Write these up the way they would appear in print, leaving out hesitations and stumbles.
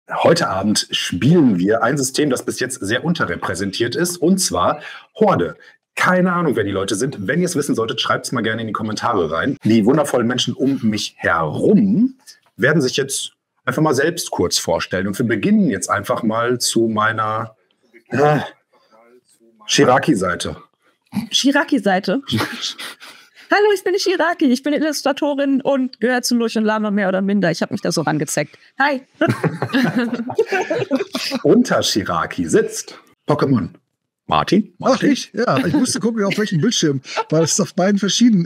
Heute Abend spielen wir ein System, das bis jetzt sehr unterrepräsentiert ist, und zwar Horde. Keine Ahnung, wer die Leute sind. Wenn ihr es wissen solltet, schreibt es mal gerne in die Kommentare rein. Die wundervollen Menschen um mich herum werden sich jetzt einfach mal selbst kurz vorstellen. Und wir beginnen jetzt einfach mal zu meiner Shiraki-Seite. Shiraki-Seite? Hallo, ich bin die Shiraki. Ich bin Illustratorin und gehöre zu Lurch und Lama mehr oder minder. Ich habe mich da so rangezeckt. Hi. Unter Shiraki sitzt Pokémon. Martin? Ach, ich? Ja, ich musste gucken, auf welchem Bildschirm, weil es ist auf beiden verschieden.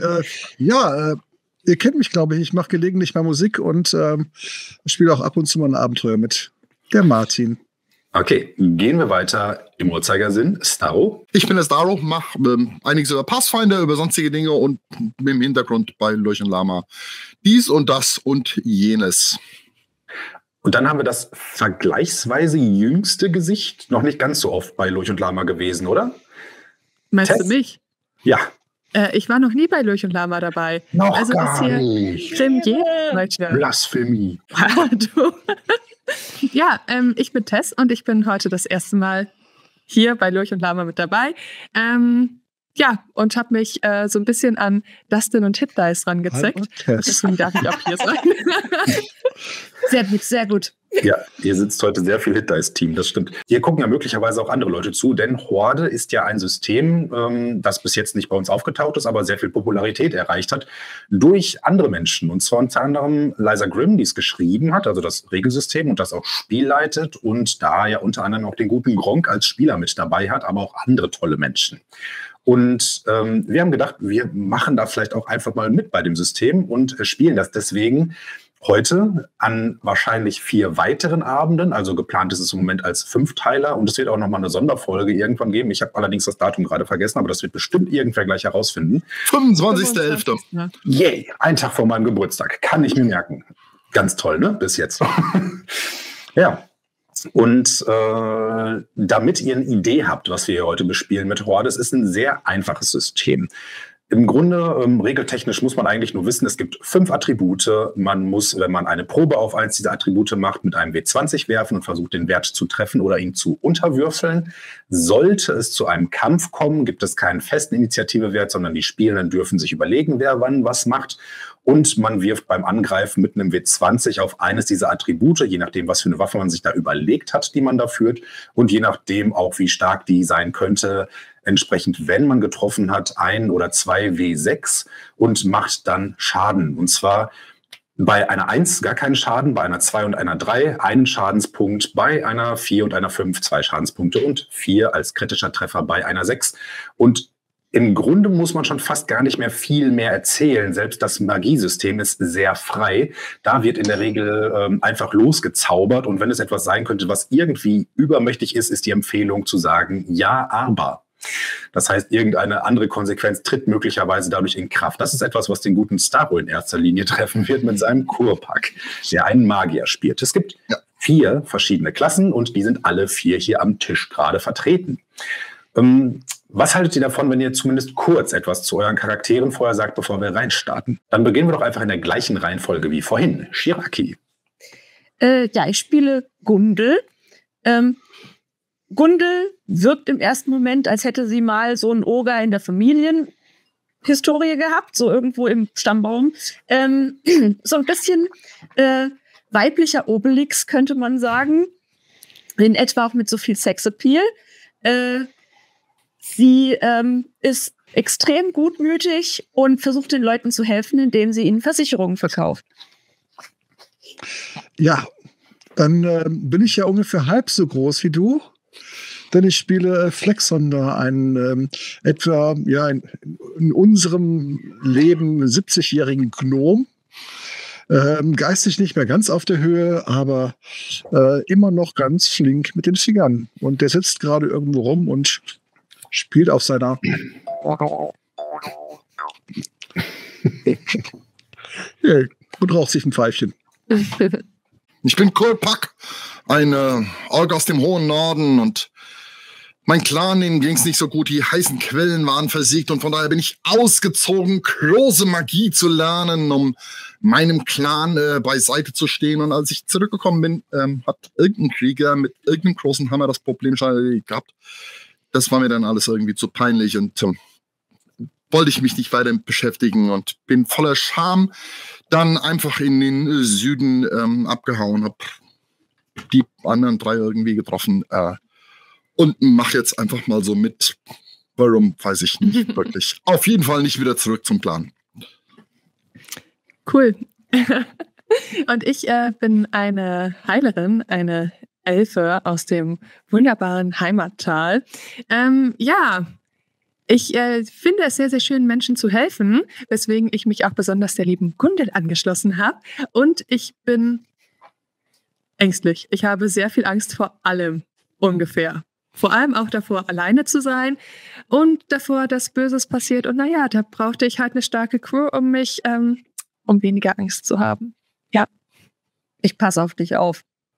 Ihr kennt mich, glaube ich. Ich mache gelegentlich mal Musik und spiele auch ab und zu mal ein Abenteuer mit. Der Martin. Okay, gehen wir weiter im Uhrzeigersinn. Starro? Ich bin der Starro, mache einiges über Pathfinder, über sonstige Dinge und im Hintergrund bei Lurch und Lama dies und das und jenes. Und dann haben wir das vergleichsweise jüngste Gesicht. Noch nicht ganz so oft bei Lurch und Lama gewesen, oder? Meinst Tess? du mich? Ja. Ich war noch nie bei Lurch und Lama dabei. Noch also gar das hier nicht. Leute. Blasphemie. Du. Ja, ich bin Tess und ich bin heute das erste Mal hier bei Lurch und Lama mit dabei. Und habe mich so ein bisschen an Dustin und Hitdice rangezeckt. Deswegen darf ich auch hier sein. Sehr gut, sehr gut. Ja, ihr sitzt heute sehr viel Hit-Dice-Team, das stimmt. Hier gucken ja möglicherweise auch andere Leute zu, denn Horde ist ja ein System, das bis jetzt nicht bei uns aufgetaucht ist, aber sehr viel Popularität erreicht hat durch andere Menschen. Und zwar unter anderem Liza Grimm, die es geschrieben hat, also das Regelsystem und das auch spielleitet und da ja unter anderem auch den guten Gronkh als Spieler mit dabei hat, aber auch andere tolle Menschen. Und wir haben gedacht, wir machen da vielleicht auch einfach mal mit bei dem System und spielen das deswegen heute an wahrscheinlich 4 weiteren Abenden. Also geplant ist es im Moment als 5-Teiler und es wird auch nochmal eine Sonderfolge irgendwann geben. Ich habe allerdings das Datum gerade vergessen, aber das wird bestimmt irgendwer gleich herausfinden. 25.11. Yay, ein Tag vor meinem Geburtstag. Kann ich mir merken. Ganz toll, ne? Bis jetzt. Ja. Und damit ihr eine Idee habt, was wir hier heute bespielen mit Horde, es ist ein sehr einfaches System. Im Grunde, regeltechnisch muss man eigentlich nur wissen, es gibt 5 Attribute. Man muss, wenn man eine Probe auf eins dieser Attribute macht, mit einem W20 werfen und versucht, den Wert zu treffen oder ihn zu unterwürfeln. Sollte es zu einem Kampf kommen, gibt es keinen festen Initiativewert, sondern die Spielenden dürfen sich überlegen, wer wann was macht. Und man wirft beim Angreifen mit einem W20 auf eines dieser Attribute, je nachdem, was für eine Waffe man sich da überlegt hat, die man da führt. Und je nachdem auch, wie stark die sein könnte, entsprechend, wenn man getroffen hat, 1 oder 2 W6 und macht dann Schaden. Und zwar bei einer 1 gar keinen Schaden, bei einer 2 und einer 3 einen Schadenspunkt, bei einer 4 und einer 5 2 Schadenspunkte und 4 als kritischer Treffer bei einer 6. Und im Grunde muss man schon fast gar nicht mehr viel mehr erzählen. Selbst das Magiesystem ist sehr frei. Da wird in der Regel einfach losgezaubert. Und wenn es etwas sein könnte, was irgendwie übermächtig ist, ist die Empfehlung zu sagen, ja, aber. Das heißt, irgendeine andere Konsequenz tritt möglicherweise dadurch in Kraft. Das ist etwas, was den guten Starro in erster Linie treffen wird mit seinem Kurpack, der einen Magier spielt. Es gibt 4 verschiedene Klassen und die sind alle 4 hier am Tisch gerade vertreten. Was haltet ihr davon, wenn ihr zumindest kurz etwas zu euren Charakteren vorher sagt, bevor wir reinstarten? Dann beginnen wir doch einfach in der gleichen Reihenfolge wie vorhin. Shiraki. Ich spiele Gundel. Gundel wirkt im ersten Moment, als hätte sie mal so einen Oger in der Familienhistorie gehabt, so irgendwo im Stammbaum. So ein bisschen weiblicher Obelix, könnte man sagen. In etwa auch mit so viel Sexappeal. Sie ist extrem gutmütig und versucht den Leuten zu helfen, indem sie ihnen Versicherungen verkauft. Ja, dann bin ich ja ungefähr halb so groß wie du. Denn ich spiele Flexonder, einen etwa in unserem Leben 70-jährigen Gnom. Geistig nicht mehr ganz auf der Höhe, aber immer noch ganz flink mit den Fingern. Und der sitzt gerade irgendwo rum und spielt auf seiner und raucht sich ein Pfeifchen. Ich bin Kurpack, ein Ork aus dem hohen Norden und Mein Clan, denen ging es nicht so gut, die heißen Quellen waren versiegt und von daher bin ich ausgezogen, große Magie zu lernen, um meinem Clan beiseite zu stehen. Und als ich zurückgekommen bin, hat irgendein Krieger mit irgendeinem großen Hammer das Problem schon erledigt gehabt. Das war mir dann alles irgendwie zu peinlich und wollte ich mich nicht weiter beschäftigen und bin voller Scham dann einfach in den Süden abgehauen, habe die anderen 3 irgendwie getroffen und mache jetzt einfach mal so mit. Warum, weiß ich nicht wirklich. Auf jeden Fall nicht wieder zurück zum Plan. Cool. Und ich bin eine Heilerin, eine Elfe aus dem wunderbaren Heimattal. Ja, ich finde es sehr, sehr schön, Menschen zu helfen, weswegen ich mich auch besonders der lieben Gundel angeschlossen habe. Und ich bin ängstlich. Ich habe sehr viel Angst vor allem ungefähr. Vor allem auch davor, alleine zu sein und davor, dass Böses passiert. Und naja, da brauchte ich halt eine starke Crew, um mich, um weniger Angst zu haben. Ja. Ich passe auf dich auf.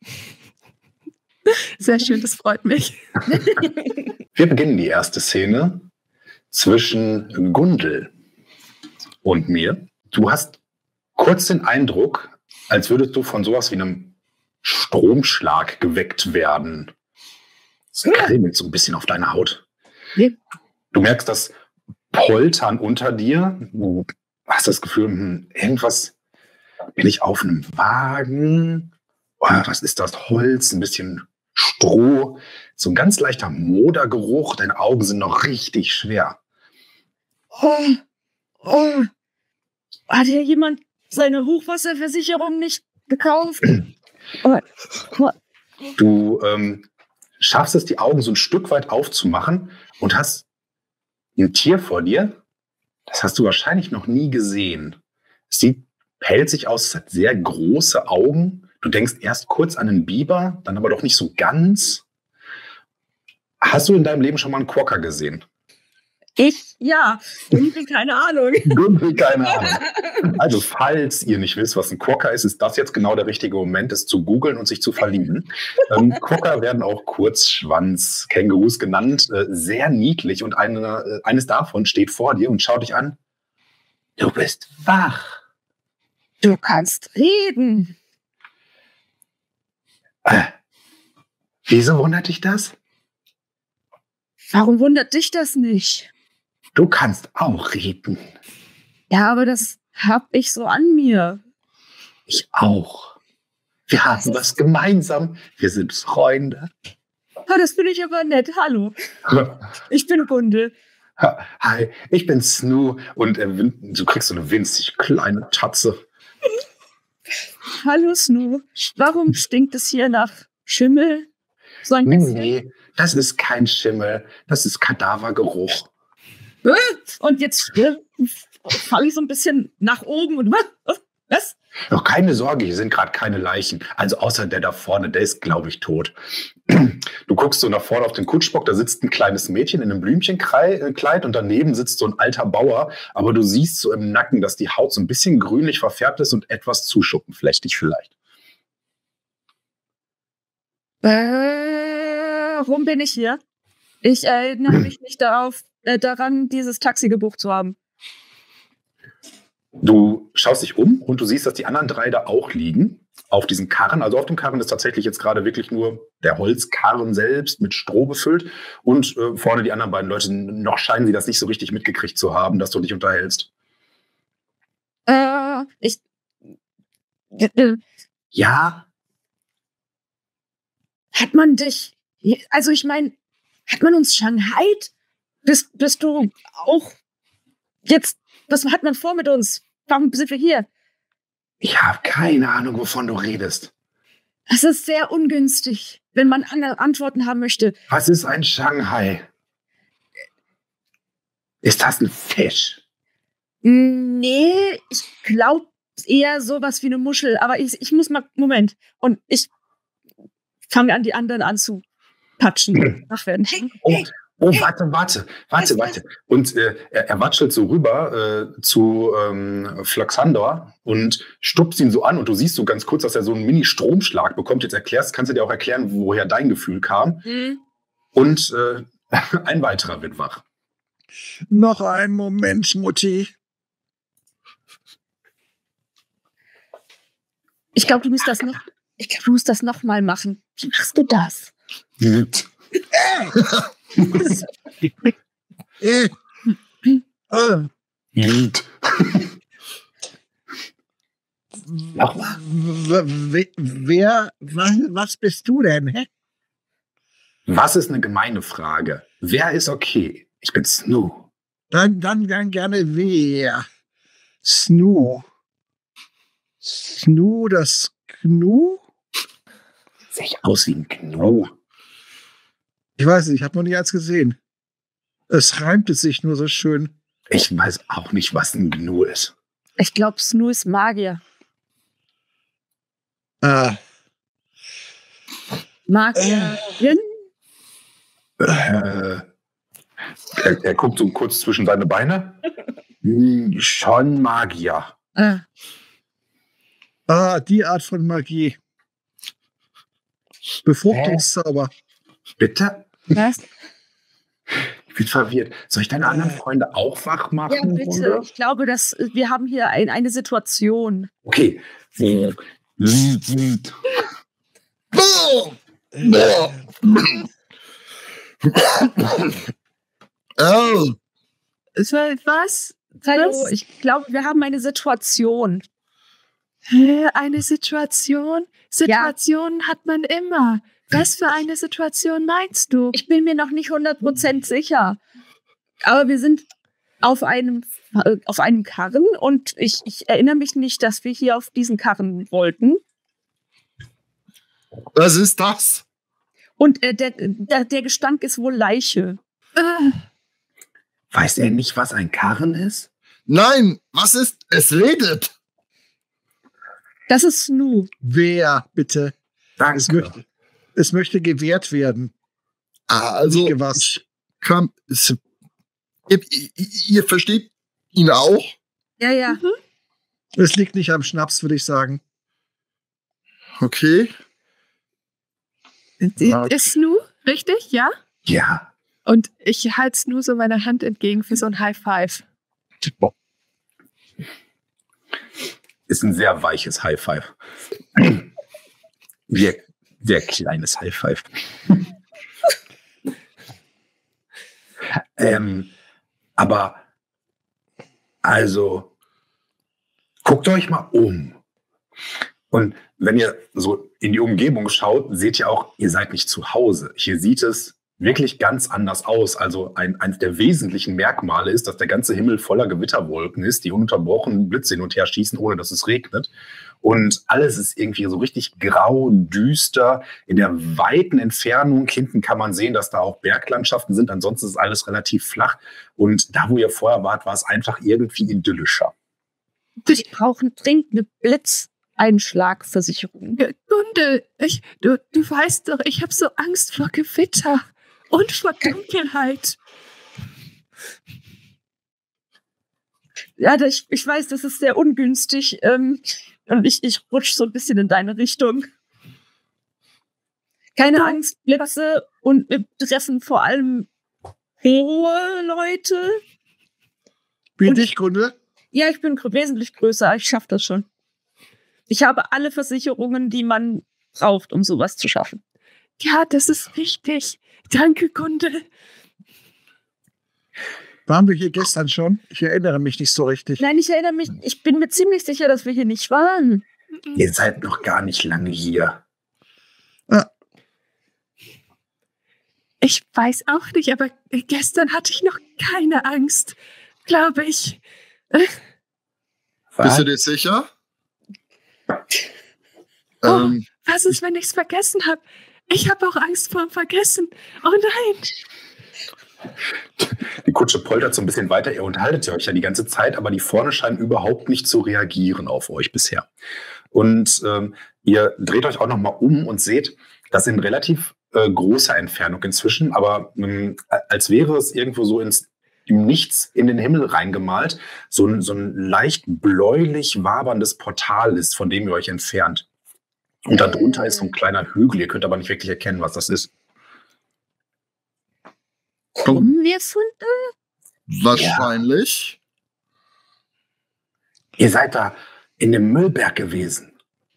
Sehr schön, das freut mich. Wir beginnen die erste Szene zwischen Gundel und mir. Du hast kurz den Eindruck, als würdest du von sowas wie einem Stromschlag geweckt werden. Es kribbelt so ein bisschen auf deiner Haut. Ja. Du merkst das Poltern unter dir. Du hast das Gefühl, irgendwas, bin ich auf einem Wagen? Oh, was ist das? Holz, ein bisschen Stroh, so ein ganz leichter Modergeruch. Deine Augen sind noch richtig schwer. Hat hier jemand seine Hochwasserversicherung nicht gekauft? Du schaffst es, die Augen so ein Stück weit aufzumachen und hast ein Tier vor dir. Das hast du wahrscheinlich noch nie gesehen. Es sieht pelzig aus, es hat sehr große Augen. Du denkst erst kurz an einen Biber, dann aber doch nicht so ganz. Hast du in deinem Leben schon mal einen Quokka gesehen? Ja, irgendwie keine Ahnung. Keine Ahnung. Also, falls ihr nicht wisst, was ein Quokka ist das jetzt genau der richtige Moment, es zu googeln und sich zu verlieben. Quokka werden auch Kurzschwanz-Kängurus genannt. Sehr niedlich und eines davon steht vor dir und schaut dich an. Du bist wach. Du kannst reden. Wieso wundert dich das? Warum wundert dich das nicht? Du kannst auch reden. Ja, aber das hab ich so an mir. Ich auch. Wir haben was gemeinsam. Wir sind Freunde. Das finde ich aber nett. Hallo. Ich bin Gundel. Hi, ich bin Snoo und du kriegst so eine winzig kleine Tatze. Hallo Snoo. Warum stinkt es hier nach Schimmel? So ein bisschen. Nee, das ist kein Schimmel. Das ist Kadavergeruch. Und jetzt falle ich so ein bisschen nach oben und was? Doch keine Sorge, hier sind gerade keine Leichen. Also außer der da vorne, der ist, glaube ich, tot. Du guckst so nach vorne auf den Kutschbock, da sitzt ein kleines Mädchen in einem Blümchenkleid und daneben sitzt so ein alter Bauer. Aber du siehst so im Nacken, dass die Haut so ein bisschen grünlich verfärbt ist und etwas zu schuppenflechtig vielleicht. Warum bin ich hier? Ich erinnere mich nicht daran, dieses Taxi gebucht zu haben. Du schaust dich um und du siehst, dass die anderen 3 da auch liegen. Auf diesen Karren. Also auf dem Karren ist tatsächlich jetzt gerade wirklich nur der Holzkarren selbst mit Stroh befüllt. Und vorne die anderen beiden Leute, noch scheinen sie das nicht so richtig mitgekriegt zu haben, dass du dich unterhältst. Ja? Hat man dich, also ich meine, hat man uns Shanghai? Bist du auch jetzt, was hat man vor mit uns? Warum sind wir hier? Ich habe keine Ahnung, wovon du redest. Das ist sehr ungünstig, wenn man Antworten haben möchte. Was ist ein Shanghai? Ist das ein Fisch? Nee, ich glaube eher sowas wie eine Muschel. Aber ich muss mal, Moment. Und ich fange an, die anderen anzupatschen. Nachwerden. Oh, warte. Und er watschelt so rüber zu Flaxandor und stupst ihn so an. Und du siehst so ganz kurz, dass er so einen Mini-Stromschlag bekommt. Jetzt kannst du dir auch erklären, woher dein Gefühl kam. Und Ein weiterer wird wach. Noch einen Moment, Mutti. Ich glaube, du musst das noch mal machen. Wie machst du das? Was bist du denn? Hä? Was ist eine gemeine Frage? Wer ist okay? Ich bin Snoo. Dann gerne wer? Snoo. Snoo, das Gnu? Sehe ich aus wie ein Gnu? Ich weiß nicht, ich habe noch nie eins gesehen. Es reimte sich nur so schön. Ich weiß auch nicht, was ein Gnu ist. Ich glaube, Snoo ist Magier. Magierin? Er guckt so kurz zwischen seine Beine. Schon Magier. Die Art von Magie. Befruchtungszauber. Bitte? Was? Ich bin verwirrt. Soll ich deine anderen Freunde auch wach machen? Ja, bitte. Runde? Ich glaube, wir haben hier eine Situation. Okay. Oh, Was? Hallo, ich glaube, wir haben eine Situation. Eine Situation? Situationen hat man immer. Was für eine Situation meinst du? Ich bin mir noch nicht 100% sicher. Aber wir sind auf einem Karren und ich erinnere mich nicht, dass wir hier auf diesen Karren wollten. was ist das? Und der Gestank ist wohl Leiche. Weiß er nicht, was ein Karren ist? Nein, was ist? Es redet. Das ist Snoo. Wer, bitte? Danke. Es möchte gewährt werden. Also, Nicht gewasst. ihr versteht ihn auch? Ja, ja. Es liegt nicht am Schnaps, würde ich sagen. Okay. Ist Snoo, richtig? Ja? Ja. Und ich halte Snoo so meine Hand entgegen für so ein High Five. Ist ein sehr weiches High Five. Sehr kleines High Five. Aber, also, guckt euch mal um. Und wenn ihr so in die Umgebung schaut, seht ihr auch, ihr seid nicht zu Hause. Hier sieht es wirklich ganz anders aus. Also eines der wesentlichen Merkmale ist, dass der ganze Himmel voller Gewitterwolken ist, die ununterbrochen Blitze hin und her schießen, ohne dass es regnet. Und alles ist irgendwie so richtig grau, düster. In der weiten Entfernung hinten kann man sehen, dass da auch Berglandschaften sind. Ansonsten ist alles relativ flach. Und da, wo ihr vorher wart, war es einfach irgendwie idyllischer. Wir brauchen dringend eine Blitzeinschlagversicherung. Gunde, du weißt doch, ich habe so Angst vor Gewitter und vor Dunkelheit. Ja, ich weiß, das ist sehr ungünstig. Und ich rutsche so ein bisschen in deine Richtung. Keine Angst, Blitze, und wir treffen vor allem hohe Leute. Wie dich, Gunde? Ja, ich bin wesentlich größer, ich schaffe das schon. Ich habe alle Versicherungen, die man braucht, um sowas zu schaffen. Ja, das ist richtig. Danke, Gunde. Waren wir hier gestern schon? Ich erinnere mich nicht so richtig. Nein, ich erinnere mich, ich bin mir ziemlich sicher, dass wir hier nicht waren. Ihr seid noch gar nicht lange hier. Ich weiß auch nicht, aber gestern hatte ich noch keine Angst, glaube ich. Bist du dir sicher? Was ist, wenn ich es vergessen habe? Ich habe auch Angst vor dem Vergessen. Oh nein. Die Kutsche poltert so ein bisschen weiter. Ihr unterhaltet euch ja die ganze Zeit, aber die vorne scheinen überhaupt nicht zu reagieren auf euch bisher. Und ihr dreht euch auch noch mal um und seht, das in relativ großer Entfernung inzwischen, aber als wäre es irgendwo so im Nichts in den Himmel reingemalt, so ein leicht bläulich waberndes Portal ist, von dem ihr euch entfernt. Und darunter ist so ein kleiner Hügel. Ihr könnt aber nicht wirklich erkennen, was das ist. Kommen wir von da? Wahrscheinlich. Ihr seid da in dem Müllberg gewesen.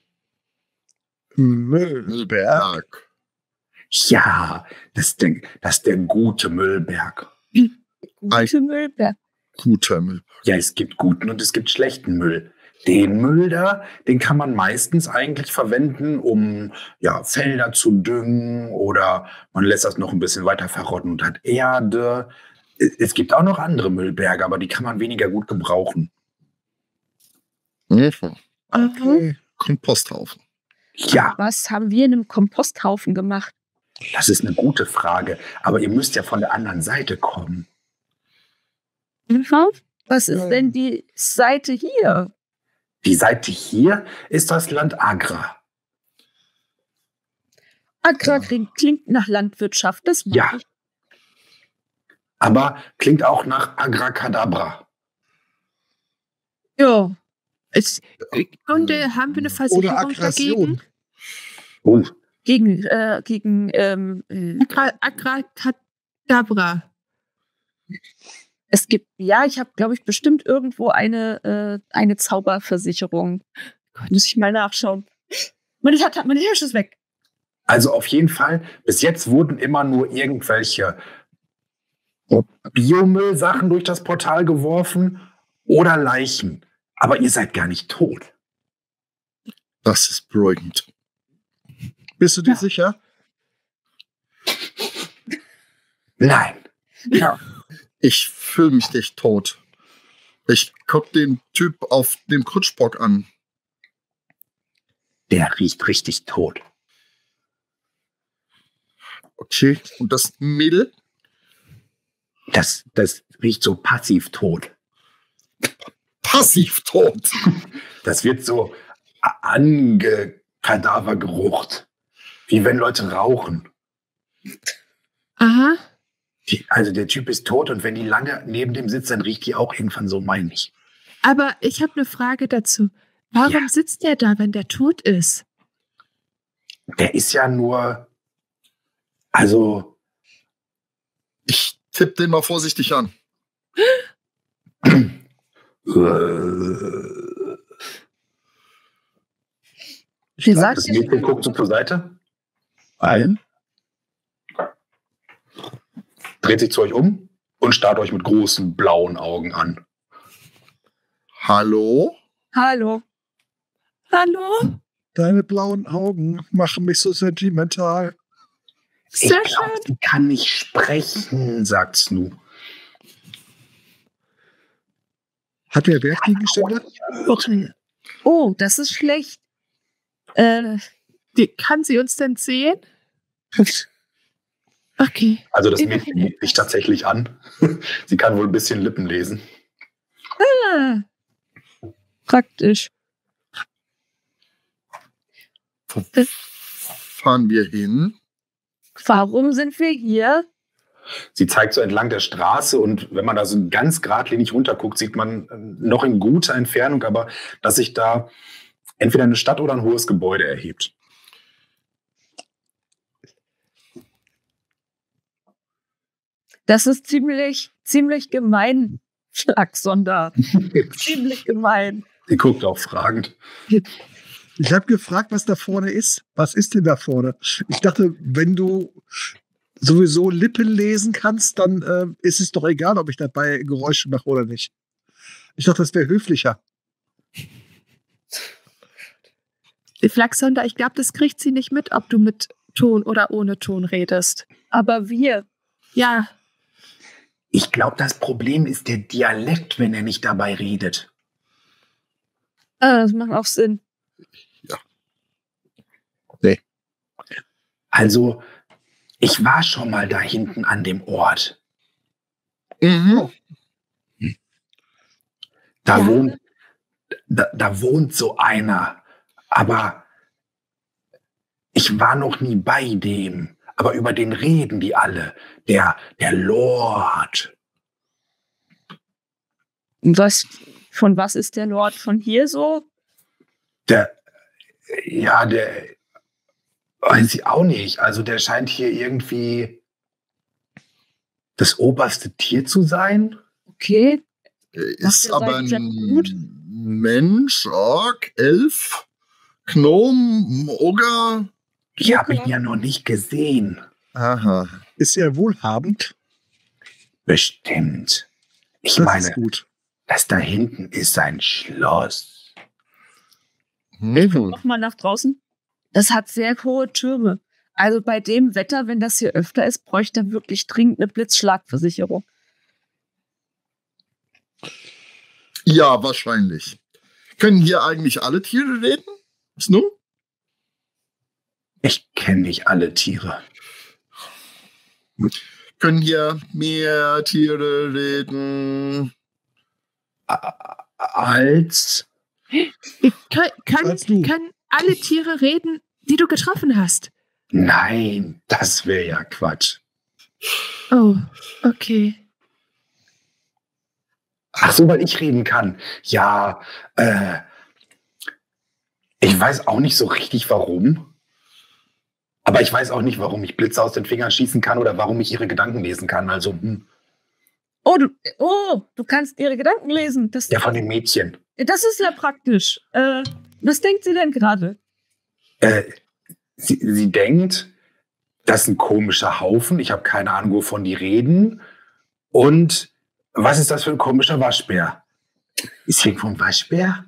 Müllberg. Ja, das ist der gute Müllberg. Gute Müllberg. Guter Müll. Ja, es gibt guten und es gibt schlechten Müll. Den Müll da, den kann man meistens eigentlich verwenden, um ja, Felder zu düngen oder man lässt das noch ein bisschen weiter verrotten und hat Erde. Es gibt auch noch andere Müllberge, aber die kann man weniger gut gebrauchen. Mhm. Okay. Komposthaufen. Ja, Was haben wir in einem Komposthaufen gemacht? das ist eine gute Frage, aber ihr müsst ja von der anderen Seite kommen. Was ist denn die Seite hier? Die Seite hier ist das Land Agra. Agra klingt nach Landwirtschaft, das mag Ja. ich. Aber klingt auch nach Agracadabra. Ja, Kunde, haben wir eine Oder Versicherung Aggression. dagegen? Oh, gegen Agracadabra. es gibt, ja, ich habe, glaube ich, bestimmt irgendwo eine Zauberversicherung. Muss ich mal nachschauen. Meine Tasche ist weg. also auf jeden Fall, bis jetzt wurden immer nur irgendwelche Biomüllsachen durch das Portal geworfen oder Leichen. Aber ihr seid gar nicht tot. Das ist beruhigend. Bist du dir sicher? Nein. Ja. Ich fühle mich nicht tot. Ich guck den Typ auf dem Kutschbock an. Der riecht richtig tot. Okay. Und das Mädel? Das riecht so passiv tot. Passiv tot. Das wird so angekadavergerucht. Wie wenn Leute rauchen. Aha. Also der Typ ist tot und wenn die lange neben dem sitzt, dann riecht die auch irgendwann so, meine ich. Aber ich habe eine Frage dazu. Warum Ja. sitzt der da, wenn der tot ist? Der ist ja nur, also, Ich tippe den mal vorsichtig an. Wie sagt das ihr? Mädchen guckt so zur Seite, Ein. dreht sich zu euch um und starrt euch mit großen blauen Augen an. Hallo? Hallo. Hallo? Deine blauen Augen machen mich so sentimental. Sehr Ich glaube, schön. sie kann nicht sprechen, sagt Snu. Hat der Wertgegenstände? Oh, das ist schlecht. Kann sie uns denn sehen? Okay. Also das Immerhin Mädchen guckt dich tatsächlich an. Sie kann wohl ein bisschen Lippen lesen. Praktisch. Wo fahren wir hin? Warum sind wir hier? Sie zeigt so entlang der Straße und wenn man da so ganz geradlinig runterguckt, sieht man noch in guter Entfernung, aber dass sich da entweder eine Stadt oder ein hohes Gebäude erhebt. Das ist ziemlich gemein, Schlagsonder. Ziemlich gemein. Sie guckt auch fragend. Ich habe gefragt, was da vorne ist. Was ist denn da vorne? Ich dachte, wenn du sowieso Lippen lesen kannst, dann ist es doch egal, ob ich dabei Geräusche mache oder nicht. Ich dachte, das wäre höflicher. Die Flachsonder, ich glaube, das kriegt sie nicht mit, ob du mit Ton oder ohne Ton redest. Aber wir. Ja, Ich glaube, das Problem ist der Dialekt, wenn er nicht dabei redet. Das macht auch Sinn. Also, ich war schon mal da hinten an dem Ort. Mhm. Da, Ja. da wohnt so einer. Aber ich war noch nie bei dem. Aber über den reden die alle. Der Lord. Von was ist der Lord von hier so? Der weiß ich auch nicht. Also der scheint hier irgendwie das oberste Tier zu sein? Okay. Ist ihr aber seid sehr ein gut. Mensch, Ork, Elf, Gnom, Ogre. Ich habe ihn ja noch nicht gesehen. Aha. Ist er wohlhabend? Bestimmt. Ich Das meine, ist gut. das da hinten ist sein Schloss. Noch mal nach draußen. Das hat sehr hohe Türme. Also bei dem Wetter, wenn das hier öfter ist, bräuchte er wirklich dringend eine Blitzschlagversicherung. Ja, wahrscheinlich. Können hier eigentlich alle Tiere reden? Snu? Ich kenne nicht alle Tiere. Können hier mehr Tiere reden? Als? Als du. Können alle Tiere reden, die du getroffen hast? Nein, das wäre ja Quatsch. Oh, okay. Ach so, weil ich reden kann. Ja, ich weiß auch nicht so richtig warum. Aber ich weiß auch nicht, warum ich Blitze aus den Fingern schießen kann oder warum ich ihre Gedanken lesen kann. Also, Du kannst ihre Gedanken lesen. Das ja, von den Mädchen. ist ja praktisch. Was denkt sie denn gerade? Sie denkt, das ist ein komischer Haufen. Ich habe keine Ahnung, wovon die reden. Und was ist das für ein komischer Waschbär? Ist hier irgendwo ein Waschbär?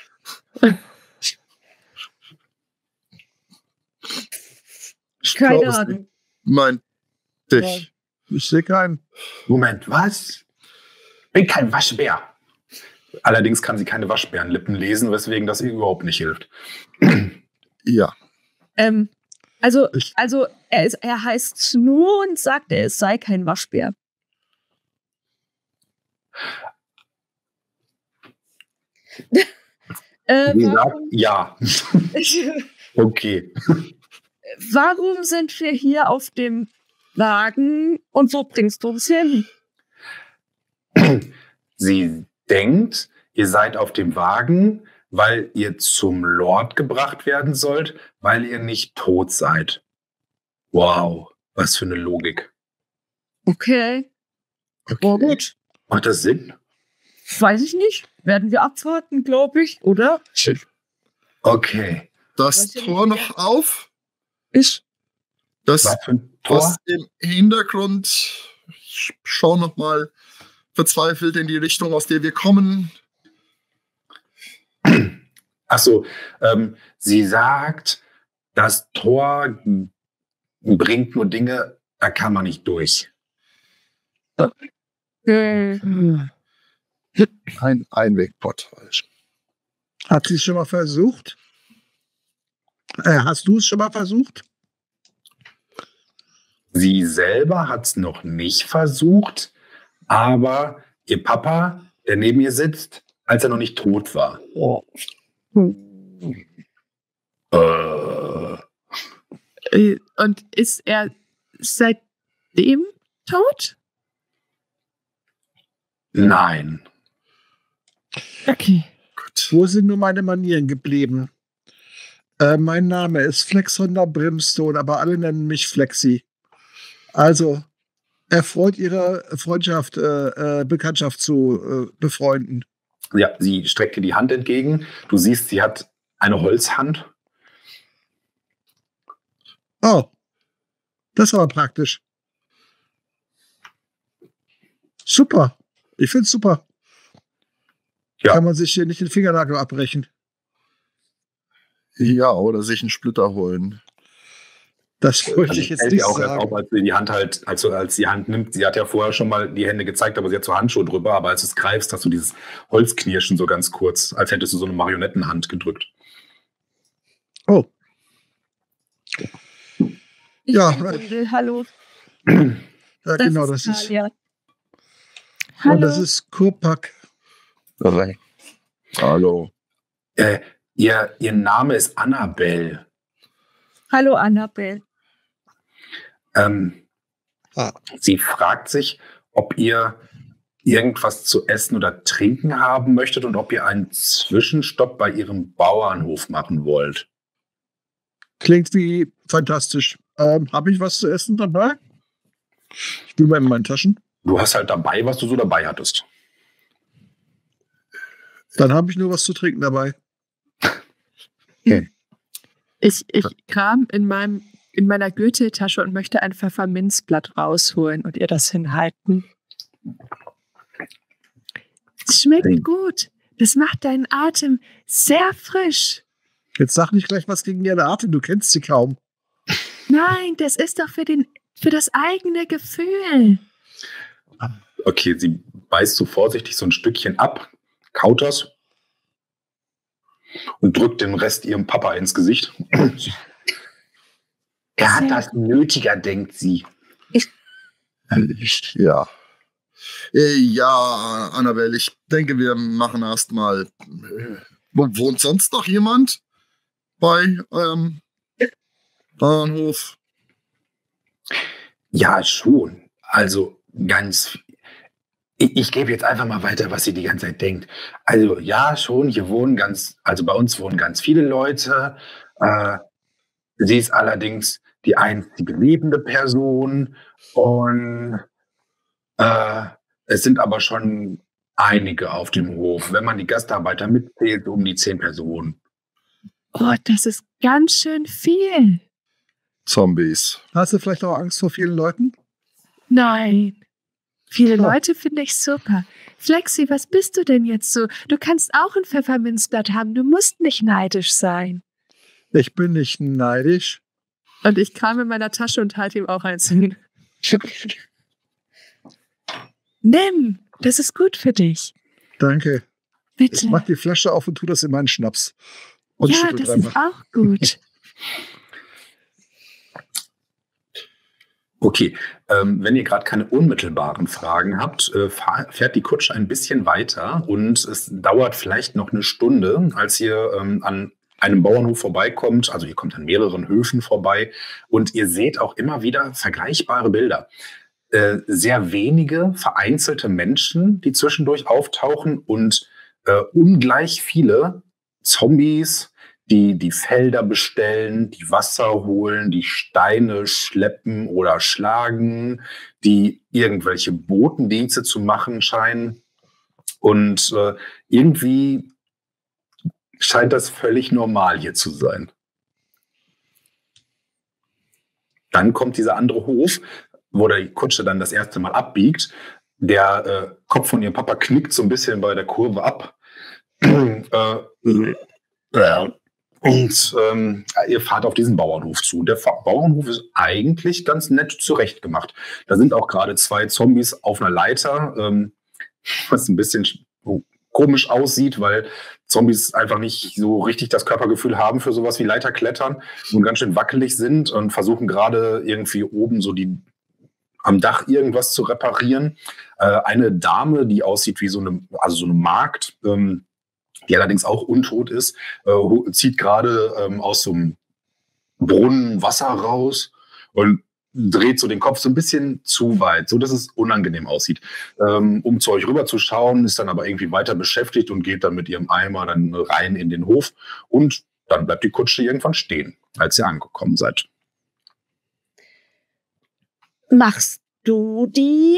Ich Keine glaub, es Ahnung. Meint dich. Ich sehe keinen. Moment, was? Bin kein Waschbär. Allerdings kann sie keine Waschbärenlippen lesen, weswegen das ihr überhaupt nicht hilft. Ja. Also er heißt Snu und sagt, es sei kein Waschbär. Sie sagt, ja. Okay. Warum sind wir hier auf dem Wagen und wo bringst du uns hin? Sie denkt, ihr seid auf dem Wagen, weil ihr zum Lord gebracht werden sollt, weil ihr nicht tot seid. Wow, was für eine Logik. Okay. Oh, gut. Macht das Sinn? Weiß ich nicht. Werden wir abwarten, glaube ich, oder? Okay. Das Weiß ja Tor nicht, noch auf. Ich. Das, Was für ein Tor? was im Hintergrund. Ich schaue noch mal verzweifelt in die Richtung, aus der wir kommen. Ach so, sie sagt, das Tor bringt nur Dinge, da kann man nicht durch. Ein Einwegportal. Hat sie es schon mal versucht? Hast du es schon mal versucht? Sie selber hat es noch nicht versucht, aber ihr Papa, der neben ihr sitzt, als er noch nicht tot war. Und ist er seitdem tot? Nein. Okay. Gut. Wo sind nur meine Manieren geblieben? Mein Name ist Flexhonder Brimstone, aber alle nennen mich Flexi. Also, erfreut ihre Freundschaft, Bekanntschaft zu befreunden. Ja, sie streckt dir die Hand entgegen. Du siehst, sie hat eine Holzhand. Oh, das ist aber praktisch. Super. Ich finde es super. Ja. Kann man sich hier nicht den Fingernagel abbrechen. Ja, oder sich einen Splitter holen. Das wollte ich jetzt hält nicht ja auch erst sagen. auf, als sie die Hand halt, als die Hand nimmt. Sie hat ja vorher schon mal die Hände gezeigt, aber sie hat so Handschuhe drüber. Aber als du es greifst, hast du dieses Holzknirschen so ganz kurz, als hättest du so eine Marionettenhand gedrückt. Oh, Ich Ja. bin Gundel, hallo. ja, genau, das ist. Talia. Und das ist Kurpak. Hallo. Ihr Name ist Annabelle. Hallo, Annabelle. Sie fragt sich, ob ihr irgendwas zu essen oder trinken haben möchtet und ob ihr einen Zwischenstopp bei ihrem Bauernhof machen wollt. Klingt wie fantastisch. Habe ich was zu essen dabei? Ich bin mal in meinen Taschen. Du hast halt dabei, was du so dabei hattest. Dann habe ich nur was zu trinken dabei. Okay. Ich kram in meiner Gürteltasche und möchte ein Pfefferminzblatt rausholen und ihr das hinhalten. Es schmeckt gut. Das macht deinen Atem sehr frisch. Jetzt sag nicht gleich was gegen ihren Atem, du kennst sie kaum. Nein, das ist doch für das eigene Gefühl. Okay, sie beißt so vorsichtig so ein Stückchen ab, kaut das und drückt den Rest ihrem Papa ins Gesicht. Er hat das nötiger, denkt sie. Ja. Ja, Annabelle, ich denke, wir machen erstmal. Wohnt sonst noch jemand bei eurem Bahnhof? Ja, schon. Also ganz. Ich gebe jetzt einfach mal weiter, was sie die ganze Zeit denkt. Also ja, schon, also bei uns wohnen ganz viele Leute. Sie ist allerdings die einzige lebende Person und es sind aber schon einige auf dem Hof. Wenn man die Gastarbeiter mitzählt, um die 10 Personen. Oh, das ist ganz schön viel. Zombies. Hast du vielleicht auch Angst vor vielen Leuten? Nein. Viele Leute finde ich super. Flexi, was bist du denn jetzt so? Du kannst auch ein Pfefferminzblatt haben. Du musst nicht neidisch sein. Ich bin nicht neidisch. Und ich kram in meiner Tasche und halte ihm auch eins hin. Nimm, das ist gut für dich. Danke. Bitte. Ich mach die Flasche auf und tu das in meinen Schnaps. Und Ja, schüttel das dreimal. ist auch gut. Okay, wenn ihr gerade keine unmittelbaren Fragen habt, fährt die Kutsche ein bisschen weiter und es dauert vielleicht noch eine Stunde, als ihr an einem Bauernhof vorbeikommt. Also ihr kommt an mehreren Höfen vorbei und ihr seht auch immer wieder vergleichbare Bilder. Sehr wenige vereinzelte Menschen, die zwischendurch auftauchen und ungleich viele Zombies, die Felder bestellen, die Wasser holen, die Steine schleppen oder schlagen, die irgendwelche Botendienste zu machen scheinen. Und irgendwie scheint das völlig normal hier zu sein. Dann kommt dieser andere Hof, wo die Kutsche dann das erste Mal abbiegt. Der Kopf von ihrem Papa knickt so ein bisschen bei der Kurve ab. Und ihr fahrt auf diesen Bauernhof zu. Der Bauernhof ist eigentlich ganz nett zurechtgemacht. Da sind auch gerade 2 Zombies auf einer Leiter, was ein bisschen komisch aussieht, weil Zombies einfach nicht so richtig das Körpergefühl haben für sowas wie Leiterklettern und ganz schön wackelig sind und versuchen gerade irgendwie oben so am Dach irgendwas zu reparieren. Eine Dame, die aussieht wie so eine Magd, die allerdings auch untot ist, zieht gerade aus so einem Brunnen Wasser raus und dreht so den Kopf so ein bisschen zu weit, so dass es unangenehm aussieht. Um zu euch rüber zu schauen, ist dann aber irgendwie weiter beschäftigt und geht dann mit ihrem Eimer dann rein in den Hof und dann bleibt die Kutsche irgendwann stehen, als ihr angekommen seid. Machst du die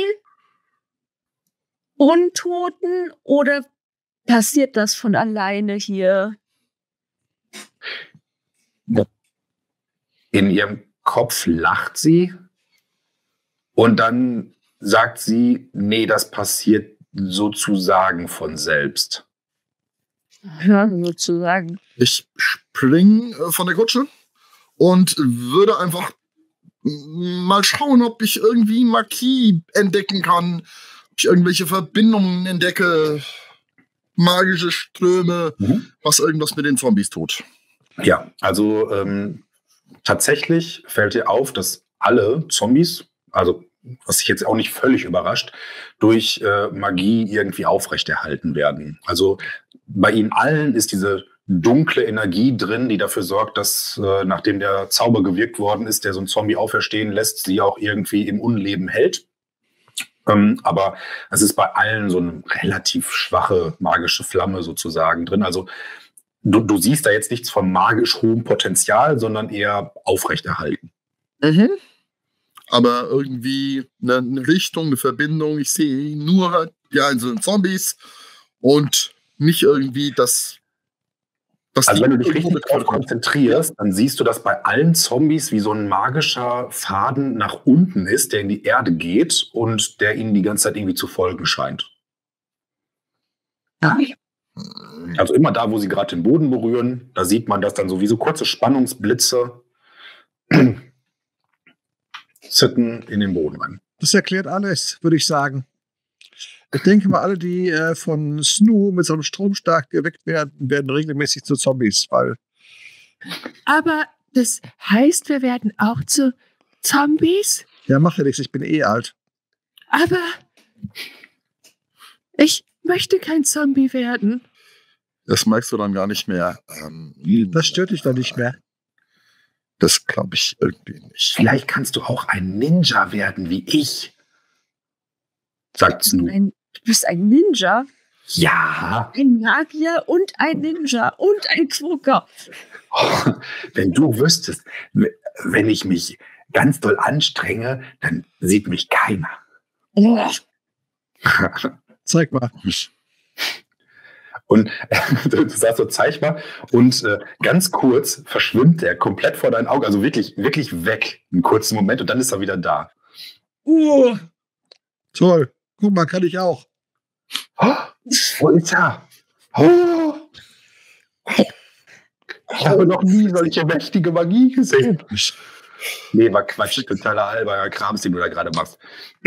Untoten oder passiert das von alleine hier? In ihrem Kopf lacht sie und dann sagt sie, nee, das passiert sozusagen von selbst. Ja, sozusagen. Ich spring von der Kutsche und würde einfach mal schauen, ob ich irgendwie Magie entdecken kann, ob ich irgendwelche Verbindungen entdecke, magische Ströme, was irgendwas mit den Zombies tut. Ja, also tatsächlich fällt dir auf, dass alle Zombies, also was sich jetzt auch nicht völlig überrascht, durch Magie irgendwie aufrechterhalten werden. Also bei ihnen allen ist diese dunkle Energie drin, die dafür sorgt, dass nachdem der Zauber gewirkt worden ist, der so einen Zombie auferstehen lässt, sie auch irgendwie im Unleben hält. Aber es ist bei allen so eine relativ schwache magische Flamme sozusagen drin. Also du siehst da jetzt nichts von magisch hohem Potenzial, sondern eher aufrechterhalten. Mhm. aber irgendwie eine Richtung, eine Verbindung. Ich sehe nur die einzelnen Zombies und nicht irgendwie das. Also wenn du dich richtig darauf konzentrierst, dann siehst du, dass bei allen Zombies wie so ein magischer Faden nach unten ist, der in die Erde geht und der ihnen die ganze Zeit irgendwie zu folgen scheint. Also immer da, wo sie gerade den Boden berühren, da sieht man das dann so wie so kurze Spannungsblitze zitten in den Boden rein. Das erklärt alles, würde ich sagen. Ich denke mal, alle, die von Snoo mit so einem Stromschlag geweckt werden, werden regelmäßig zu Zombies, weil. Aber das heißt, wir werden auch zu Zombies? Ja, mach ja nichts, ich bin eh alt. Aber ich möchte kein Zombie werden. Das merkst du dann gar nicht mehr. Das stört dich dann nicht mehr. Das glaube ich irgendwie nicht. Vielleicht kannst du auch ein Ninja werden wie ich, sagt Snoo. Du bist ein Ninja? Ja. Ein Magier und ein Ninja und ein Quoker. Oh, wenn du wüsstest, wenn ich mich ganz doll anstrenge, dann sieht mich keiner. Zeig mal. Und du sagst so, zeig mal. Und ganz kurz verschwimmt er komplett vor deinen Augen. Also wirklich, wirklich weg. Einen kurzen Moment und dann ist er wieder da. Toll. Guck mal, kann ich auch. Oh, wo ist er? Oh. Ich habe noch nie solche mächtige Magie gesehen. Nee, war Quatsch. Totaler alberner Krams, den du da gerade machst.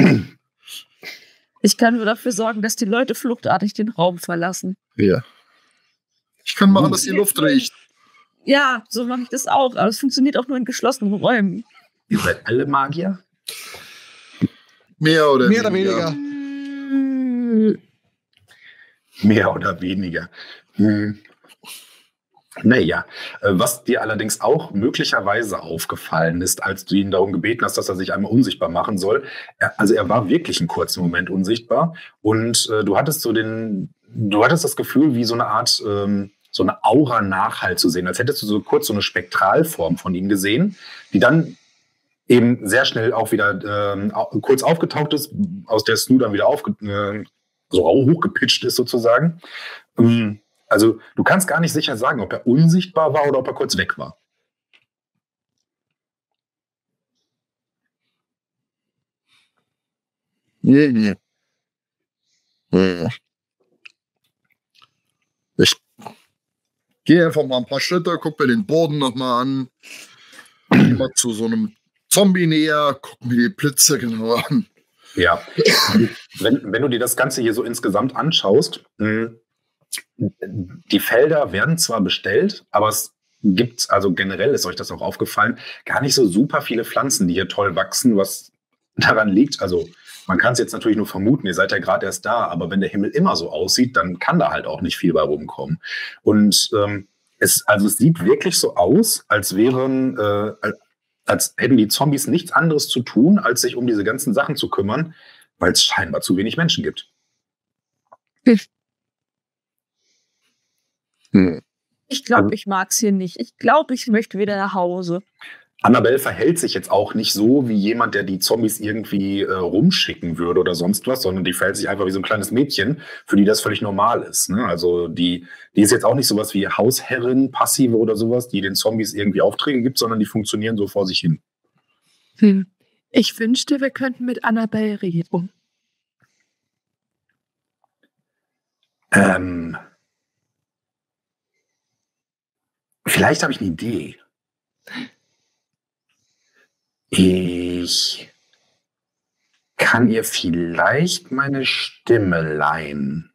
Ich kann nur dafür sorgen, dass die Leute fluchtartig den Raum verlassen. Ja. Ich kann machen, dass die Luft riecht. Ja, so mache ich das auch. Aber es funktioniert auch nur in geschlossenen Räumen. Ihr seid alle Magier? Mehr oder weniger. Mehr oder weniger. Naja, was dir allerdings auch möglicherweise aufgefallen ist, als du ihn darum gebeten hast, dass er sich einmal unsichtbar machen soll. Er war wirklich einen kurzen Moment unsichtbar und du hattest das Gefühl, wie so eine Art, so eine Aura-Nachhall zu sehen, als hättest du so kurz so eine Spektralform von ihm gesehen, die dann eben sehr schnell auch wieder kurz aufgetaucht ist, aus der Snoo dann wieder so hochgepitcht ist sozusagen. Also du kannst gar nicht sicher sagen, ob er unsichtbar war oder ob er kurz weg war. Ich gehe einfach mal ein paar Schritte, gucke mir den Boden nochmal an, gehe mal zu so einem Zombie näher, gucke mir die Blitze genau an. Ja, wenn du dir das Ganze hier so insgesamt anschaust, die Felder werden zwar bestellt, aber es gibt, also generell ist euch das auch aufgefallen, gar nicht so super viele Pflanzen, die hier toll wachsen, was daran liegt. Also man kann es jetzt natürlich nur vermuten, ihr seid ja gerade erst da, aber wenn der Himmel immer so aussieht, dann kann da halt auch nicht viel bei rumkommen. Und es sieht wirklich so aus, als hätten die Zombies nichts anderes zu tun, als sich um diese ganzen Sachen zu kümmern, weil es scheinbar zu wenig Menschen gibt. Ich glaube, ich mag es hier nicht. Ich glaube, ich möchte wieder nach Hause. Annabelle verhält sich jetzt auch nicht so wie jemand, der die Zombies irgendwie rumschicken würde oder sonst was, sondern die verhält sich einfach wie so ein kleines Mädchen, für die das völlig normal ist. Ne? Also die ist jetzt auch nicht sowas wie Hausherrin, Passive oder sowas, die den Zombies irgendwie Aufträge gibt, sondern die funktionieren so vor sich hin. Ich wünschte, wir könnten mit Annabelle reden. Vielleicht habe ich eine Idee. Ich kann ihr vielleicht meine Stimme leihen.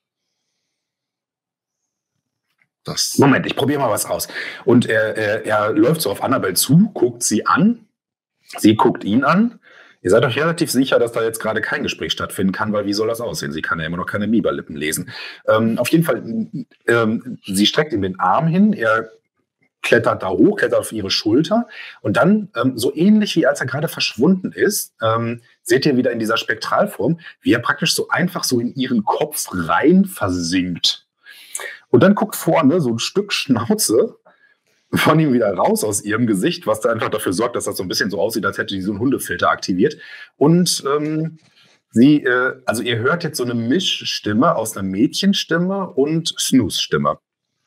Moment, ich probiere mal was aus. Und er läuft so auf Annabelle zu, guckt sie an. Sie guckt ihn an. Ihr seid euch relativ sicher, dass da jetzt gerade kein Gespräch stattfinden kann, weil wie soll das aussehen? Sie kann ja immer noch keine Biberlippen lesen. Auf jeden Fall, sie streckt ihm den Arm hin, er klettert da hoch, klettert auf ihre Schulter und dann, so ähnlich wie als er gerade verschwunden ist, seht ihr wieder in dieser Spektralform, wie er praktisch so einfach so in ihren Kopf rein versinkt. Und dann guckt vorne so ein Stück Schnauze von ihm wieder raus aus ihrem Gesicht, was da einfach dafür sorgt, dass das so ein bisschen so aussieht, als hätte die so einen Hundefilter aktiviert. Und also ihr hört jetzt so eine Mischstimme aus einer Mädchenstimme und Snooze-Stimme.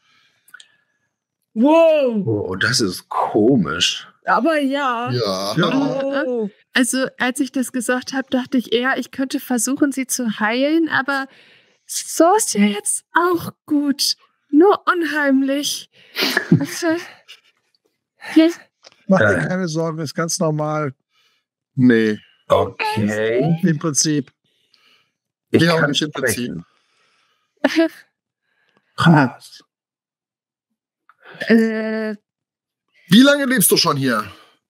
Wow. Oh, das ist komisch. Aber ja. Ja. Oh. Also, als ich das gesagt habe, dachte ich eher, ich könnte versuchen, sie zu heilen, aber so ist ja jetzt auch gut. Nur unheimlich. Mach dir keine Sorgen, ist ganz normal Nee. Okay. im Prinzip. Ich Ja, kann nicht im Prinzip. sprechen. Krass. Wie lange lebst du schon hier?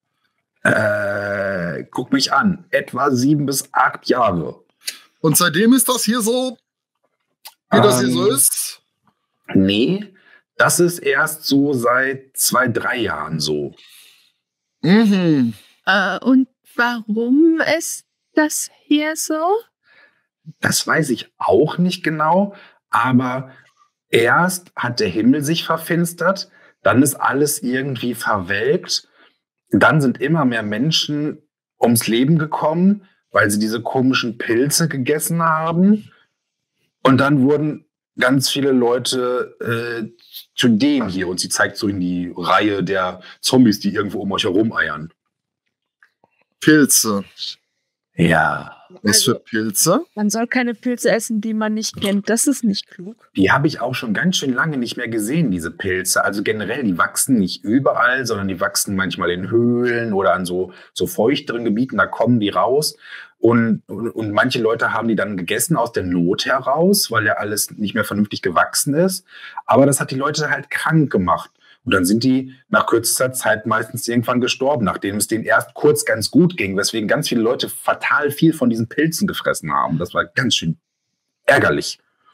Guck mich an. Etwa 7 bis 8 Jahre. Und seitdem ist das hier so, wie das hier so ist? Nee, das ist erst so seit 2, 3 Jahren so. Mhm. Und warum ist das hier so? Das weiß ich auch nicht genau, aber erst hat der Himmel sich verfinstert, dann ist alles irgendwie verwelkt, dann sind immer mehr Menschen ums Leben gekommen, weil sie diese komischen Pilze gegessen haben, und dann wurden ganz viele Leute zu dem hier, und sie zeigt so in die Reihe der Zombies, die irgendwo um euch herum eiern. Pilze. Ja. Was für Pilze? Man soll keine Pilze essen, die man nicht kennt. Das ist nicht klug. Die habe ich auch schon ganz schön lange nicht mehr gesehen, diese Pilze. Also generell, die wachsen nicht überall, sondern die wachsen manchmal in Höhlen oder an so feuchteren Gebieten, da kommen die raus. Und manche Leute haben die dann gegessen aus der Not heraus, weil ja alles nicht mehr vernünftig gewachsen ist. Aber das hat die Leute halt krank gemacht. Und dann sind die nach kürzester Zeit meistens irgendwann gestorben, nachdem es denen erst kurz ganz gut ging, weswegen ganz viele Leute fatal viel von diesen Pilzen gefressen haben. Das war ganz schön ärgerlich.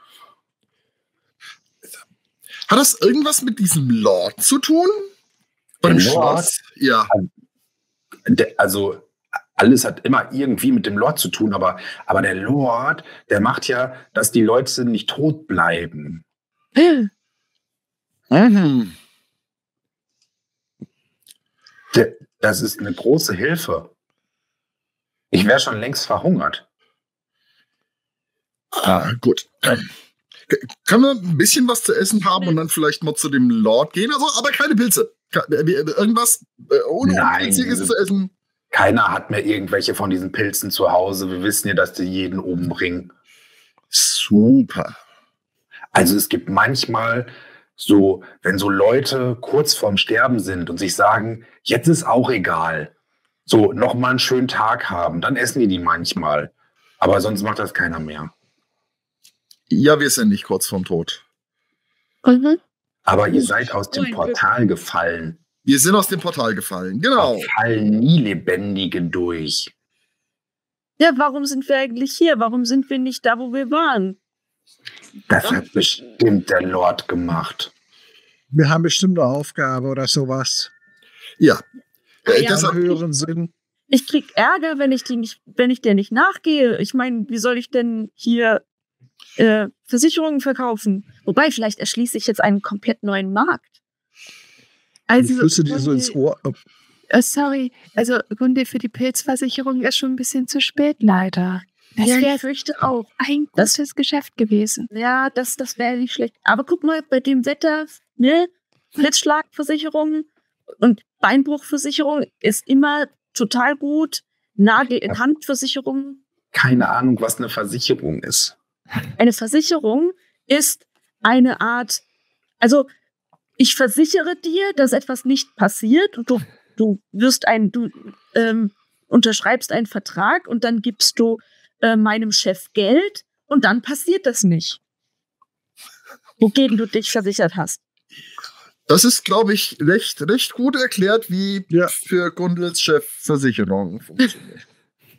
Hat das irgendwas mit diesem Lord zu tun? Beim Der Lord? Schloss? Ja. Also alles hat immer irgendwie mit dem Lord zu tun, aber der Lord, der macht ja, dass die Leute nicht tot bleiben. Mhm. Das ist eine große Hilfe. Ich wäre schon längst verhungert. Gut. Können wir ein bisschen was zu essen haben und dann vielleicht mal zu dem Lord gehen? Also, aber keine Pilze. Irgendwas ohne Nein. Pilziges zu essen? Keiner hat mehr irgendwelche von diesen Pilzen zu Hause. Wir wissen ja, dass die jeden umbringen. Super. Also es gibt manchmal so, wenn so Leute kurz vorm Sterben sind und sich sagen, jetzt ist auch egal, so noch mal einen schönen Tag haben, dann essen die manchmal. Aber sonst macht das keiner mehr. Ja, wir sind nicht kurz vorm Tod. Mhm. Aber ihr seid aus dem Portal gefallen. Wir sind aus dem Portal gefallen, genau. Da fallen nie Lebendige durch. Ja, warum sind wir eigentlich hier? Warum sind wir nicht da, wo wir waren? Das hat bestimmt der Lord gemacht. Wir haben bestimmt eine Aufgabe oder sowas. Ja. Ja, Das Im hat, höheren Sinn. Ich krieg Ärger, wenn ich der nicht nachgehe. Ich meine, wie soll ich denn hier Versicherungen verkaufen? Wobei, vielleicht erschließe ich jetzt einen komplett neuen Markt. Ich flüsse dir so ins Ohr. Sorry, also Gunde, für die Pilzversicherung ist schon ein bisschen zu spät, leider. Das Ja, wäre ich fürchte auch. ein gutes Geschäft gewesen. Ja, das wäre nicht schlecht. Aber guck mal, bei dem Wetter, ne? Blitzschlagversicherung und Beinbruchversicherung ist immer total gut. Nagel in Handversicherung. Keine Ahnung, was eine Versicherung ist. Eine Versicherung ist eine Art, also ich versichere dir, dass etwas nicht passiert und du unterschreibst einen Vertrag und dann gibst du meinem Chef Geld und dann passiert das nicht. Wogegen du dich versichert hast. das ist, glaube ich, recht gut erklärt, wie für Gundels Chef Versicherung funktioniert.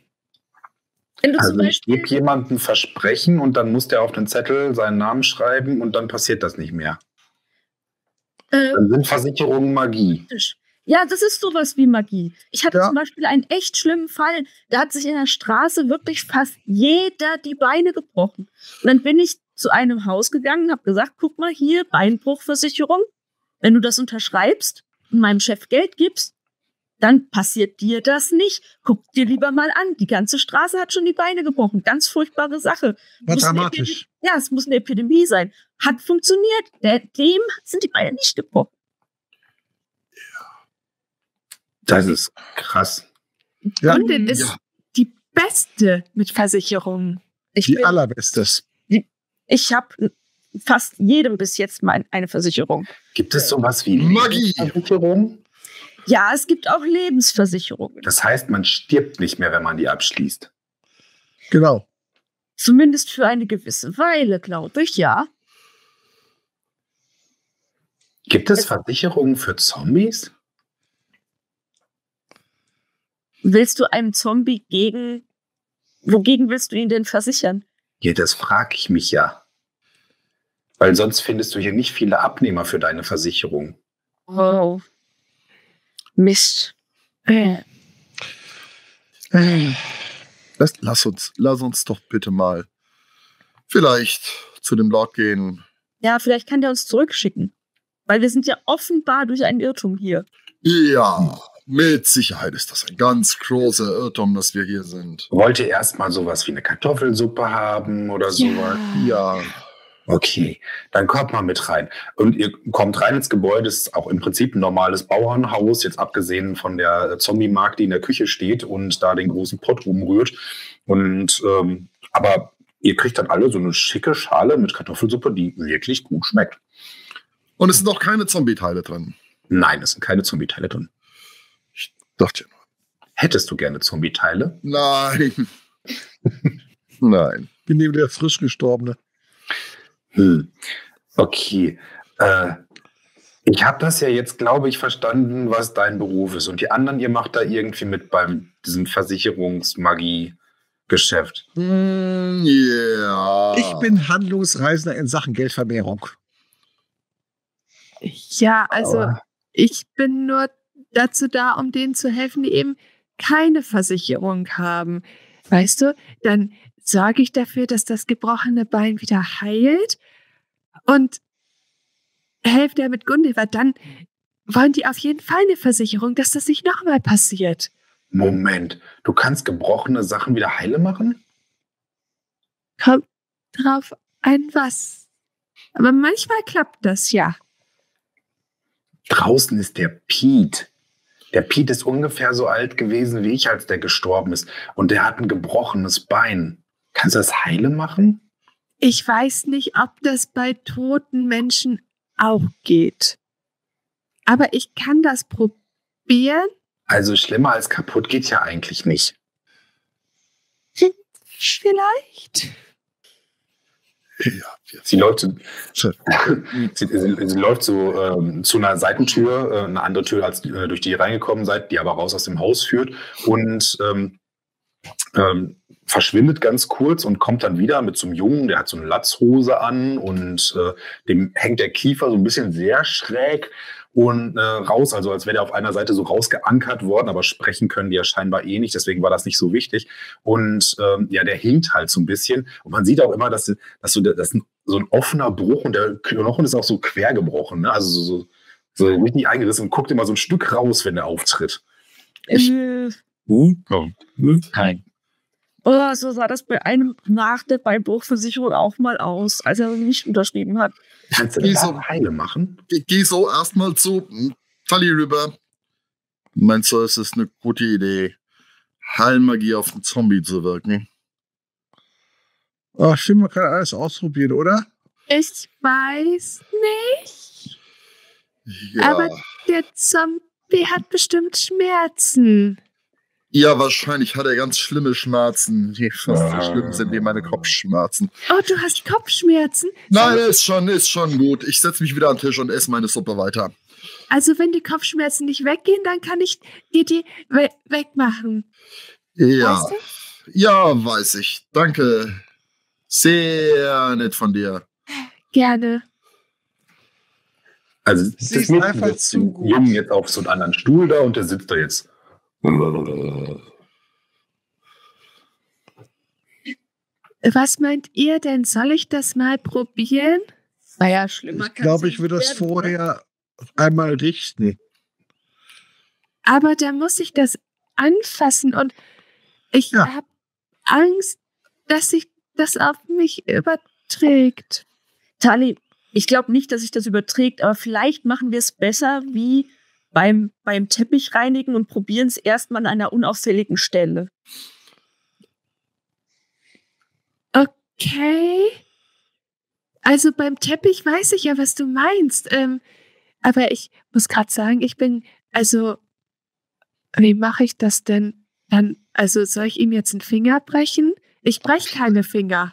Wenn du zum Also ich Beispiel, gebe jemandem Versprechen und dann muss der auf den Zettel seinen Namen schreiben und dann passiert das nicht mehr. Dann sind Versicherungen Magie. ja, das ist sowas wie Magie. Ich hatte Ja. zum Beispiel einen echt schlimmen Fall. Da hat sich in der Straße wirklich fast jeder die Beine gebrochen. Und dann bin ich zu einem Haus gegangen und habe gesagt, guck mal hier, Beinbruchversicherung. Wenn du das unterschreibst, meinem Chef Geld gibst, dann passiert dir das nicht. Guck dir lieber mal an. Die ganze Straße hat schon die Beine gebrochen. Ganz furchtbare Sache. War dramatisch. Ja, es muss eine Epidemie sein. Hat funktioniert. Dem sind die Beine nicht gebrochen. Das ist krass. Ja, Kundin ist die Beste mit Versicherungen. die allerbestes. Ich habe fast jedem bis jetzt mal eine Versicherung. Gibt es sowas wie Magie. Lebensversicherung? Ja, es gibt auch Lebensversicherungen. Das heißt, man stirbt nicht mehr, wenn man die abschließt. Genau. Zumindest für eine gewisse Weile, glaube ich, ja. Gibt es Versicherungen für Zombies? Willst du einem Zombie wogegen willst du ihn denn versichern? Ja, das frage ich mich ja. Weil sonst findest du hier nicht viele Abnehmer für deine Versicherung. Oh. Mist. Lass uns doch bitte mal vielleicht zu dem Lord gehen. Ja, vielleicht kann der uns zurückschicken. Weil wir sind ja offenbar durch einen Irrtum hier. Ja, mit Sicherheit ist das ein ganz großer Irrtum, dass wir hier sind. Wollt ihr erstmal sowas wie eine Kartoffelsuppe haben oder sowas? Ja, Okay, dann kommt mal mit rein. Und ihr kommt rein ins Gebäude, ist auch im Prinzip ein normales Bauernhaus, jetzt abgesehen von der Zombie-Magd, die in der Küche steht und da den großen Pott rumrührt. Und aber ihr kriegt dann alle so eine schicke Schale mit Kartoffelsuppe, die wirklich gut schmeckt. und es sind auch keine Zombie-Teile drin. Nein, es sind keine Zombie-Teile drin. Dachte ja nur. Hättest du gerne Zombie-Teile? Nein. Nein. Bin neben der frisch Gestorbene. Okay. Ich habe das ja jetzt, glaube ich, verstanden, was dein Beruf ist. Und die anderen, ihr macht da irgendwie mit beim diesem Versicherungsmagie-Geschäft. Ja. Ich bin Handlungsreisender in Sachen Geldvermehrung. Ja, also Aber- ich bin nur dazu da, um denen zu helfen, die eben keine Versicherung haben. Weißt du, dann sorge ich dafür, dass das gebrochene Bein wieder heilt und helfe der mit Gundiver. Dann wollen die auf jeden Fall eine Versicherung, dass das nicht nochmal passiert. Moment, du kannst gebrochene Sachen wieder heile machen? Kommt drauf ein was. Aber manchmal klappt das, ja. Draußen ist der Pete. Der Pete ist ungefähr so alt gewesen wie ich, als der gestorben ist. Und der hat ein gebrochenes Bein. Kannst du das heile machen? Ich weiß nicht, ob das bei toten Menschen auch geht. Aber ich kann das probieren. Also schlimmer als kaputt geht ja eigentlich nicht. Vielleicht. Ja, Sie läuft so, sie läuft so zu einer Seitentür, eine andere Tür, als durch die ihr reingekommen seid, die aber raus aus dem Haus führt und verschwindet ganz kurz und kommt dann wieder mit so einem Jungen, der hat so eine Latzhose an und dem hängt der Kiefer so ein bisschen sehr schräg und raus, also als wäre der auf einer Seite so rausgeankert worden, aber sprechen können die ja scheinbar eh nicht, deswegen war das nicht so wichtig. Und ja, der hinkt halt so ein bisschen. Und man sieht auch immer, dass so ein offener Bruch und der Knochen ist auch so quer gebrochen, ne? Also so richtig eingerissen und guckt immer so ein Stück raus, wenn er auftritt. Nein. Oder so sah das bei einem nach der Beinbruchversicherung auch mal aus, als er nicht unterschrieben hat. Kannst du das auch heile machen? Geh so erstmal zu Tali rüber. Meinst du, es ist eine gute Idee, Heilmagie auf den Zombie zu wirken? Ach, stimmt, man kann alles ausprobieren, oder? Ich weiß nicht. Ja. Aber der Zombie hat bestimmt Schmerzen. Ja, wahrscheinlich hat er ganz schlimme Schmerzen, die fast so schlimm sind wie meine Kopfschmerzen. Oh, du hast Kopfschmerzen? Nein, ist schon gut. Ich setze mich wieder an den Tisch und esse meine Suppe weiter. Also wenn die Kopfschmerzen nicht weggehen, dann kann ich dir die wegmachen. Ja, Weißt du? ja, weiß ich. Danke. Sehr nett von dir. Gerne. Also Sie das ist Mädchen einfach setzt zu den gut. Jungen jetzt auf so einen anderen Stuhl da und der sitzt da jetzt. Was meint ihr denn? Soll ich das mal probieren? Naja, schlimmer Ich glaube, ich würde das vorher einmal richten. Aber da muss ich das anfassen und ich habe Angst, dass sich das auf mich überträgt. Tali, ich glaube nicht, dass sich das überträgt, aber vielleicht machen wir es besser wie beim Teppich reinigen und probieren es erstmal an einer unauffälligen Stelle. Okay. Also beim Teppich weiß ich ja, was du meinst. Aber ich muss gerade sagen, wie mache ich das denn dann? Also soll ich ihm jetzt einen Finger brechen? Ich breche keine Finger.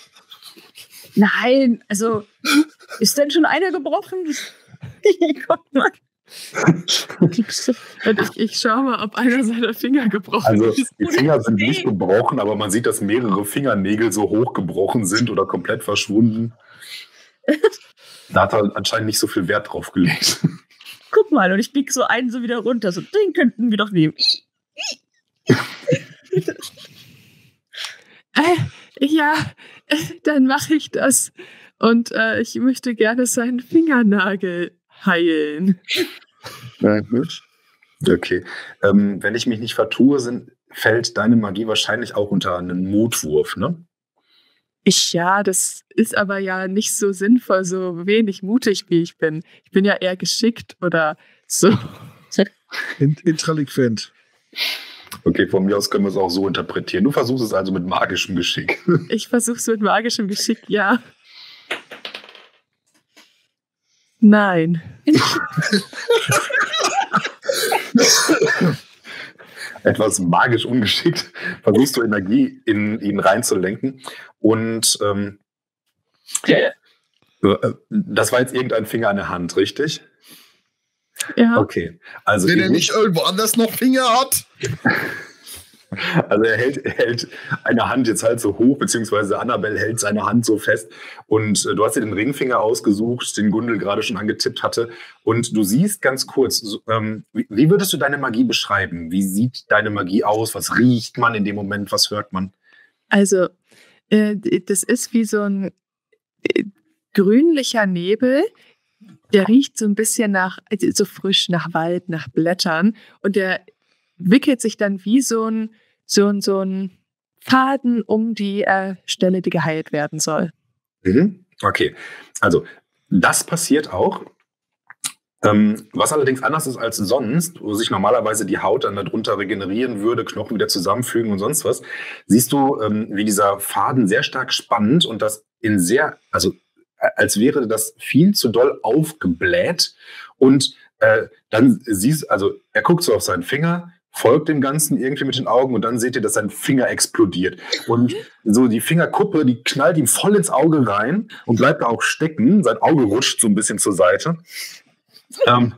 Nein, also ist denn schon einer gebrochen? Guck mal. Und ich schaue mal, ob einer seiner Finger gebrochen ist. Also die Finger sind nicht gebrochen, aber man sieht, dass mehrere Fingernägel so hoch gebrochen sind oder komplett verschwunden. Da hat er anscheinend nicht so viel Wert drauf gelegt. Guck mal, und ich biege so einen so wieder runter. So, den könnten wir doch nehmen. Ja, dann mache ich das. Und ich möchte gerne seinen Fingernagel heilen. Ja, gut. Okay. Wenn ich mich nicht vertue, fällt deine Magie wahrscheinlich auch unter einen Mutwurf, ne? Ja, das ist aber ja nicht so sinnvoll, so wenig mutig wie ich bin. Ich bin ja eher geschickt oder so. Intraliquent. Okay, von mir aus können wir es auch so interpretieren. Du versuchst es also mit magischem Geschick. Ich versuche es mit magischem Geschick, ja. Nein. Etwas magisch ungeschickt versuchst du Energie in ihn reinzulenken. Und das war jetzt irgendein Finger an der Hand, richtig? Ja. Okay. Also wenn er nicht irgendwo anders noch Finger hat. Also er hält eine Hand jetzt halt so hoch, beziehungsweise Annabelle hält seine Hand so fest. Und du hast dir den Ringfinger ausgesucht, den Gundel gerade schon angetippt hatte. Und du siehst ganz kurz, wie würdest du deine Magie beschreiben? Wie sieht deine Magie aus? Was riecht man in dem Moment? Was hört man? Also, das ist wie so ein grünlicher Nebel. Der riecht so ein bisschen so frisch nach Wald, nach Blättern. Und der wickelt sich dann wie so ein Faden um die Stelle, die geheilt werden soll. Mhm. Okay, also das passiert auch. Was allerdings anders ist als sonst, wo sich normalerweise die Haut dann darunter regenerieren würde, Knochen wieder zusammenfügen und sonst was, siehst du, wie dieser Faden sehr stark spannt und das als wäre das viel zu doll aufgebläht. Und dann siehst also er guckt so auf seinen Finger, folgt dem Ganzen irgendwie mit den Augen und dann seht ihr, dass sein Finger explodiert. Und so die Fingerkuppe, die knallt ihm voll ins Auge rein und bleibt da auch stecken. Sein Auge rutscht so ein bisschen zur Seite. Oh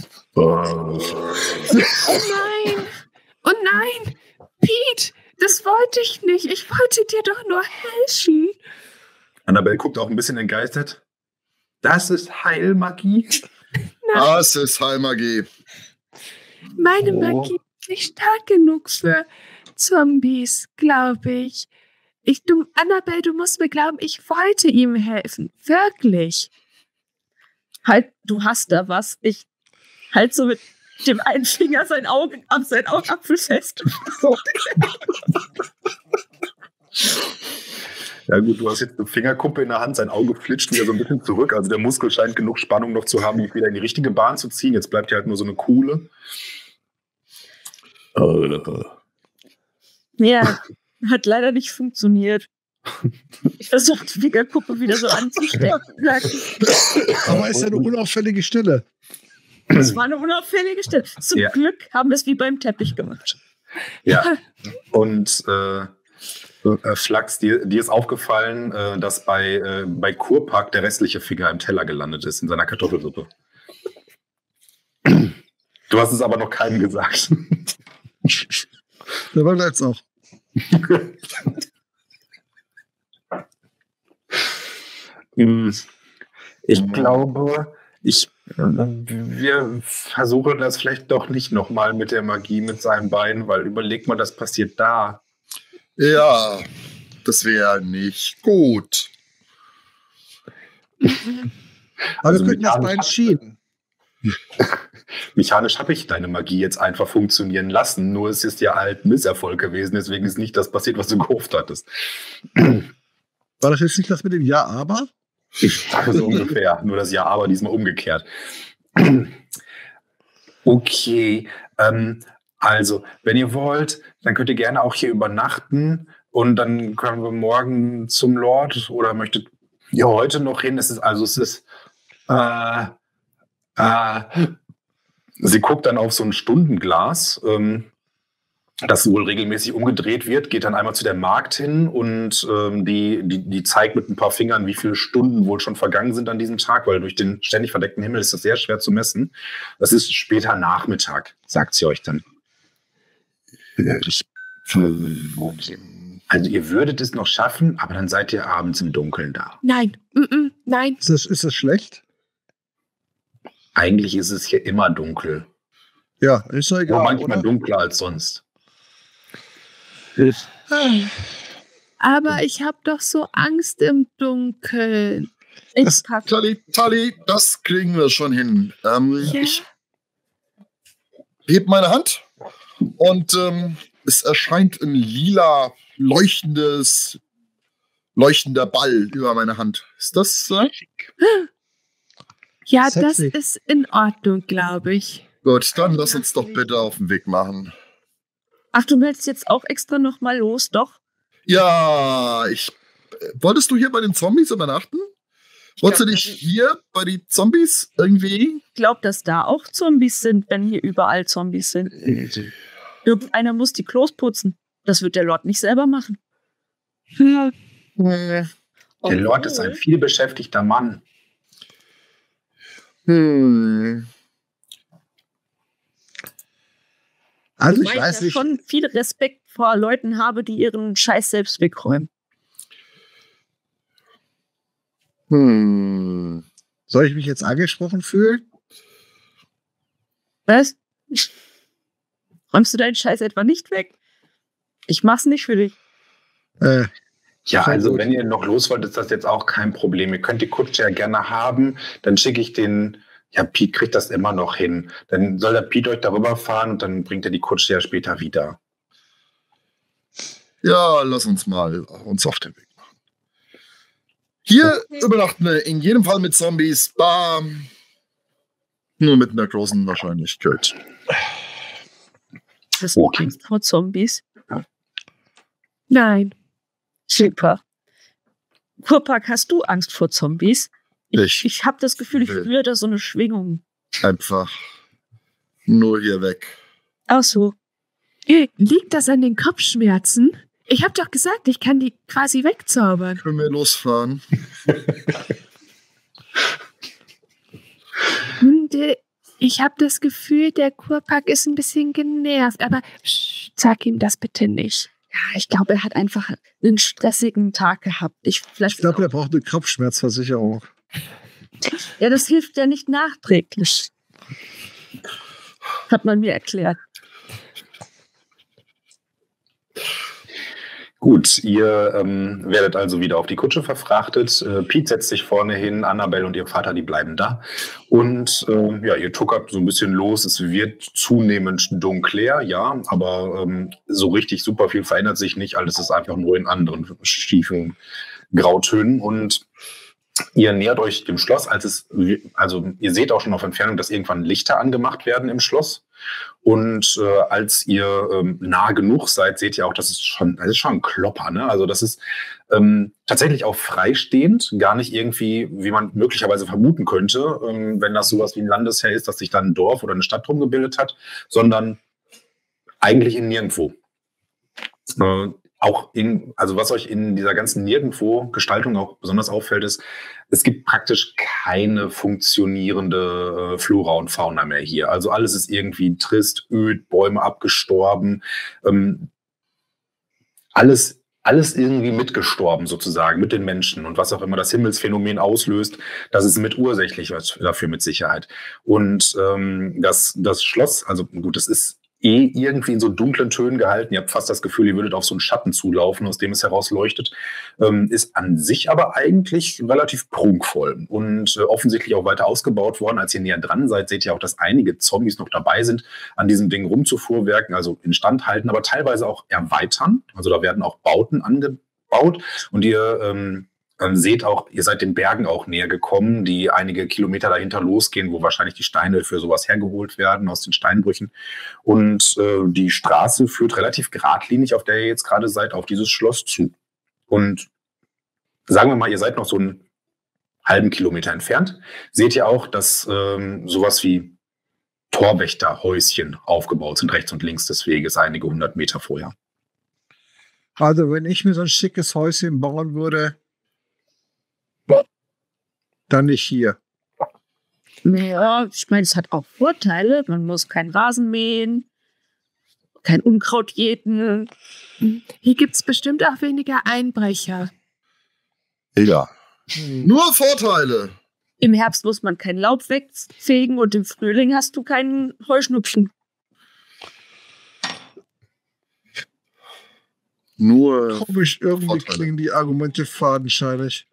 nein! Oh nein! Pete, das wollte ich nicht. Ich wollte dir doch nur helfen. Annabelle guckt auch ein bisschen entgeistert. Das ist Heilmagie? Das ist Heilmagie. Meine Magie ist nicht stark genug für Zombies, glaube ich. Annabelle, du musst mir glauben, ich wollte ihm helfen. Wirklich. Halt, du hast da was. Ich halt so mit dem einen Finger sein Augapfel fest. Ja gut, du hast jetzt eine Fingerkuppe in der Hand, sein Auge flitscht wieder so ein bisschen zurück. Also der Muskel scheint genug Spannung noch zu haben, dich wieder in die richtige Bahn zu ziehen. Jetzt bleibt hier halt nur so eine Kuhle. Ja, hat leider nicht funktioniert. Ich versuche die Fingerkuppe wieder so anzustecken. Aber ist ja eine unauffällige Stelle. Das war eine unauffällige Stelle. Zum Glück haben wir es wie beim Teppich gemacht. Ja, und Flachs, dir ist aufgefallen, dass bei Kurpark der restliche Finger im Teller gelandet ist, in seiner Kartoffelsuppe. Du hast es aber noch keinem gesagt. Da war jetzt auch. Ich glaube, wir versuchen das vielleicht doch nicht nochmal mit der Magie mit seinem Bein, weil überleg mal, das passiert da. Ja, das wäre nicht gut. Aber wir könnten das Bein schieben. Mechanisch habe ich deine Magie jetzt einfach funktionieren lassen, nur es ist ja halt ein Misserfolg gewesen, deswegen ist nicht das passiert, was du gehofft hattest. War das jetzt nicht das mit dem Ja, aber? Ich dachte so ungefähr, nur das Ja, aber diesmal umgekehrt. Okay, also, wenn ihr wollt, dann könnt ihr gerne auch hier übernachten und dann können wir morgen zum Lord oder möchtet ihr heute noch hin? Sie guckt dann auf so ein Stundenglas, das wohl regelmäßig umgedreht wird, geht dann einmal zu der Magd hin und die zeigt mit ein paar Fingern, wie viele Stunden wohl schon vergangen sind an diesem Tag, weil durch den ständig verdeckten Himmel ist das sehr schwer zu messen. Das ist später Nachmittag, sagt sie euch dann. Also ihr würdet es noch schaffen, aber dann seid ihr abends im Dunkeln da. Nein, nein. Ist das schlecht? Eigentlich ist es hier immer dunkel. Ja, ist doch egal. Nur manchmal oder? dunkler als sonst. Aber ich habe doch so Angst im Dunkeln. Tali, das kriegen wir schon hin. Ja. Ich heb meine Hand und es erscheint ein lila leuchtender Ball über meine Hand. Ist das Ja, Sexy. das ist in Ordnung, glaube ich. gut? Dann lass uns doch bitte auf den Weg machen. Ach, du meldest jetzt auch extra nochmal los, doch? Ja, wolltest du hier bei den Zombies übernachten? Wolltest du dich hier bei den Zombies irgendwie? Ich glaube, dass da auch Zombies sind, wenn hier überall Zombies sind. Irgendeiner muss die Klos putzen. Das wird der Lord nicht selber machen. Der Lord ist ein vielbeschäftigter Mann. Also Weil ich weiß ja nicht. schon viel Respekt vor Leuten habe, die ihren Scheiß selbst wegräumen. Soll ich mich jetzt angesprochen fühlen? Was? Räumst du deinen Scheiß etwa nicht weg? Ich mach's nicht für dich. Ja, Sehr also gut. wenn ihr noch los wollt, ist das jetzt auch kein Problem. Ihr könnt die Kutsche ja gerne haben. Dann schicke ich ja, Pete kriegt das immer noch hin. Dann soll der Pete euch darüber fahren und dann bringt er die Kutsche ja später wieder. Ja, lass uns mal uns auf den Weg machen. Hier übernachten wir in jedem Fall mit Zombies, nur mit einer großen Wahrscheinlichkeit. Hast du Okay. Angst vor Zombies? Nein. Super. Kurpak, hast du Angst vor Zombies? Ich habe das Gefühl, ich will. spüre da so eine Schwingung. Einfach nur hier weg. Ach so. Liegt das an den Kopfschmerzen? Ich habe doch gesagt, ich kann die quasi wegzaubern. Können wir losfahren? Und ich habe das Gefühl, der Kurpak ist ein bisschen genervt. Aber sag ihm das bitte nicht. Ja, ich glaube, er hat einfach einen stressigen Tag gehabt. Ich glaube, er braucht eine Kopfschmerzversicherung. Ja, das hilft ja nicht nachträglich. Hat man mir erklärt. Gut, ihr werdet also wieder auf die Kutsche verfrachtet. Pete setzt sich vorne hin, Annabelle und ihr Vater, die bleiben da. Und ja, ihr tuckert so ein bisschen los. Es wird zunehmend dunkler, ja, aber so richtig super viel verändert sich nicht. Alles ist einfach nur in anderen schiefen Grautönen. Und ihr nähert euch dem Schloss, also ihr seht auch schon auf Entfernung, dass irgendwann Lichter angemacht werden im Schloss. Und als ihr nah genug seid, seht ihr auch, das ist schon ein Klopper. Ne? Also das ist tatsächlich auch freistehend, gar nicht irgendwie, wie man möglicherweise vermuten könnte, wenn das sowas wie ein Landesherr ist, dass sich dann ein Dorf oder eine Stadt drum gebildet hat, sondern eigentlich in Nirgendwo. Also was euch in dieser ganzen Nirgendwo-Gestaltung auch besonders auffällt, ist, es gibt praktisch keine funktionierende Flora und Fauna mehr hier. Also alles ist irgendwie trist, öd, Bäume abgestorben, alles irgendwie mitgestorben sozusagen, mit den Menschen. Und was auch immer das Himmelsphänomen auslöst, das ist mit ursächlich dafür mit Sicherheit. Und das Schloss, also gut, es ist irgendwie in so dunklen Tönen gehalten. Ihr habt fast das Gefühl, ihr würdet auf so einen Schatten zulaufen, aus dem es heraus leuchtet. Ist an sich aber eigentlich relativ prunkvoll und offensichtlich auch weiter ausgebaut worden. Als ihr näher dran seid, seht ihr auch, dass einige Zombies noch dabei sind, an diesem Ding rumzufuhrwerken, also instand halten, aber teilweise auch erweitern. Also da werden auch Bauten angebaut und ihr seht auch, ihr seid den Bergen auch näher gekommen, die einige Kilometer dahinter losgehen, wo wahrscheinlich die Steine für sowas hergeholt werden aus den Steinbrüchen. Und die Straße führt relativ geradlinig, auf der ihr jetzt gerade seid, auf dieses Schloss zu. Und sagen wir mal, ihr seid noch so einen halben Kilometer entfernt, seht ihr auch, dass sowas wie Torwächterhäuschen aufgebaut sind, rechts und links des Weges, einige 100 Meter vorher. Also wenn ich mir so ein schickes Häuschen bauen würde, dann nicht hier. Ja, ich meine, es hat auch Vorteile. Man muss keinen Rasen mähen, kein Unkraut jäten. Hier gibt es bestimmt auch weniger Einbrecher. Ja. Nur Vorteile. Im Herbst muss man kein Laub wegfegen und im Frühling hast du keinen Heuschnupfen. Nur Komisch, irgendwie Vorteile. klingen die Argumente fadenscheinig.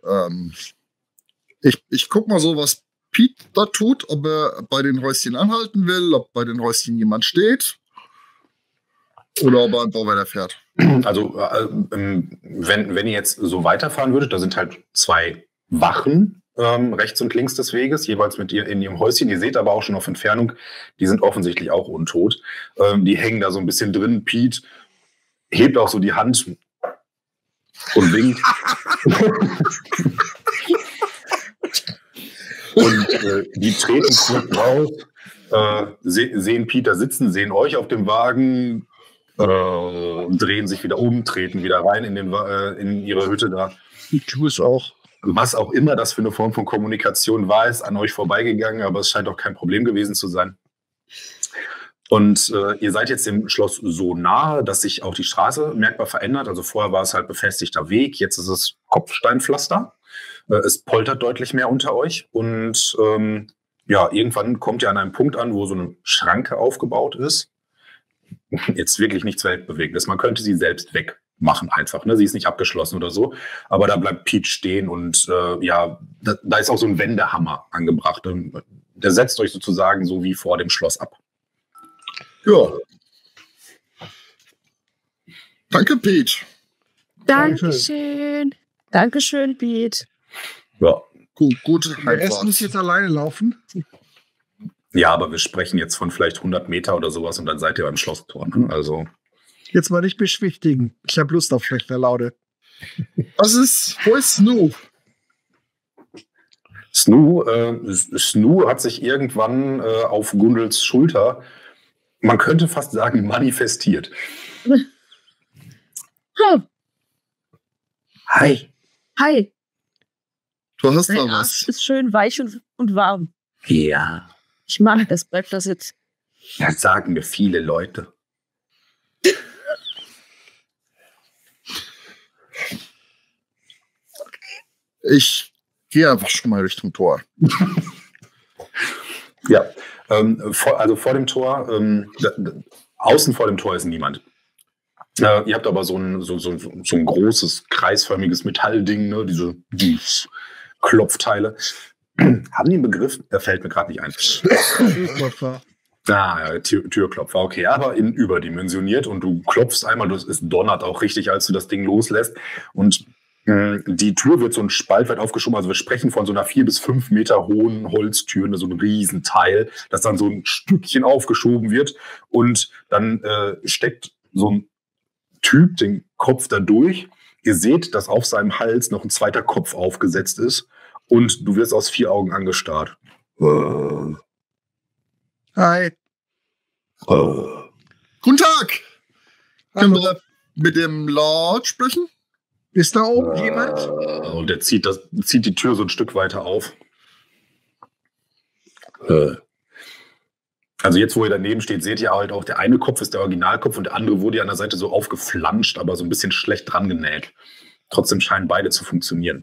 Ich guck mal so, was Pete da tut, ob er bei den Häuschen anhalten will, ob bei den Häuschen jemand steht oder ob er einfach weiter fährt. Also wenn ihr jetzt so weiterfahren würdet, da sind halt 2 Wachen rechts und links des Weges, jeweils mit ihr in ihrem Häuschen. Ihr seht aber auch schon auf Entfernung, die sind offensichtlich auch untot. Die hängen da so ein bisschen drin. Pete hebt auch so die Hand und winkt. Und die treten zurück raus, sehen Peter sitzen, sehen euch auf dem Wagen, drehen sich wieder um, treten wieder rein in ihre Hütte da. Ich tue es auch. Was auch immer das für eine Form von Kommunikation war, ist an euch vorbeigegangen, aber es scheint auch kein Problem gewesen zu sein. Und ihr seid jetzt dem Schloss so nahe, dass sich auch die Straße merkbar verändert. Also vorher war es halt befestigter Weg, jetzt ist es Kopfsteinpflaster. Es poltert deutlich mehr unter euch und ja, irgendwann kommt ihr an einem Punkt an, wo so eine Schranke aufgebaut ist. Jetzt wirklich nichts Weltbewegendes. Man könnte sie selbst wegmachen einfach. Ne? Sie ist nicht abgeschlossen oder so, aber da bleibt Pete stehen und ja, da ist auch so ein Wendehammer angebracht. Der setzt euch sozusagen so wie vor dem Schloss ab. Ja. Danke, Pete. Dankeschön. Dankeschön, Pete. Ja. Gute Der Rest muss jetzt alleine laufen. Ja, aber wir sprechen jetzt von vielleicht 100 Meter oder sowas und dann seid ihr beim Schlosstor. Ne? Also Jetzt mal nicht beschwichtigen. Ich habe Lust auf schlechte Laune. Wo ist Snoop? Snoo hat sich irgendwann auf Gundels Schulter, man könnte fast sagen, manifestiert. Hi. Hi. Du hast da Dein was. Arsch ist schön weich und warm. Ja, Ich mag das. Bleibt das jetzt. das sagen mir viele Leute. Ich gehe einfach schon mal Richtung Tor. Ja, also vor dem Tor, außen vor dem Tor ist niemand. Ihr habt aber so ein großes, kreisförmiges Metallding, ne? diese Klopfteile. Haben die einen Begriff? Der fällt mir gerade nicht ein. Türklopfer. Ja, Türklopfer, okay, aber überdimensioniert und du klopfst einmal, es donnert auch richtig, als du das Ding loslässt und die Tür wird so ein Spalt weit aufgeschoben, also wir sprechen von so einer 4 bis 5 Meter hohen Holztür, so ein Riesenteil, das dann so ein Stückchen aufgeschoben wird und dann steckt so ein Typ den Kopf da durch. Ihr seht, dass auf seinem Hals noch ein zweiter Kopf aufgesetzt ist und du wirst aus 4 Augen angestarrt. Hi. Guten Tag! Können Hallo. wir mit dem Lord sprechen? Ist da oben jemand? Und der zieht die Tür so ein Stück weiter auf. Also jetzt, wo ihr daneben steht, seht ihr halt auch, der eine Kopf ist der Originalkopf und der andere wurde ja an der Seite so aufgeflanscht, aber so ein bisschen schlecht dran genäht. Trotzdem scheinen beide zu funktionieren.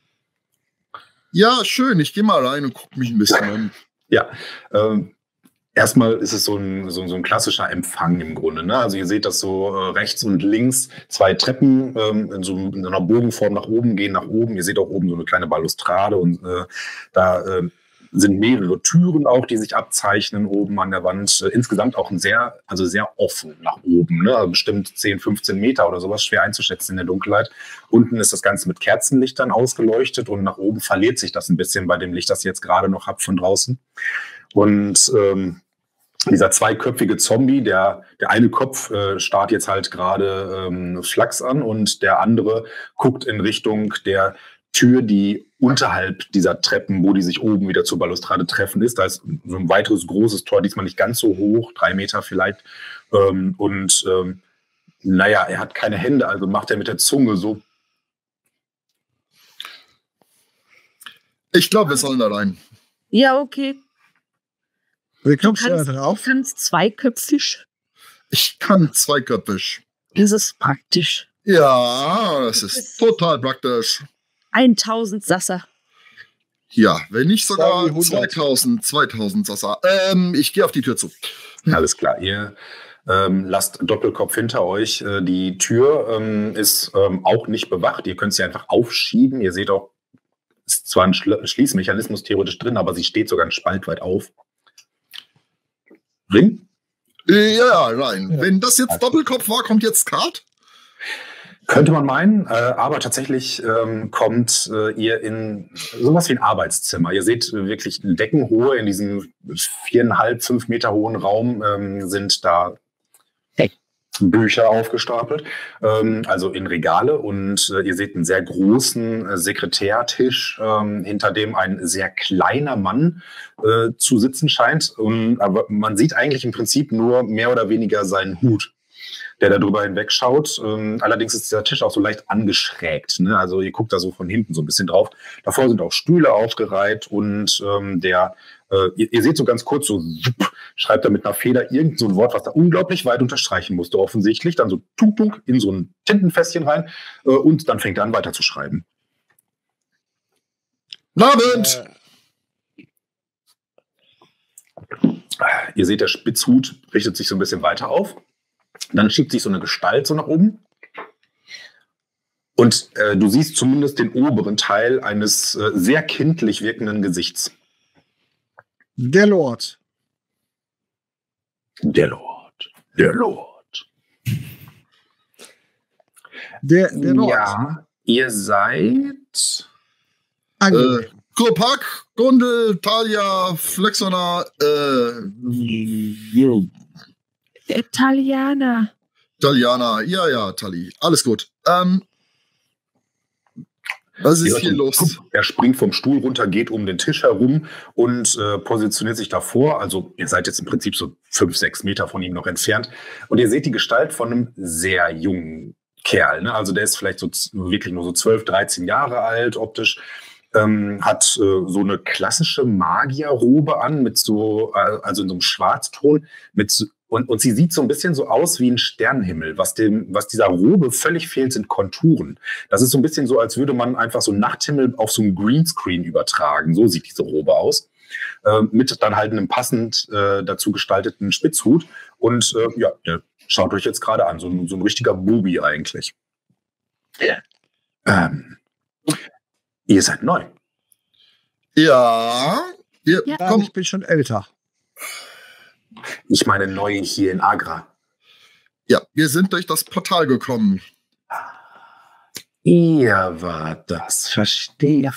Ja, schön. Ich gehe mal rein und gucke mich ein bisschen an. Ja, Erstmal ist es so ein klassischer Empfang im Grunde. Ne? Also ihr seht, dass so rechts und links 2 Treppen in einer Bogenform nach oben gehen, nach oben. Ihr seht auch oben so eine kleine Balustrade und da sind mehrere Türen auch, die sich abzeichnen oben an der Wand. Insgesamt auch sehr offen nach oben. Ne? Also bestimmt 10, 15 Meter oder sowas, schwer einzuschätzen in der Dunkelheit. Unten ist das Ganze mit Kerzenlichtern ausgeleuchtet und nach oben verliert sich das ein bisschen bei dem Licht, das ihr jetzt gerade noch habt von draußen. Und dieser zweiköpfige Zombie, der eine Kopf starrt jetzt halt gerade Flachs an und der andere guckt in Richtung der Tür, die unterhalb dieser Treppen, wo die sich oben wieder zur Balustrade treffen, ist. Da ist so ein weiteres großes Tor, diesmal nicht ganz so hoch, 3 Meter vielleicht. Naja, er hat keine Hände, also macht er mit der Zunge so. Ich glaube, wir sollen da rein. Ja, okay. Wie kommst du da drauf? Du kannst zweiköpfig. Ich kann zweiköpfig. Das ist praktisch. Ja, das ist total praktisch. 1000 Sasser. Ja, wenn nicht sogar 200. 2000 Sasa. Ich gehe auf die Tür zu. Alles klar, ihr lasst Doppelkopf hinter euch. Die Tür ist auch nicht bewacht. Ihr könnt sie einfach aufschieben. Ihr seht auch, ist zwar ein Schließmechanismus theoretisch drin, aber sie steht sogar einen Spalt weit auf. Ring? Ja, rein. Ja. Wenn das jetzt Doppelkopf war, kommt jetzt Skat? Könnte man meinen, aber tatsächlich kommt ihr in sowas wie ein Arbeitszimmer. Ihr seht wirklich Deckenhohe in diesem 4,5, 5 Meter hohen Raum sind da Bücher aufgestapelt, also in Regale, und ihr seht einen sehr großen Sekretärtisch, hinter dem ein sehr kleiner Mann zu sitzen scheint. Aber man sieht eigentlich im Prinzip nur mehr oder weniger seinen Hut, der da drüber hinwegschaut. Allerdings ist dieser Tisch auch so leicht angeschrägt. Ne? Also ihr guckt da so von hinten so ein bisschen drauf. Davor sind auch Stühle aufgereiht und ihr seht so ganz kurz, so schreibt er mit einer Feder irgend so ein Wort, was er unglaublich weit unterstreichen musste, offensichtlich. Dann so tuk in so ein Tintenfässchen rein und dann fängt er an weiter zu schreiben. Abend! Ihr seht, der Spitzhut richtet sich so ein bisschen weiter auf. Dann schiebt sich so eine Gestalt so nach oben. Und du siehst zumindest den oberen Teil eines sehr kindlich wirkenden Gesichts. Der Lord. Der Lord. Der Lord. Der Lord. Ja, ihr seid... Kurpak, Gundel, Talia, Flexona, Italianer. Taliana. Ja, Tali. Alles gut. Was ist hier los? Er springt vom Stuhl runter, geht um den Tisch herum und positioniert sich davor. Also ihr seid jetzt im Prinzip so 5, 6 Meter von ihm noch entfernt. Und ihr seht die Gestalt von einem sehr jungen Kerl. Ne? Also der ist vielleicht so wirklich nur so 12, 13 Jahre alt optisch. Hat so eine klassische Magierrobe an, mit so, also in so einem Schwarzton, und sie sieht so ein bisschen so aus wie ein Sternenhimmel. Was dieser Robe völlig fehlt, sind Konturen. Das ist so ein bisschen so, als würde man einfach so einen Nachthimmel auf so einen Greenscreen übertragen. So sieht diese Robe aus. Mit dann halt einem passend dazu gestalteten Spitzhut. Und ja, der schaut euch jetzt gerade an. So ein richtiger Bubi eigentlich. Ihr seid neu. Ja. Komm. Ich bin schon älter. Ich meine neu hier in Agra. Ja, wir sind durch das Portal gekommen. Ihr wart das. Verstehe.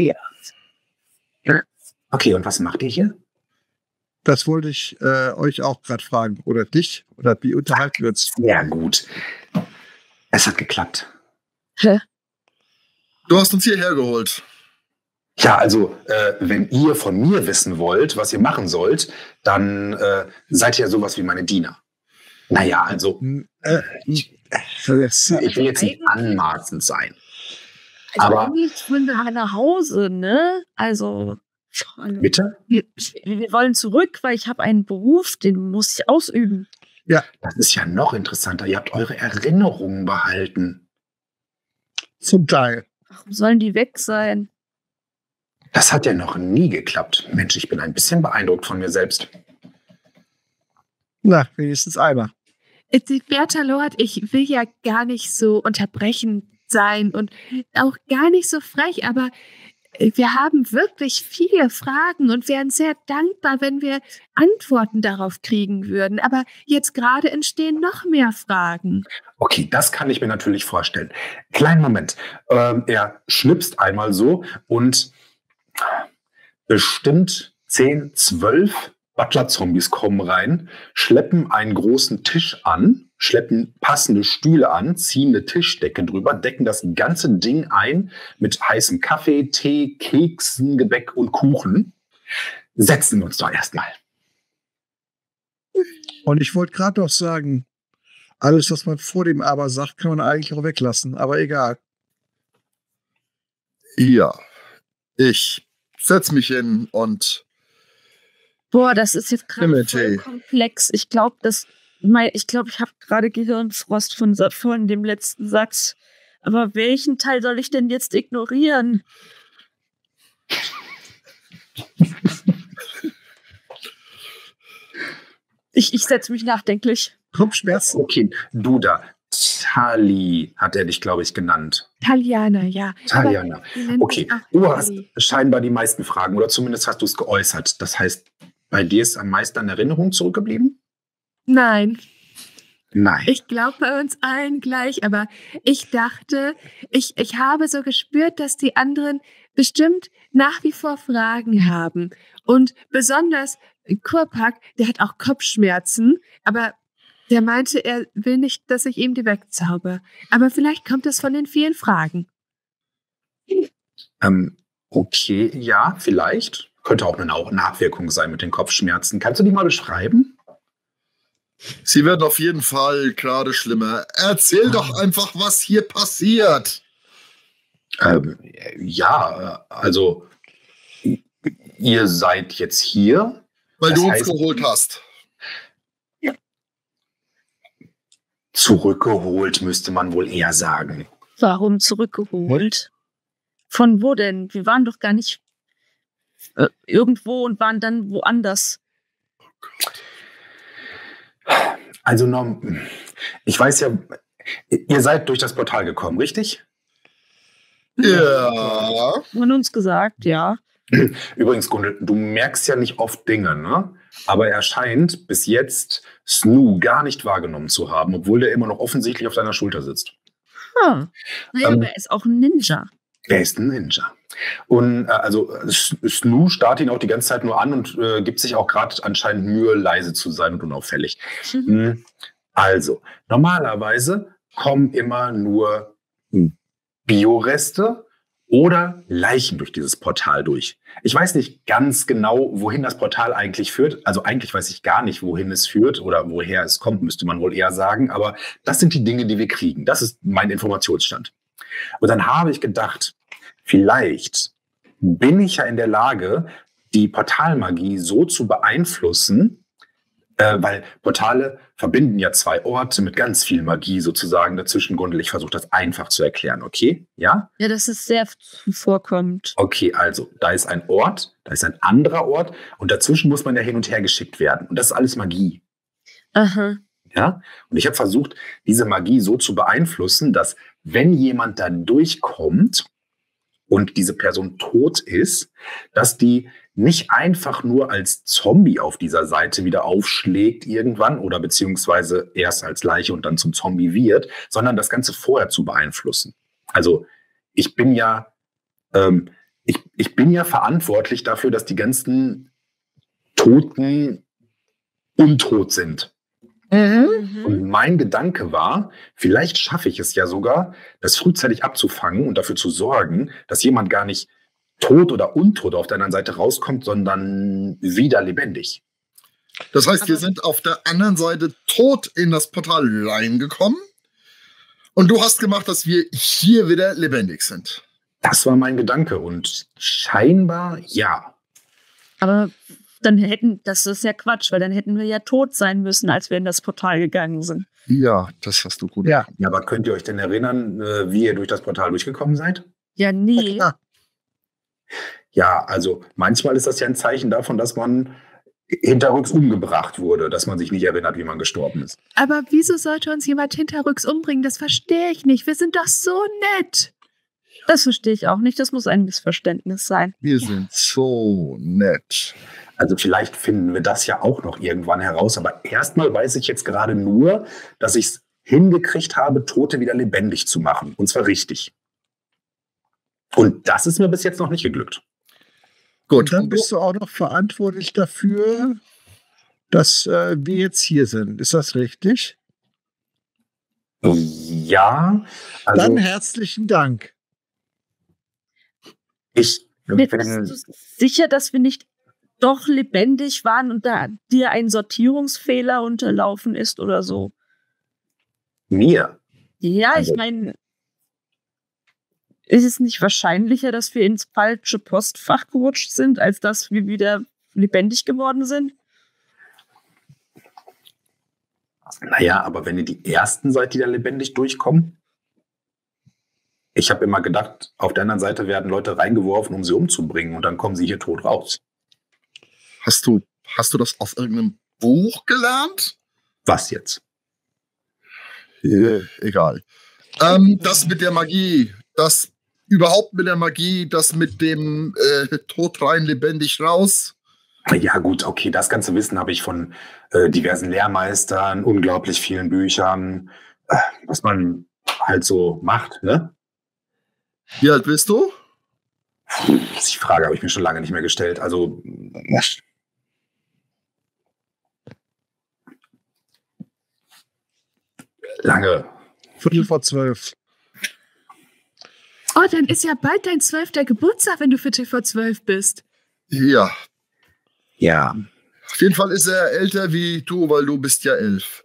Okay, und was macht ihr hier? Das wollte ich euch auch gerade fragen. Oder dich? Oder wie unterhalten wir uns? Sehr gut. Es hat geklappt. Hä? Du hast uns hierher geholt. Ja, also, wenn ihr von mir wissen wollt, was ihr machen sollt, dann seid ihr sowas wie meine Diener. Naja, also, ich will jetzt nicht anmaßend sein. Also Aber eigentlich wollen wir nach Hause, ne? Also, bitte? wir wollen zurück, weil ich habe einen Beruf, den muss ich ausüben. Ja. Das ist ja noch interessanter. Ihr habt eure Erinnerungen behalten. Zum Teil. Warum sollen die weg sein? Das hat ja noch nie geklappt. Mensch, ich bin ein bisschen beeindruckt von mir selbst. Na, wenigstens einmal. Werter Lord, ich will ja gar nicht so unterbrechend sein und auch gar nicht so frech, aber wir haben wirklich viele Fragen und wären sehr dankbar, wenn wir Antworten darauf kriegen würden. Aber jetzt gerade entstehen noch mehr Fragen. Okay, das kann ich mir natürlich vorstellen. Kleinen Moment. Er schnipst einmal so und bestimmt 10, 12 Butler-Zombies kommen rein, schleppen einen großen Tisch an, schleppen passende Stühle an, ziehen eine Tischdecke drüber, decken das ganze Ding ein mit heißem Kaffee, Tee, Keksen, Gebäck und Kuchen. Setzen wir uns doch erstmal. Und ich wollte gerade noch sagen, alles, was man vor dem Aber sagt, kann man eigentlich auch weglassen. Aber egal. Ja, ich setz mich hin und Boah, das ist jetzt gerade voll Timothy. komplex. Ich glaube, ich habe gerade Gehirnfrost von dem letzten Satz. Aber welchen Teil soll ich denn jetzt ignorieren? Ich setze mich nachdenklich. Kopfschmerzen. Okay, du da. Tali hat er dich, glaube ich, genannt. Taliana, ja. Taliana. Aber wir nennen Okay, dich auch du hast Tali. scheinbar die meisten Fragen oder zumindest hast du es geäußert. Das heißt, bei dir ist am meisten an Erinnerung zurückgeblieben? Nein, Nein. ich glaube bei uns allen gleich, aber ich dachte, ich habe so gespürt, dass die anderen bestimmt nach wie vor Fragen haben. Und besonders Kurpak, der hat auch Kopfschmerzen, aber der meinte, er will nicht, dass ich ihm die wegzauber. Aber vielleicht kommt das von den vielen Fragen. Okay, ja, vielleicht. Könnte auch eine Nachwirkung sein mit den Kopfschmerzen. Kannst du die mal beschreiben? Sie werden auf jeden Fall gerade schlimmer. Erzähl doch einfach, was hier passiert. Ja, also ihr seid jetzt hier. Weil Das du uns heißt- geholt hast. Zurückgeholt, müsste man wohl eher sagen. Warum zurückgeholt? Von wo denn? Wir waren doch gar nicht irgendwo und waren dann woanders. Also, ich weiß ja, ihr seid durch das Portal gekommen, richtig? Ja. Von uns gesagt, ja. Übrigens, Gundel, du merkst ja nicht oft Dinge, ne? Aber er scheint bis jetzt Snoo gar nicht wahrgenommen zu haben, obwohl der immer noch offensichtlich auf deiner Schulter sitzt. Naja, aber er ist auch ein Ninja. Er ist ein Ninja. Und Snoo starrt ihn auch die ganze Zeit nur an und gibt sich auch gerade anscheinend Mühe, leise zu sein und unauffällig. Also, normalerweise kommen immer nur Bioreste oder Leichen durch dieses Portal durch. Ich weiß nicht ganz genau, wohin das Portal eigentlich führt. Also eigentlich weiß ich gar nicht, wohin es führt oder woher es kommt, müsste man wohl eher sagen. Aber das sind die Dinge, die wir kriegen. Das ist mein Informationsstand. Und dann habe ich gedacht, vielleicht bin ich ja in der Lage, die Portalmagie so zu beeinflussen, weil Portale verbinden ja zwei Orte mit ganz viel Magie sozusagen dazwischen. Gundel, ich versuche das einfach zu erklären, okay? Ja? Ja, dass es sehr vorkommt. Okay, also da ist ein Ort, da ist ein anderer Ort und dazwischen muss man ja hin und her geschickt werden. Und das ist alles Magie. Aha. Ja? Und ich habe versucht, diese Magie so zu beeinflussen, dass wenn jemand da durchkommt und diese Person tot ist, dass die nicht einfach nur als Zombie auf dieser Seite wieder aufschlägt irgendwann oder beziehungsweise erst als Leiche und dann zum Zombie wird, sondern das Ganze vorher zu beeinflussen. Also ich bin ja verantwortlich dafür, dass die ganzen Toten untot sind. Und mein Gedanke war, vielleicht schaffe ich es ja sogar, das frühzeitig abzufangen und dafür zu sorgen, dass jemand gar nicht tot oder untot auf der anderen Seite rauskommt, sondern wieder lebendig. Das heißt, wir sind auf der anderen Seite tot in das Portal reingekommen und du hast gemacht, dass wir hier wieder lebendig sind. Das war mein Gedanke und scheinbar ja. Aber das ist ja Quatsch, weil dann hätten wir ja tot sein müssen, als wir in das Portal gegangen sind. Ja, das hast du gut. Ja. Ja, aber könnt ihr euch denn erinnern, wie ihr durch das Portal durchgekommen seid? Ja, nie. Ja, Ja, also manchmal ist das ja ein Zeichen davon, dass man hinterrücks umgebracht wurde, dass man sich nicht erinnert, wie man gestorben ist. Aber wieso sollte uns jemand hinterrücks umbringen? Das verstehe ich nicht. Wir sind doch so nett. Das verstehe ich auch nicht. Das muss ein Missverständnis sein. Wir sind so nett. Also vielleicht finden wir das ja auch noch irgendwann heraus. Aber erstmal weiß ich jetzt gerade nur, dass ich es hingekriegt habe, Tote wieder lebendig zu machen. Und zwar richtig. Und das ist mir bis jetzt noch nicht geglückt. Gut. Und dann bist du auch noch verantwortlich dafür, dass wir jetzt hier sind. Ist das richtig? Ja. Also dann herzlichen Dank. Bist du sicher, dass wir nicht doch lebendig waren und da dir ein Sortierungsfehler unterlaufen ist oder so? Mir? Ja, ich meine, ist es nicht wahrscheinlicher, dass wir ins falsche Postfach gerutscht sind, als dass wir wieder lebendig geworden sind? Naja, aber wenn ihr die Ersten seid, die da lebendig durchkommen? Ich habe immer gedacht, auf der anderen Seite werden Leute reingeworfen, um sie umzubringen und dann kommen sie hier tot raus. Hast du das aus irgendeinem Buch gelernt? Was jetzt? Egal. Das mit der Magie, das mit dem Tod rein, lebendig raus. Ja gut, okay, das ganze Wissen habe ich von diversen Lehrmeistern, unglaublich vielen Büchern, was man halt so macht, ne? Wie alt bist du? Die Frage habe ich mir schon lange nicht mehr gestellt. Also lange. 11:45. Oh, dann ist ja bald dein 12. Geburtstag, wenn du 11:45 bist. Ja. Ja. Auf jeden Fall ist er älter wie du, weil du bist ja 11.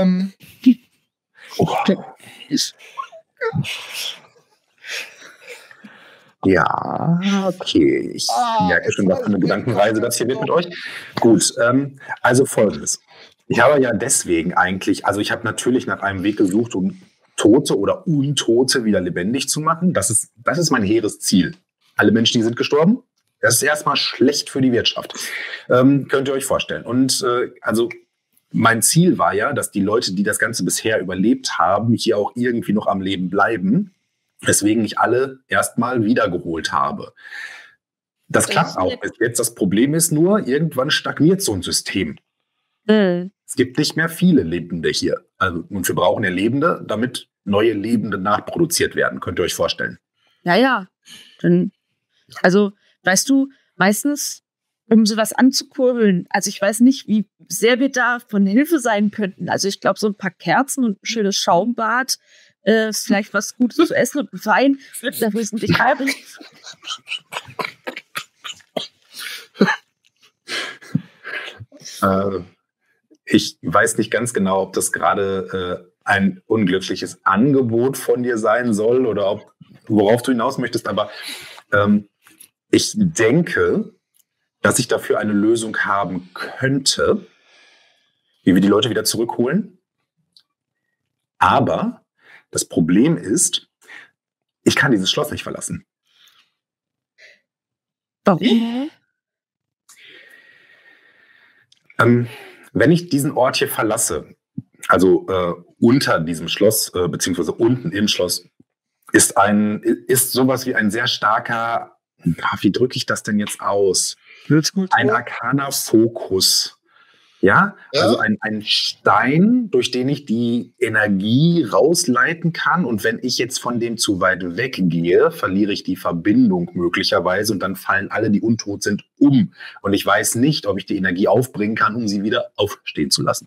Ja, okay. Ich merke schon, was für eine Gedankenreise das hier wird mit euch. Gut, also Folgendes. Ich habe ja deswegen eigentlich, also ich habe natürlich nach einem Weg gesucht, um Tote oder Untote wieder lebendig zu machen. Das ist mein hehres Ziel. Alle Menschen, die sind gestorben, das ist erstmal schlecht für die Wirtschaft. Könnt ihr euch vorstellen. Und also mein Ziel war ja, dass die Leute, die das Ganze bisher überlebt haben, hier auch irgendwie noch am Leben bleiben. Weswegen ich alle erstmal wiedergeholt habe. Das klappt auch bis jetzt. Das Problem ist nur, irgendwann stagniert so ein System. Es gibt nicht mehr viele Lebende hier. Also, und wir brauchen ja Lebende, damit neue Lebende nachproduziert werden. Könnt ihr euch vorstellen? Ja. Also, weißt du, meistens, um sowas anzukurbeln, also ich weiß nicht, wie sehr wir da von Hilfe sein könnten. Also ich glaube, so ein paar Kerzen und ein schönes Schaumbad, vielleicht was Gutes zu essen und Wein wird da wesentlich halten. Ich weiß nicht ganz genau, ob das gerade ein unglückliches Angebot von dir sein soll oder worauf du hinaus möchtest, aber ich denke, dass ich dafür eine Lösung haben könnte, wie wir die Leute wieder zurückholen. Aber das Problem ist, ich kann dieses Schloss nicht verlassen. Warum? Wenn ich diesen Ort hier verlasse, also unter diesem Schloss, beziehungsweise unten im Schloss, ist sowas wie ein sehr starker, wie drücke ich das denn jetzt aus? Ein arkaner Fokus. Ja, also ein Stein, durch den ich die Energie rausleiten kann. Und wenn ich jetzt von dem zu weit weggehe, verliere ich die Verbindung möglicherweise und dann fallen alle, die untot sind, um. Und ich weiß nicht, ob ich die Energie aufbringen kann, um sie wieder aufstehen zu lassen.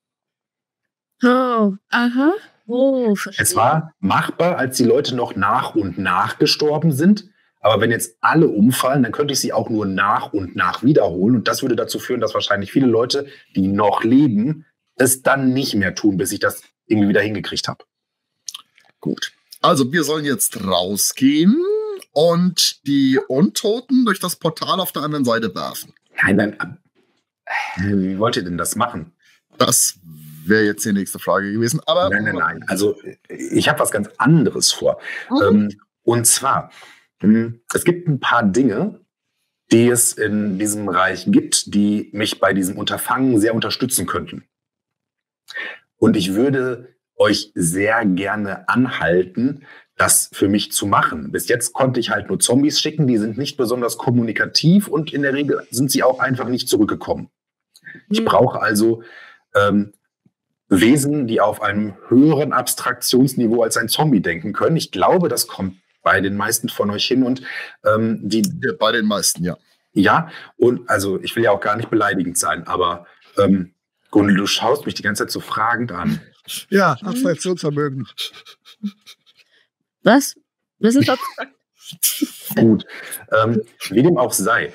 Oh, aha. Oh, verstehe. Es war machbar, als die Leute noch nach und nach gestorben sind. Aber wenn jetzt alle umfallen, dann könnte ich sie auch nur nach und nach wiederholen. Und das würde dazu führen, dass wahrscheinlich viele Leute, die noch leben, es dann nicht mehr tun, bis ich das irgendwie wieder hingekriegt habe. Gut. Also wir sollen jetzt rausgehen und die Untoten durch das Portal auf der anderen Seite werfen. Nein. Wie wollt ihr denn das machen? Das wäre jetzt die nächste Frage gewesen. Aber Nein. Also ich habe was ganz anderes vor. Und zwar, es gibt ein paar Dinge, die es in diesem Reich gibt, die mich bei diesem Unterfangen sehr unterstützen könnten. Und ich würde euch sehr gerne anhalten, das für mich zu machen. Bis jetzt konnte ich halt nur Zombies schicken, die sind nicht besonders kommunikativ und in der Regel sind sie auch einfach nicht zurückgekommen. Ich brauche also Wesen, die auf einem höheren Abstraktionsniveau als ein Zombie denken können. Ich glaube, das kommt bei den meisten von euch hin und bei den meisten, ja. Ja, und also ich will ja auch gar nicht beleidigend sein, aber Gundel, du schaust mich die ganze Zeit so fragend an. Ja, Abstraktionsvermögen. Was? Das ist Gut. Wie dem auch sei.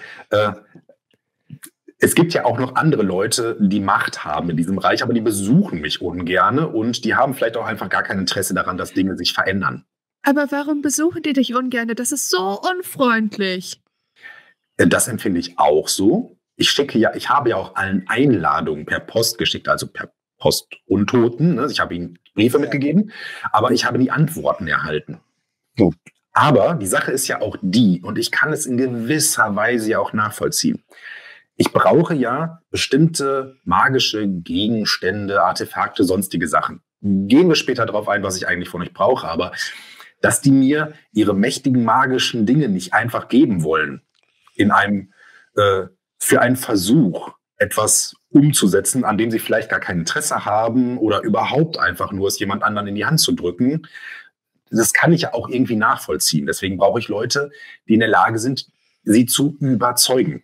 Es gibt ja auch noch andere Leute, die Macht haben in diesem Reich, aber die besuchen mich ungerne und die haben vielleicht auch einfach gar kein Interesse daran, dass Dinge sich verändern. Aber warum besuchen die dich ungerne? Das ist so unfreundlich. Das empfinde ich auch so. Ich habe ja auch allen Einladungen per Post geschickt, also per Postuntoten. Ne? Ich habe ihnen Briefe mitgegeben, aber ich habe die Antworten erhalten. So. Aber die Sache ist ja auch die, und ich kann es in gewisser Weise ja auch nachvollziehen. Ich brauche ja bestimmte magische Gegenstände, Artefakte, sonstige Sachen. Gehen wir später darauf ein, was ich eigentlich von euch brauche, aber dass die mir ihre mächtigen magischen Dinge nicht einfach geben wollen, in einem für einen Versuch etwas umzusetzen, an dem sie vielleicht gar kein Interesse haben oder überhaupt einfach nur es jemand anderen in die Hand zu drücken, das kann ich ja auch irgendwie nachvollziehen. Deswegen brauche ich Leute, die in der Lage sind, sie zu überzeugen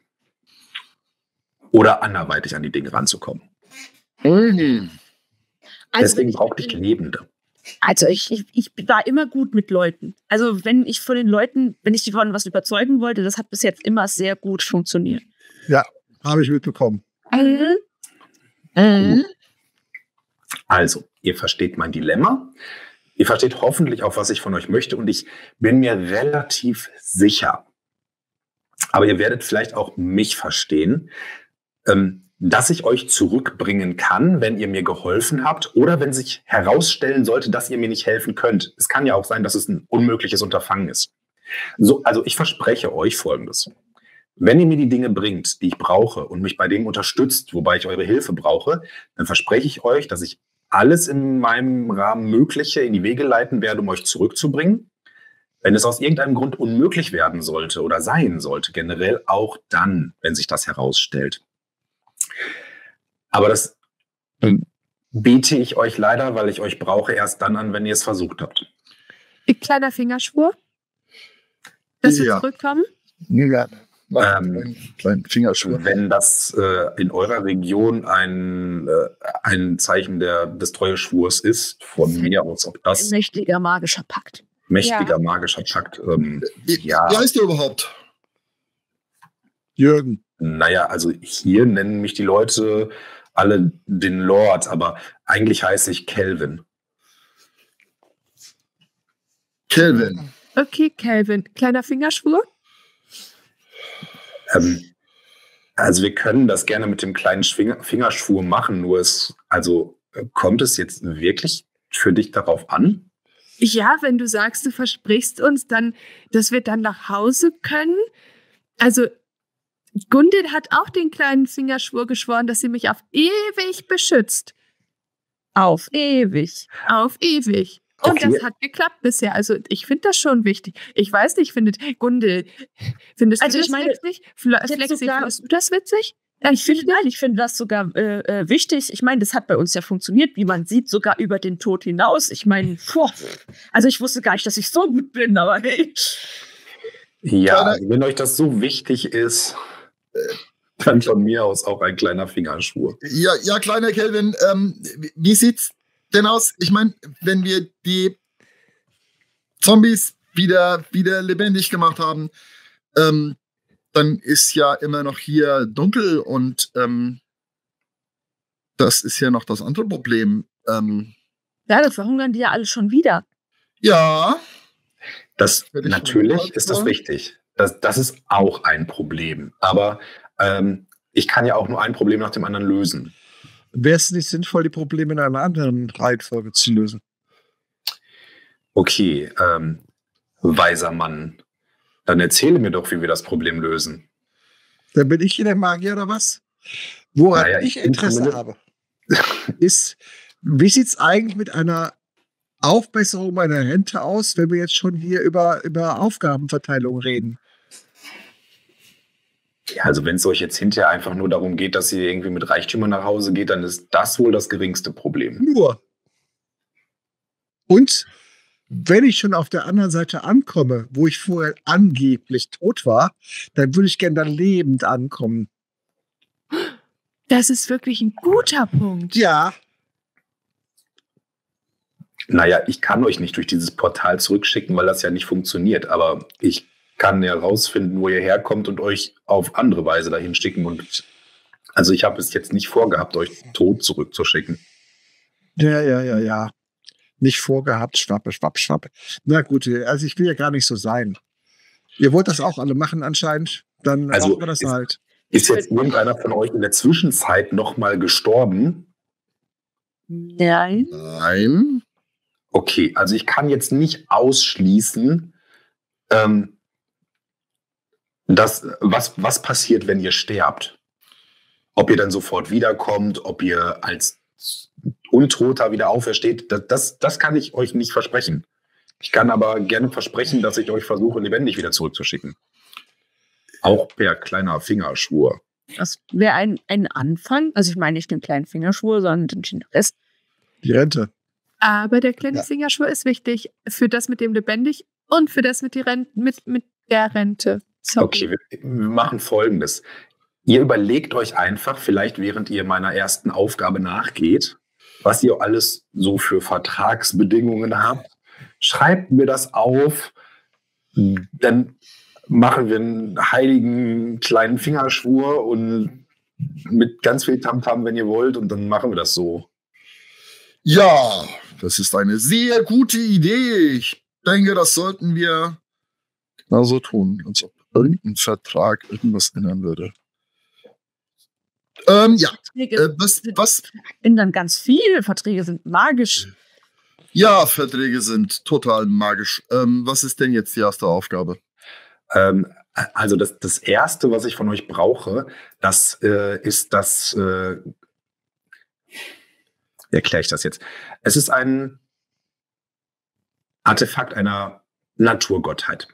oder anderweitig an die Dinge ranzukommen. Mhm. Deswegen brauche ich Lebende. Also ich war immer gut mit Leuten. Also wenn ich von die von was überzeugen wollte, das hat bis jetzt immer sehr gut funktioniert. Ja, habe ich mitbekommen. Also, ihr versteht mein Dilemma. Ihr versteht hoffentlich auch, was ich von euch möchte. Und ich bin mir relativ sicher, aber ihr werdet vielleicht auch mich verstehen, dass ich euch zurückbringen kann, wenn ihr mir geholfen habt oder wenn sich herausstellen sollte, dass ihr mir nicht helfen könnt. Es kann ja auch sein, dass es ein unmögliches Unterfangen ist. So, also ich verspreche euch Folgendes. Wenn ihr mir die Dinge bringt, die ich brauche und mich bei dem unterstützt, wobei ich eure Hilfe brauche, dann verspreche ich euch, dass ich alles in meinem Rahmen Mögliche in die Wege leiten werde, um euch zurückzubringen. Wenn es aus irgendeinem Grund unmöglich werden sollte oder sein sollte, generell auch dann, wenn sich das herausstellt. Aber das biete ich euch leider, weil ich euch brauche, erst dann an, wenn ihr es versucht habt. Ein kleiner Fingerschwur, dass wir zurückkommen? Ja. Kleinen Fingerschwur. Wenn das in eurer Region ein Zeichen des Treueschwurs ist, von mir aus, ob das... Ein mächtiger magischer Pakt. Magischer Pakt. Wie heißt der überhaupt? Jürgen. Naja, also hier nennen mich die Leute alle den Lord, aber eigentlich heiße ich Kelvin. Kelvin. Okay, Kelvin. Kleiner Fingerschwur? Also wir können das gerne mit dem kleinen Fingerschwur machen, nur kommt es jetzt wirklich für dich darauf an? Ja, wenn du sagst, du versprichst uns dann, dass wir dann nach Hause können. Also Gundel hat auch den kleinen Fingerschwur geschworen, dass sie mich auf ewig beschützt. Auf ewig. Auf ewig. Und Okay. das hat geklappt bisher. Also ich finde das schon wichtig. Ich weiß nicht, Gundel, findest Also du ich das meine, witzig? Flexi, findest du das witzig? Ich finde das sogar wichtig. Ich meine, das hat bei uns ja funktioniert, wie man sieht, sogar über den Tod hinaus. Ich meine, also ich wusste gar nicht, dass ich so gut bin, aber hey. Ja, also wenn euch das so wichtig ist, dann von mir aus auch ein kleiner Fingerschwur. Ja, kleiner Kelvin, wie sieht's denn aus? Ich meine, wenn wir die Zombies wieder lebendig gemacht haben, dann ist ja immer noch hier dunkel und das ist ja noch das andere Problem. Ja, das verhungern die ja alle schon wieder. Ja. Natürlich ist das richtig. Das ist auch ein Problem. Aber ich kann ja auch nur ein Problem nach dem anderen lösen. Wäre es nicht sinnvoll, die Probleme in einer anderen Reihenfolge zu lösen? Okay, weiser Mann. Dann erzähle mir doch, wie wir das Problem lösen. Dann bin ich hier der Magier oder was? Woran Naja, ich ich bin Interesse zumindest- habe, ist, wie sieht es eigentlich mit einer Aufbesserung meiner Rente aus, wenn wir jetzt schon hier über Aufgabenverteilung reden? Ja, also wenn es euch jetzt hinterher einfach nur darum geht, dass ihr irgendwie mit Reichtümern nach Hause geht, dann ist das wohl das geringste Problem. Nur. Und wenn ich schon auf der anderen Seite ankomme, wo ich vorher angeblich tot war, dann würde ich gerne dann lebend ankommen. Das ist wirklich ein guter Punkt. Ja, Naja, ich kann euch nicht durch dieses Portal zurückschicken, weil das ja nicht funktioniert. Aber ich kann ja rausfinden, wo ihr herkommt und euch auf andere Weise dahin schicken. Und also ich habe es jetzt nicht vorgehabt, euch tot zurückzuschicken. ja. Nicht vorgehabt, schwappe. Na gut, also ich will ja gar nicht so sein. Ihr wollt das auch alle machen anscheinend, dann Also machen wir das halt. Ist jetzt irgendeiner von euch in der Zwischenzeit nochmal gestorben? Nein. Nein. Okay, also ich kann jetzt nicht ausschließen, was passiert, wenn ihr sterbt. Ob ihr dann sofort wiederkommt, ob ihr als Untoter wieder aufersteht, das kann ich euch nicht versprechen. Ich kann aber gerne versprechen, dass ich euch versuche, lebendig wieder zurückzuschicken. Auch per kleiner Fingerschwur. Das wäre ein Anfang. Also ich meine nicht den kleinen Fingerschwur, sondern den Rest. Die Rente. Aber der kleine Ja. Fingerschwur ist wichtig für das mit dem lebendig und für das mit, mit der Rente. Sorry. Okay, wir machen Folgendes. Ihr überlegt euch einfach, vielleicht während ihr meiner ersten Aufgabe nachgeht, was ihr alles so für Vertragsbedingungen habt. Schreibt mir das auf, dann machen wir einen heiligen kleinen Fingerschwur und mit ganz viel Tamtam, wenn ihr wollt, und dann machen wir das so. Ja, das ist eine sehr gute Idee. Ich denke, das sollten wir genauso tun, als ob irgendein Vertrag irgendwas ändern würde. Ja, Verträge was? ändern ganz viel. Verträge sind magisch. Ja, Verträge sind total magisch. Was ist denn jetzt die erste Aufgabe? Also das Erste, was ich von euch brauche, das ist das, wie erkläre ich das jetzt? Es ist ein Artefakt einer Naturgottheit.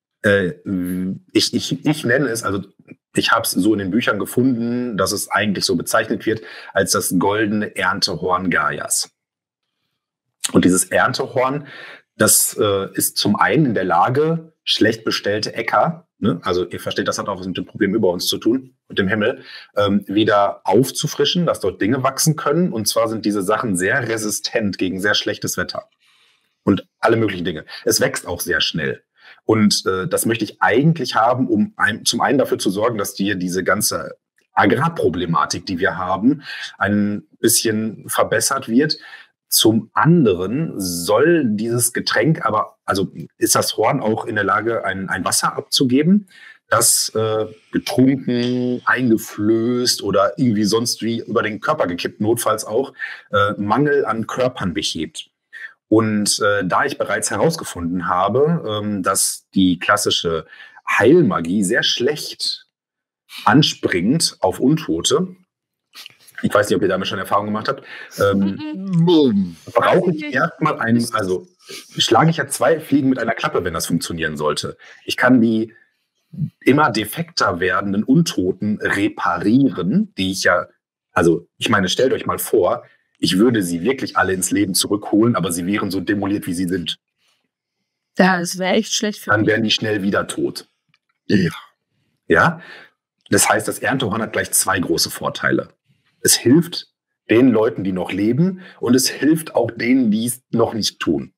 Ich nenne es, also ich habe es so in den Büchern gefunden, dass es eigentlich so bezeichnet wird als das goldene Erntehorn Gaias. Und dieses Erntehorn, das ist zum einen in der Lage, schlecht bestellte Äcker, ne, also ihr versteht, das hat auch was mit dem Problem über uns zu tun, mit dem Himmel, wieder aufzufrischen, dass dort Dinge wachsen können. Und zwar sind diese Sachen sehr resistent gegen sehr schlechtes Wetter und alle möglichen Dinge. Es wächst auch sehr schnell. Und das möchte ich eigentlich haben, um zum einen dafür zu sorgen, dass diese ganze Agrarproblematik, die wir haben, ein bisschen verbessert wird. Zum anderen soll dieses Getränk aber, also ist das Horn auch in der Lage, ein Wasser abzugeben, das getrunken, eingeflößt oder irgendwie sonst wie über den Körper gekippt, notfalls auch, Mangel an Körpern behebt. Und da ich bereits herausgefunden habe, dass die klassische Heilmagie sehr schlecht anspringt auf Untote, ich weiß nicht, ob ihr damit schon Erfahrung gemacht habt, brauche ich erstmal also schlage ich ja 2 Fliegen mit einer Klappe, wenn das funktionieren sollte. Ich kann die immer defekter werdenden Untoten reparieren, die ich ja, also ich meine, stellt euch mal vor, ich würde sie wirklich alle ins Leben zurückholen, aber sie wären so demoliert, wie sie sind. Das wäre echt schlecht für Dann mich. wären die schnell wieder tot. Ja. Ja? Das heißt, das Erntehorn hat gleich 2 große Vorteile. Es hilft den Leuten, die noch leben, und es hilft auch denen, die es noch nicht tun.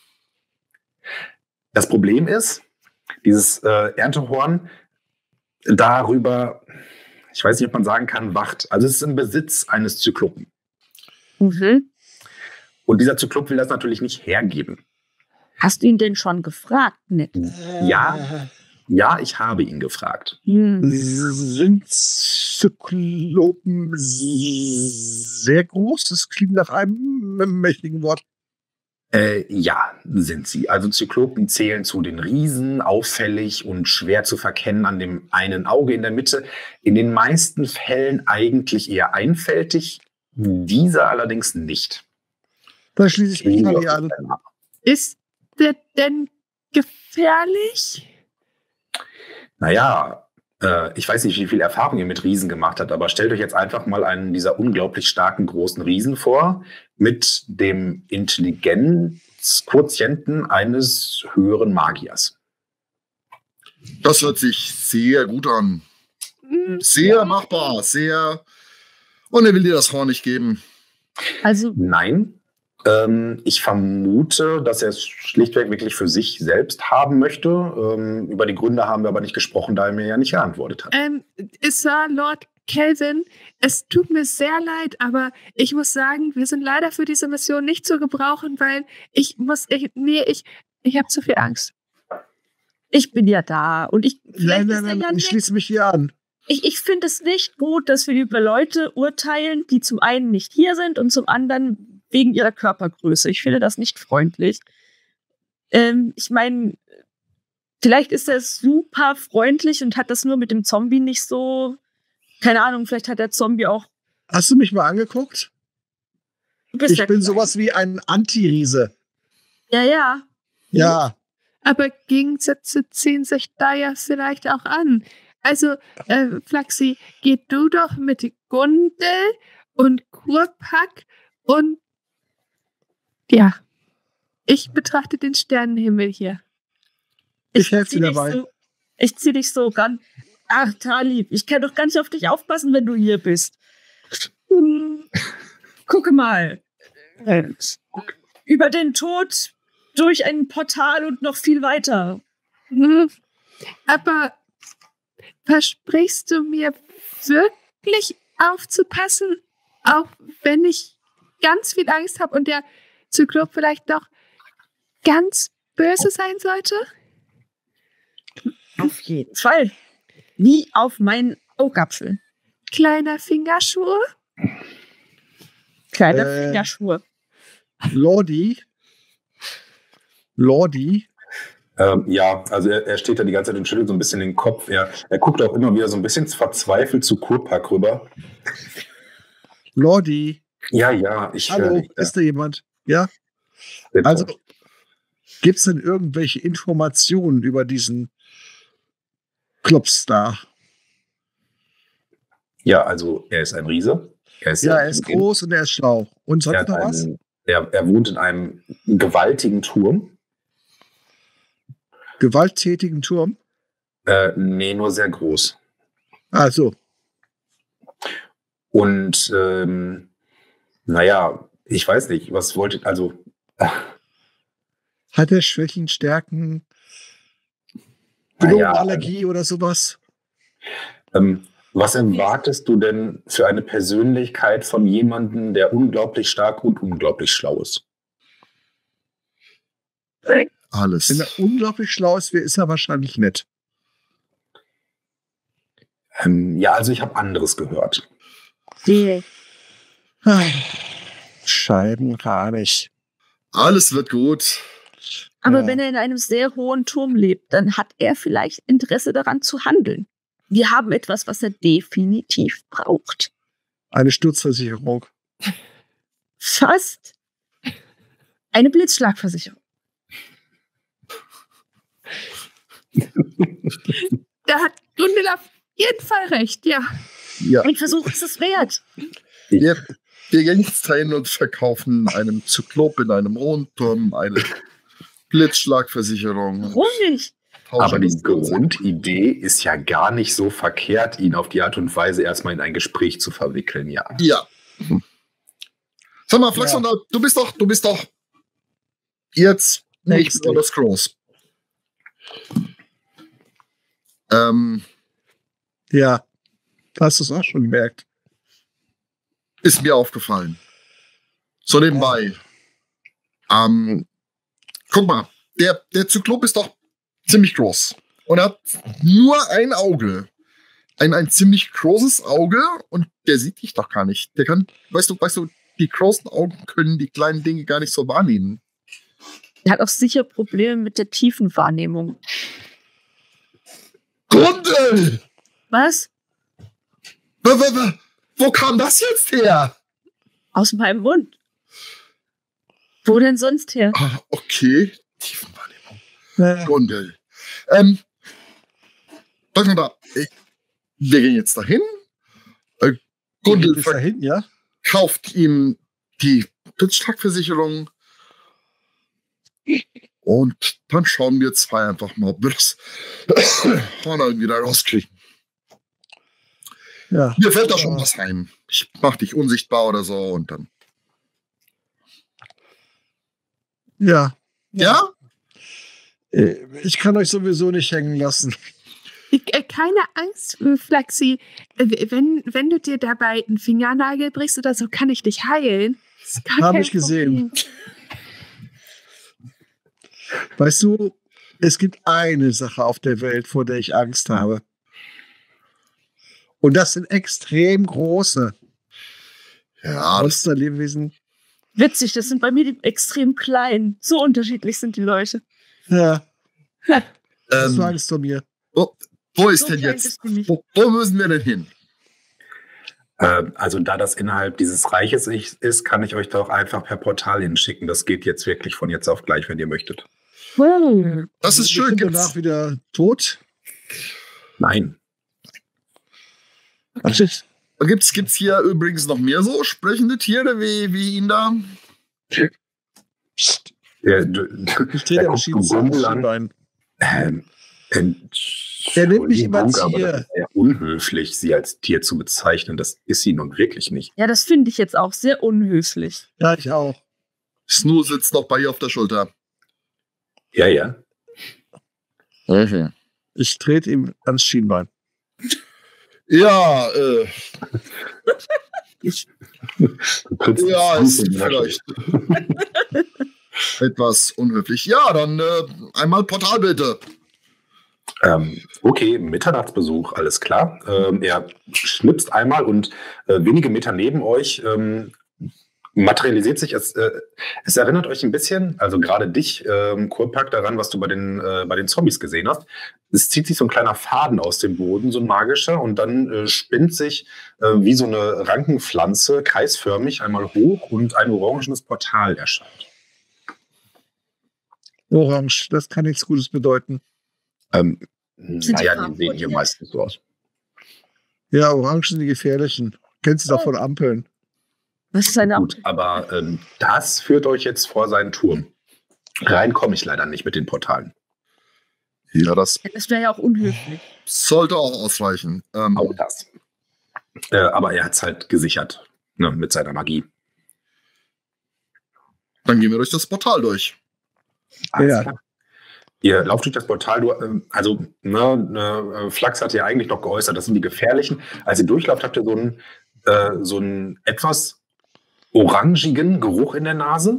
Das Problem ist, dieses Erntehorn darüber, ich weiß nicht, ob man sagen kann, wacht. Also es ist im Besitz eines Zyklopen. Mhm. Und dieser Zyklop will das natürlich nicht hergeben. Hast du ihn denn schon gefragt, Nick? Ja, ich habe ihn gefragt. Sind Zyklopen sehr groß? Das klingt nach einem mächtigen Wort. Ja, sind sie. Also Zyklopen zählen zu den Riesen, auffällig und schwer zu verkennen an dem einen Auge in der Mitte. In den meisten Fällen eigentlich eher einfältig, dieser allerdings nicht. Da schließe ich mich mal an. Ist der denn gefährlich? Naja, ich weiß nicht, wie viel Erfahrung ihr mit Riesen gemacht habt, aber stellt euch jetzt einfach mal einen dieser unglaublich starken, großen Riesen vor, mit dem Intelligenzquotienten eines höheren Magiers. Das hört sich sehr gut an. Sehr machbar, sehr. Und er will dir das Horn nicht geben. Also, Nein. Ich vermute, dass er es schlichtweg wirklich für sich selbst haben möchte. Über die Gründe haben wir aber nicht gesprochen, da er mir ja nicht geantwortet hat. Sir Lord Kelvin, es tut mir sehr leid, aber ich muss sagen, wir sind leider für diese Mission nicht zu gebrauchen, weil ich habe zu viel Angst. ich bin ja da und Nein, ich schließe mich hier an. Ich finde es nicht gut, dass wir über Leute urteilen, die zum einen nicht hier sind und zum anderen wegen ihrer Körpergröße. Ich finde das nicht freundlich. Ich meine, vielleicht ist er super freundlich und hat das nur mit dem Zombie nicht so. Keine Ahnung, vielleicht hat der Zombie auch. Hast du mich mal angeguckt? Du bist Ich ja bin klein. sowas wie ein Anti-Riese. Ja. Ja. Aber Gegensätze ziehen sich da ja vielleicht auch an. Also, Flaxi, geh du doch mit Gundel und Kurpak und ja, ich betrachte den Sternenhimmel hier. Ich helfe zieh dir dich dabei. So, ich zieh dich so ran. Ach, Talib, ich kann doch gar nicht auf dich aufpassen, wenn du hier bist. Gucke mal. Über den Tod, durch ein Portal und noch viel weiter. Aber versprichst du mir wirklich aufzupassen, auch wenn ich ganz viel Angst habe und der Zyklop vielleicht doch ganz böse sein sollte? Auf jeden Fall. Wie auf meinen Augapfel. Kleiner Fingerschuh? Kleiner Fingerschuhe. Lordi. Ja, also er steht da die ganze Zeit und schüttelt so ein bisschen den Kopf. Er guckt auch immer wieder so ein bisschen verzweifelt zu Kurpak rüber. Lordi. Ja, ich höre Hallo, dich. ist da jemand? Ja. Bitte. Also, gibt es denn irgendwelche Informationen über diesen Klopstar? Ja, also er ist ein Riese. Er ist Groß und er ist schlau. Und sonst noch was? Er wohnt in einem gewaltigen Turm. Gewalttätigen Turm? Nee, nur sehr groß. Also, Und naja, ich weiß nicht, was wolltet, also hat er Schwächen, Stärken, naja, Allergie oder sowas? was erwartest du denn für eine Persönlichkeit von jemandem, der unglaublich stark und unglaublich schlau ist? Alles. Wenn er unglaublich schlau ist, ist er wahrscheinlich nett. Ja, also ich habe anderes gehört. Scheibenranig. Alles wird gut. Aber Ja. wenn er in einem sehr hohen Turm lebt, dann hat er vielleicht Interesse daran zu handeln. Wir haben etwas, was er definitiv braucht. Eine Sturzversicherung. Fast eine Blitzschlagversicherung. Da hat Gundel auf jeden Fall recht, ja. Ja. Ein Versuch ist es wert. Wir gehen jetzt hin und verkaufen einem Zyklop in einem Rundturm eine Blitzschlagversicherung. Warum nicht? Aber die Grundidee ist ja gar nicht so verkehrt, ihn auf die Art und Weise erstmal in ein Gespräch zu verwickeln, ja. Ja. Sag mal, Flaxon, du bist doch jetzt nicht Ängstlich. besonders groß. Ja, hast du es auch schon gemerkt. Ist mir aufgefallen. So nebenbei. Guck mal, der Zyklop ist doch ziemlich groß. Und er hat nur ein Auge. Ein ziemlich großes Auge und der sieht dich doch gar nicht. Der kann, weißt du, die großen Augen können die kleinen Dinge gar nicht so wahrnehmen. Er hat auch sicher Probleme mit der Tiefenwahrnehmung. Gundel! Was? Wo kam das jetzt her? Aus meinem Mund. Wo denn sonst her? Ah, okay. Tiefenwahrnehmung. Äh, Gundel. Sag mal, wir gehen jetzt dahin. Gundel bis dahin, ja? verkauft ihm die Blitzschlagversicherung. Und dann schauen wir zwei einfach mal, ob wir das Horn irgendwie da rauskriegen. Ja. Mir fällt da schon was ein. Ich mach dich unsichtbar oder so und dann. Ja. Ja? Ich kann euch sowieso nicht hängen lassen. Keine Angst, Flexi. Wenn du dir dabei einen Fingernagel brichst oder so, kann ich dich heilen. Habe ich gesehen. Weißt du, es gibt eine Sache auf der Welt, vor der ich Angst habe. Und das sind extrem große Ja, das, Monsterlebewesen. Witzig, das sind bei mir die extrem klein. So unterschiedlich sind die Leute. Ja, hast du ähm, Angst vor mir? wo ist So denn klein jetzt? bist du nicht. Wo müssen wir denn hin? Also da das innerhalb dieses Reiches ist, kann ich euch doch einfach per Portal hinschicken. Das geht jetzt wirklich von jetzt auf gleich, wenn ihr möchtet. Das ist Ich schön. bin danach wieder tot. Nein. Gibt's hier übrigens noch mehr so sprechende Tiere wie ihn da? Psst. Der Ich drehe am Schienbein. Der nimmt mich immer Entschuldigung, aber Tier. das ist sehr unhöflich, sie als Tier zu bezeichnen. Das ist sie nun wirklich nicht. Ja, das finde ich jetzt auch sehr unhöflich. Ja, ich auch. Snoo sitzt noch bei ihr auf der Schulter. Ja, ja. Ich trete ihm ans Schienbein. Ja, Prinz ja, ist Snoo- vielleicht etwas unhöflich. Ja, dann einmal Portal bitte. Okay, Mitternachtsbesuch, alles klar. Er schnipst einmal und wenige Meter neben euch materialisiert sich. Es erinnert euch ein bisschen, also gerade dich, Kurpak, daran, was du bei den Zombies gesehen hast. Es zieht sich so ein kleiner Faden aus dem Boden, so ein magischer, und dann spinnt sich wie so eine Rankenpflanze kreisförmig einmal hoch und ein orangenes Portal erscheint. Orange, das kann nichts Gutes bedeuten. Sind die Naja, die Farben sehen hier kodiert? meistens so aus. Ja, Orange sind die gefährlichen. Kennst du doch von Ampeln. Was ist eine Gut, aber das führt euch jetzt vor seinen Turm. Rein komme ich leider nicht mit den Portalen. Ja, das Das wäre ja auch unhöflich. sollte auch ausreichen. Auch das. Aber er hat es halt gesichert, ne, mit seiner Magie. Dann gehen wir durch das Portal durch. Alles Ja. klar. Ihr lauft durch das Portal, Flachs hat ja eigentlich noch geäußert, das sind die gefährlichen. Als ihr durchlauft, habt ihr so einen etwas orangigen Geruch in der Nase,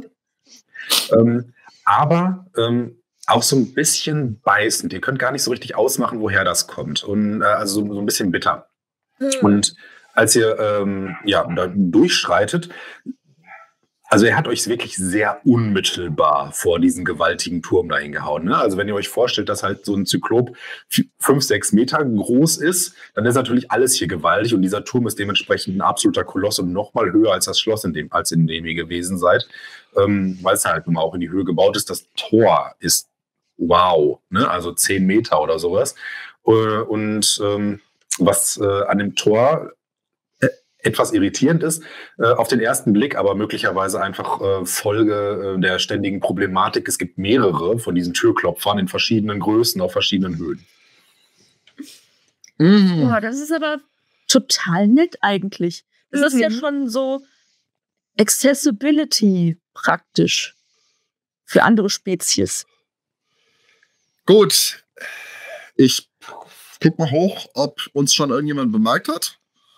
aber auch so ein bisschen beißend. Ihr könnt gar nicht so richtig ausmachen, woher das kommt. Und also so ein bisschen bitter. Und als ihr da durchschreitet, also er hat euch wirklich sehr unmittelbar vor diesen gewaltigen Turm dahin gehauen. Ne? Also wenn ihr euch vorstellt, dass halt so ein Zyklop 5, 6 Meter groß ist, dann ist natürlich alles hier gewaltig und dieser Turm ist dementsprechend ein absoluter Koloss und noch mal höher als das Schloss, in dem ihr gewesen seid, weil es halt nun mal auch in die Höhe gebaut ist. Das Tor ist wow, ne? Also 10 Meter oder sowas. Und was an dem Tor etwas irritierend ist, auf den ersten Blick, aber möglicherweise einfach Folge der ständigen Problematik. Es gibt mehrere von diesen Türklopfern in verschiedenen Größen, auf verschiedenen Höhen. Boah, das ist aber total nett eigentlich. Das ist ja schon so Accessibility praktisch für andere Spezies. Gut. Ich guck mal hoch, ob uns schon irgendjemand bemerkt hat.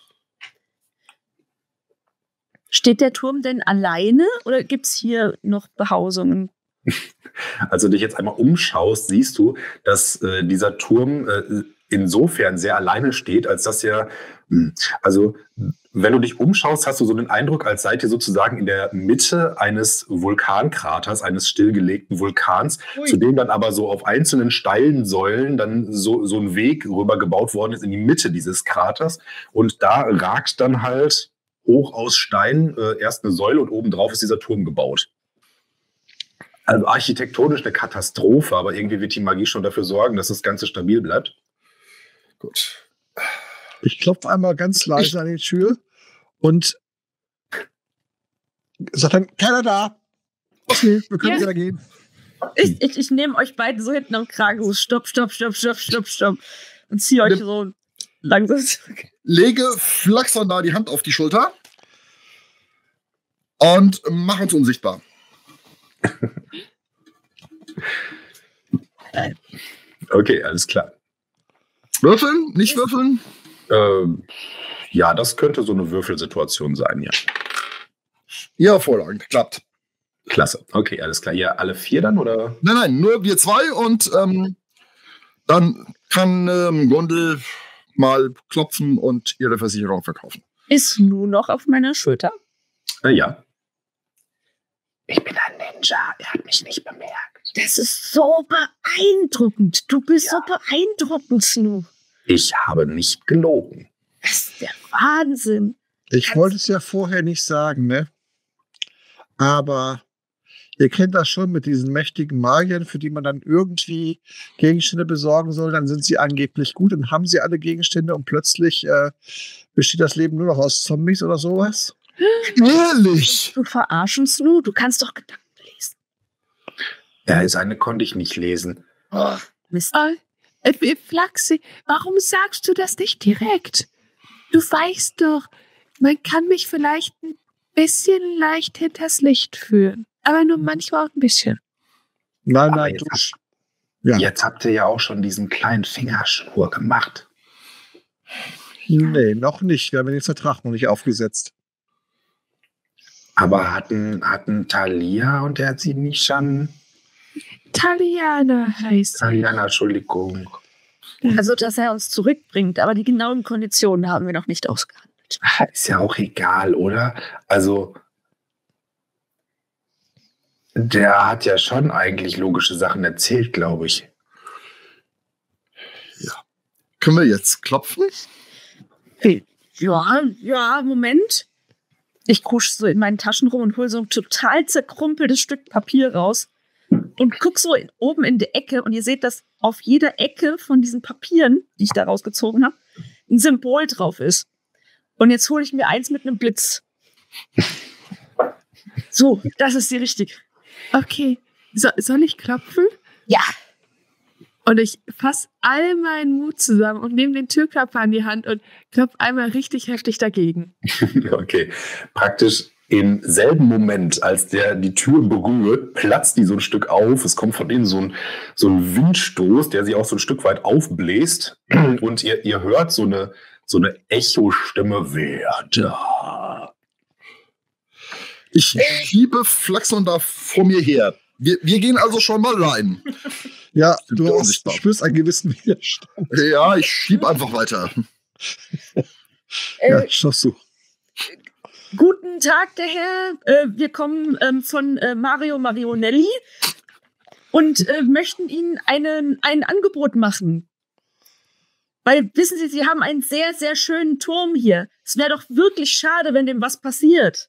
Steht der Turm denn alleine oder gibt es hier noch Behausungen? Als du dich jetzt einmal umschaust, siehst du, dass dieser Turm insofern sehr alleine steht, als dass er, also wenn du dich umschaust, hast du so den Eindruck, als seid ihr sozusagen in der Mitte eines Vulkankraters, eines stillgelegten Vulkans, zu dem dann aber so auf einzelnen steilen Säulen dann so ein Weg rüber gebaut worden ist in die Mitte dieses Kraters. Und da ragt dann halt hoch aus Stein erst eine Säule und obendrauf ist dieser Turm gebaut. Also architektonisch eine Katastrophe, aber irgendwie wird die Magie schon dafür sorgen, dass das Ganze stabil bleibt. Gut. Ich klopfe einmal ganz leise an die Tür und sage dann, keiner da. Okay, wir können wieder gehen. Ich nehme euch beide so hinten am Kragen. Stopp. Und ziehe euch so langsam zurück. Lege Flaxon da die Hand auf die Schulter und mach uns unsichtbar. Okay, alles klar. Würfeln? Nicht würfeln? Ja, das könnte so eine Würfelsituation sein, ja. Ja, hervorragend. Klappt. Klasse. Okay, alles klar. Ihr alle 4 dann, oder? Nein, nur wir 2 und dann kann Gondel mal klopfen und ihre Versicherung verkaufen. Ist Nu noch auf meiner Schulter? Ja. Ich bin ein Ninja. Er hat mich nicht bemerkt. Das ist so beeindruckend. Du bist so beeindruckend, Snu. Ich habe nicht gelogen. Das ist der Wahnsinn. Ich wollte es ja vorher nicht sagen, ne? Aber ihr kennt das schon mit diesen mächtigen Magiern, für die man dann irgendwie Gegenstände besorgen soll. Dann sind sie angeblich gut und haben sie alle Gegenstände und plötzlich besteht das Leben nur noch aus Zombies oder sowas. Ehrlich? Du verarschen, Snu? Du kannst doch Gedanken lesen. Ja, seine konnte ich nicht lesen. Oh, Mist. Flaxi, warum sagst du das nicht direkt? Du weißt doch, man kann mich vielleicht ein bisschen leicht hinters Licht führen. Aber nur manchmal auch ein bisschen. Nein, Jetzt habt ihr ja auch schon diesen kleinen Fingerschnur gemacht. Nee, noch nicht. Wir haben den Vertrag noch nicht aufgesetzt. Aber hatten Thalia und der hat sie nicht schon... Taliana heißt Taliana, Entschuldigung. Also, dass er uns zurückbringt, aber die genauen Konditionen haben wir noch nicht ausgehandelt. Ist ja auch egal, oder? Also, der hat ja schon eigentlich logische Sachen erzählt, glaube ich. Ja. Können wir jetzt klopfen? Ja, Moment. Ich kusch so in meinen Taschen rum und hole so ein total zerkrumpeltes Stück Papier raus und guck so oben in die Ecke und ihr seht, dass auf jeder Ecke von diesen Papieren, die ich da rausgezogen habe, ein Symbol drauf ist. Und jetzt hole ich mir eins mit einem Blitz. So, das ist die richtige. Okay, soll ich klopfen? Ja. Und ich fasse all meinen Mut zusammen und nehme den Türklopfer an die Hand und klopfe einmal richtig heftig dagegen. Okay, praktisch im selben Moment, als der die Tür berührt, platzt die so ein Stück auf. Es kommt von innen so ein Windstoß, der sie auch so ein Stück weit aufbläst. Und ihr hört so eine Echo-Stimme. Wer da? Ich schiebe Flaxon da vor mir her. Wir gehen also schon mal rein. Ja, du spürst einen gewissen Widerstand. Ja, ich schieb einfach weiter. Ja, schaffst du. Guten Tag, der Herr. Wir kommen von Mario Marionelli und möchten Ihnen ein Angebot machen. Weil, wissen Sie, Sie haben einen sehr, sehr schönen Turm hier. Es wäre doch wirklich schade, wenn dem was passiert.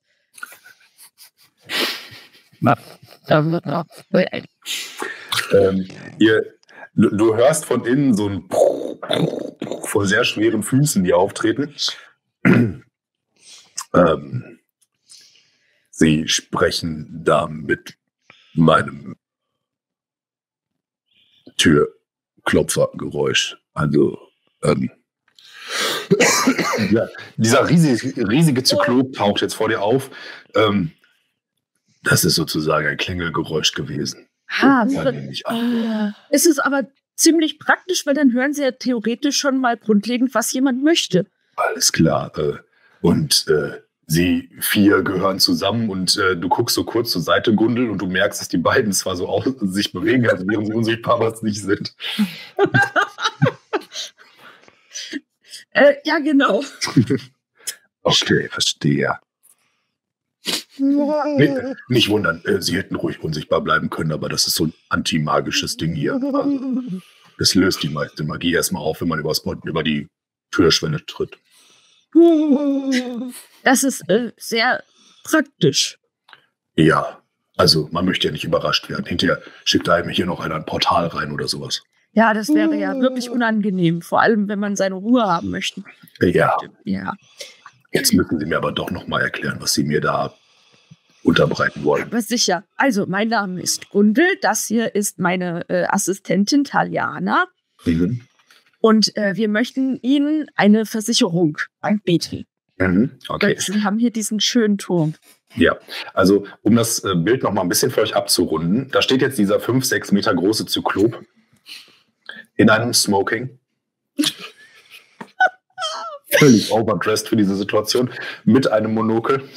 Du hörst von innen so ein von sehr schweren Füßen, die auftreten. Sie sprechen da mit meinem Türklopfergeräusch. Also, ja, dieser riesige Zyklop taucht jetzt vor dir auf. Das ist sozusagen ein Klingelgeräusch gewesen. Es ist aber ziemlich praktisch, weil dann hören Sie ja theoretisch schon mal grundlegend, was jemand möchte. Alles klar. Und sie 4 gehören zusammen und du guckst so kurz zur Seite, Gundel, und du merkst, dass die beiden zwar so sich bewegen, als wären sie unsichtbar, aber es nicht sind. Ja, genau. Okay, verstehe. Nee, nicht wundern, Sie hätten ruhig unsichtbar bleiben können, aber das ist so ein antimagisches Ding hier. Also, das löst die meiste Magie erstmal auf, wenn man über die Türschwelle tritt. Das ist sehr praktisch. Ja, also man möchte ja nicht überrascht werden. Hinterher schickt einem hier noch einer ein Portal rein oder sowas. Ja, das wäre ja wirklich unangenehm, vor allem wenn man seine Ruhe haben möchte. Ja, Ja. jetzt müssen Sie mir aber doch noch mal erklären, was Sie mir da unterbreiten wollen. Aber sicher. Also, mein Name ist Gundel. Das hier ist meine Assistentin Taljana. Mhm. Und wir möchten Ihnen eine Versicherung anbieten. Mhm. Okay. Sie haben hier diesen schönen Turm. Ja, also um das Bild noch mal ein bisschen für euch abzurunden, da steht jetzt dieser 5-6 Meter große Zyklop in einem Smoking. Völlig overdressed für diese Situation, mit einem Monokel.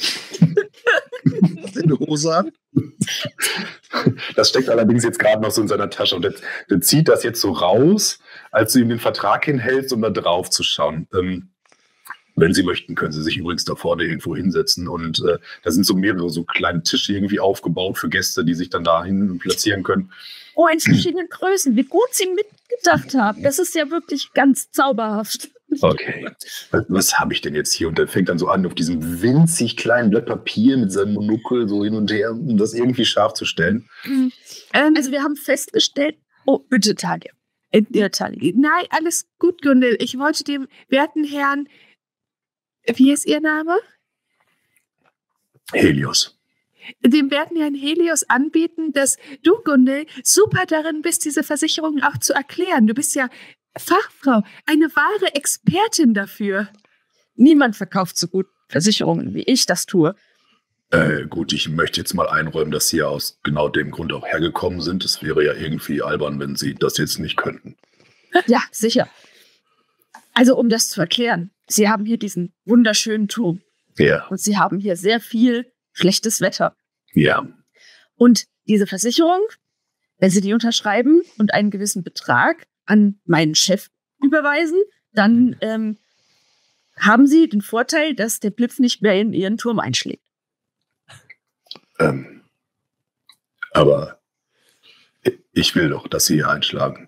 In die Hose an. Das steckt allerdings jetzt gerade noch so in seiner Tasche und der zieht das jetzt so raus, als du ihm den Vertrag hinhältst, um da drauf zu schauen. Wenn Sie möchten, können Sie sich übrigens da vorne irgendwo hinsetzen und da sind so mehrere so kleine Tische irgendwie aufgebaut für Gäste, die sich dann da hin platzieren können. Oh, in verschiedenen Größen. Wie gut Sie mitgedacht haben. Das ist ja wirklich ganz zauberhaft. Okay, was habe ich denn jetzt hier? Und der fängt dann so an, auf diesem winzig kleinen Blatt Papier mit seinem Monokel so hin und her, um das irgendwie scharf zu stellen. Also wir haben festgestellt... Oh, bitte, Talia. Talia. Nein, alles gut, Gundel. Ich wollte dem werten Herrn... Wie ist Ihr Name? Helios. Dem werten Herrn Helios anbieten, dass du, Gundel, super darin bist, diese Versicherungen auch zu erklären. Du bist ja Fachfrau, eine wahre Expertin dafür. Niemand verkauft so gut Versicherungen, wie ich das tue. Gut, ich möchte jetzt mal einräumen, dass Sie aus genau dem Grund auch hergekommen sind. Es wäre ja irgendwie albern, wenn Sie das jetzt nicht könnten. Ja, sicher. Also, um das zu erklären, Sie haben hier diesen wunderschönen Turm. Ja. Und Sie haben hier sehr viel schlechtes Wetter. Ja. Und diese Versicherung, wenn Sie die unterschreiben und einen gewissen Betrag an meinen Chef überweisen, dann haben Sie den Vorteil, dass der Blitz nicht mehr in Ihren Turm einschlägt. Aber ich will doch, dass Sie hier einschlagen.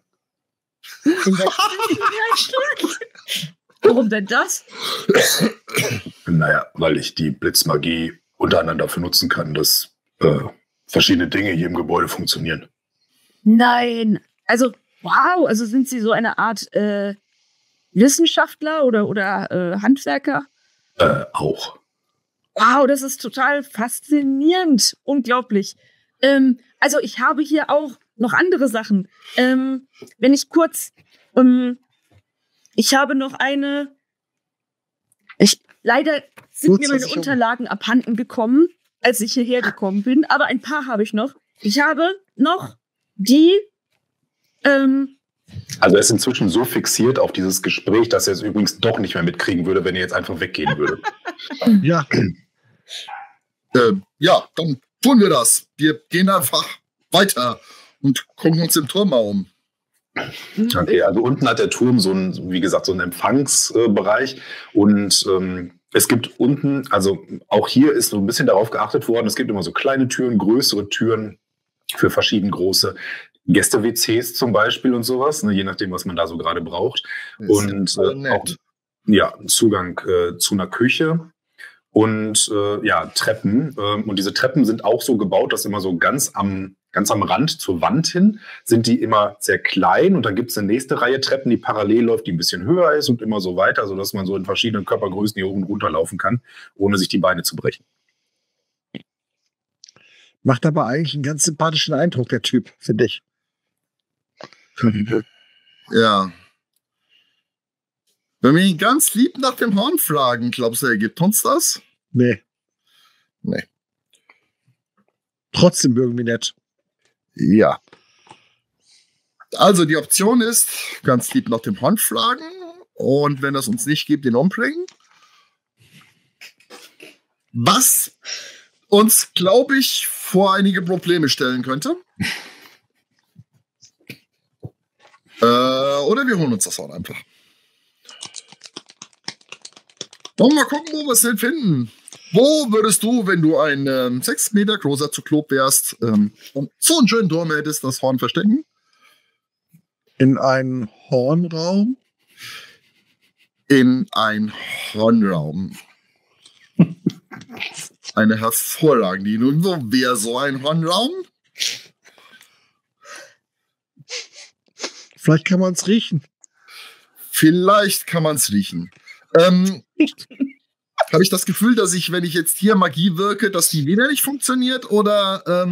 Warum denn das? Naja, weil ich die Blitzmagie untereinander dafür nutzen kann, dass verschiedene Dinge hier im Gebäude funktionieren. Nein. Also, wow. Also sind Sie so eine Art Wissenschaftler oder Handwerker? Auch. Wow, das ist total faszinierend. Unglaublich. Also ich habe hier auch noch andere Sachen. Wenn ich kurz... ich habe noch eine... Leider sind mir meine Unterlagen abhanden gekommen, als ich hierher gekommen bin. Aber ein paar habe ich noch. Ich habe noch die... Also er ist inzwischen so fixiert auf dieses Gespräch, dass er es übrigens doch nicht mehr mitkriegen würde, wenn er jetzt einfach weggehen würde. Ja. Ja, dann tun wir das. Wir gehen einfach weiter und gucken uns im Turm mal um. Okay, also unten hat der Turm so einen, wie gesagt, so einen Empfangsbereich und es gibt unten, also auch hier ist so ein bisschen darauf geachtet worden, es gibt immer so kleine Türen, größere Türen für verschieden große Gäste-WCs zum Beispiel und sowas, ne, je nachdem, was man da so gerade braucht. Und auch ja, Zugang zu einer Küche und ja, Treppen. Und diese Treppen sind auch so gebaut, dass immer so ganz am Rand zur Wand hin sind die immer sehr klein und dann gibt es eine nächste Reihe Treppen, die parallel läuft, die ein bisschen höher ist und immer so weiter, sodass man so in verschiedenen Körpergrößen hier hoch und runter laufen kann, ohne sich die Beine zu brechen. Macht aber eigentlich einen ganz sympathischen Eindruck, der Typ, finde ich. Ja. Wenn wir ihn ganz lieb nach dem Horn fragen, glaubst du, er gibt uns das? Nee. Nee. Trotzdem irgendwie nett. Ja. Also die Option ist, ganz lieb nach dem Horn fragen und wenn das uns nicht gibt, den umbringen. Was uns, glaube ich, vor einige Probleme stellen könnte. Oder wir holen uns das Horn einfach. Wollen wir mal gucken, wo wir es denn finden. Wo würdest du, wenn du ein 6 Meter großer Zyklop wärst und so einen schönen Turm hättest, das Horn verstecken? In einen Hornraum? In einen Hornraum. Eine hervorragende Idee. Und wo wäre so ein Hornraum? Vielleicht kann man es riechen. Vielleicht kann man es riechen. Habe ich das Gefühl, dass ich, wenn ich jetzt hier Magie wirke, dass die wieder nicht funktioniert? Oder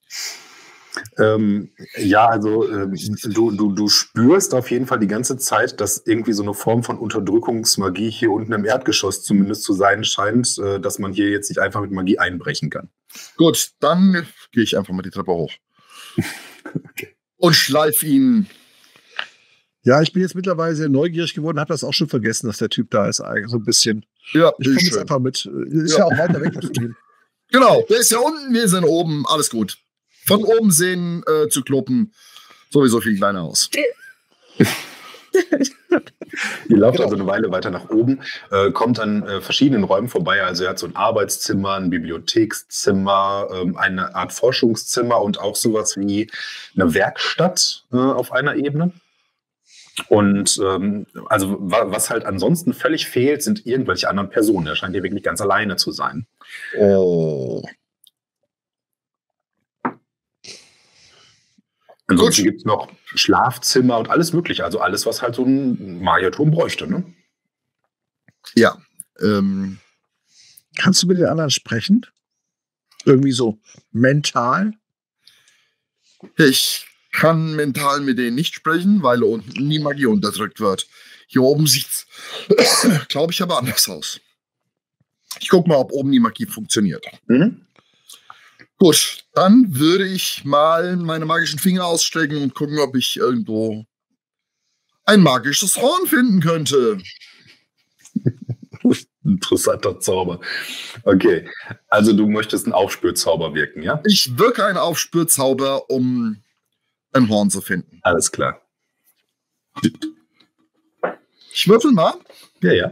ja, also du spürst auf jeden Fall die ganze Zeit, dass irgendwie so eine Form von Unterdrückungsmagie hier unten im Erdgeschoss zumindest zu sein scheint, dass man hier jetzt nicht einfach mit Magie einbrechen kann. Gut, dann gehe ich einfach mal die Treppe hoch. Okay. Und schleif ihn. Ja, ich bin jetzt mittlerweile sehr neugierig geworden, habe das auch schon vergessen, dass der Typ da ist, eigentlich so ein bisschen. Ja, ich komme jetzt einfach mit. Ist ja auch weiter weg von ihm. Genau, der ist ja unten, wir sind oben, alles gut. Von oben sehen Zyklopen sowieso viel kleiner aus. Ihr lauft also eine Weile weiter nach oben, kommt an verschiedenen Räumen vorbei. Also er hat so ein Arbeitszimmer, ein Bibliothekszimmer, eine Art Forschungszimmer und auch sowas wie eine Werkstatt auf einer Ebene. Und also was halt ansonsten völlig fehlt, sind irgendwelche anderen Personen. Er scheint hier wirklich ganz alleine zu sein. Oh. Ansonsten gibt es noch Schlafzimmer und alles mögliche. Also alles, was halt so ein Magierturm bräuchte, ne? Ja. Kannst du mit den anderen sprechen? Irgendwie so mental? Ich kann mental mit denen nicht sprechen, weil unten die Magie unterdrückt wird. Hier oben sieht's, glaube ich, aber anders aus. Ich gucke mal, ob oben die Magie funktioniert. Mhm. Gut, dann würde ich mal meine magischen Finger ausstrecken und gucken, ob ich irgendwo ein magisches Horn finden könnte. Interessanter Zauber. Okay, also du möchtest einen Aufspürzauber wirken, ja? Ich wirke einen Aufspürzauber, um ein Horn zu finden. Alles klar. Ich würfel mal. Ja.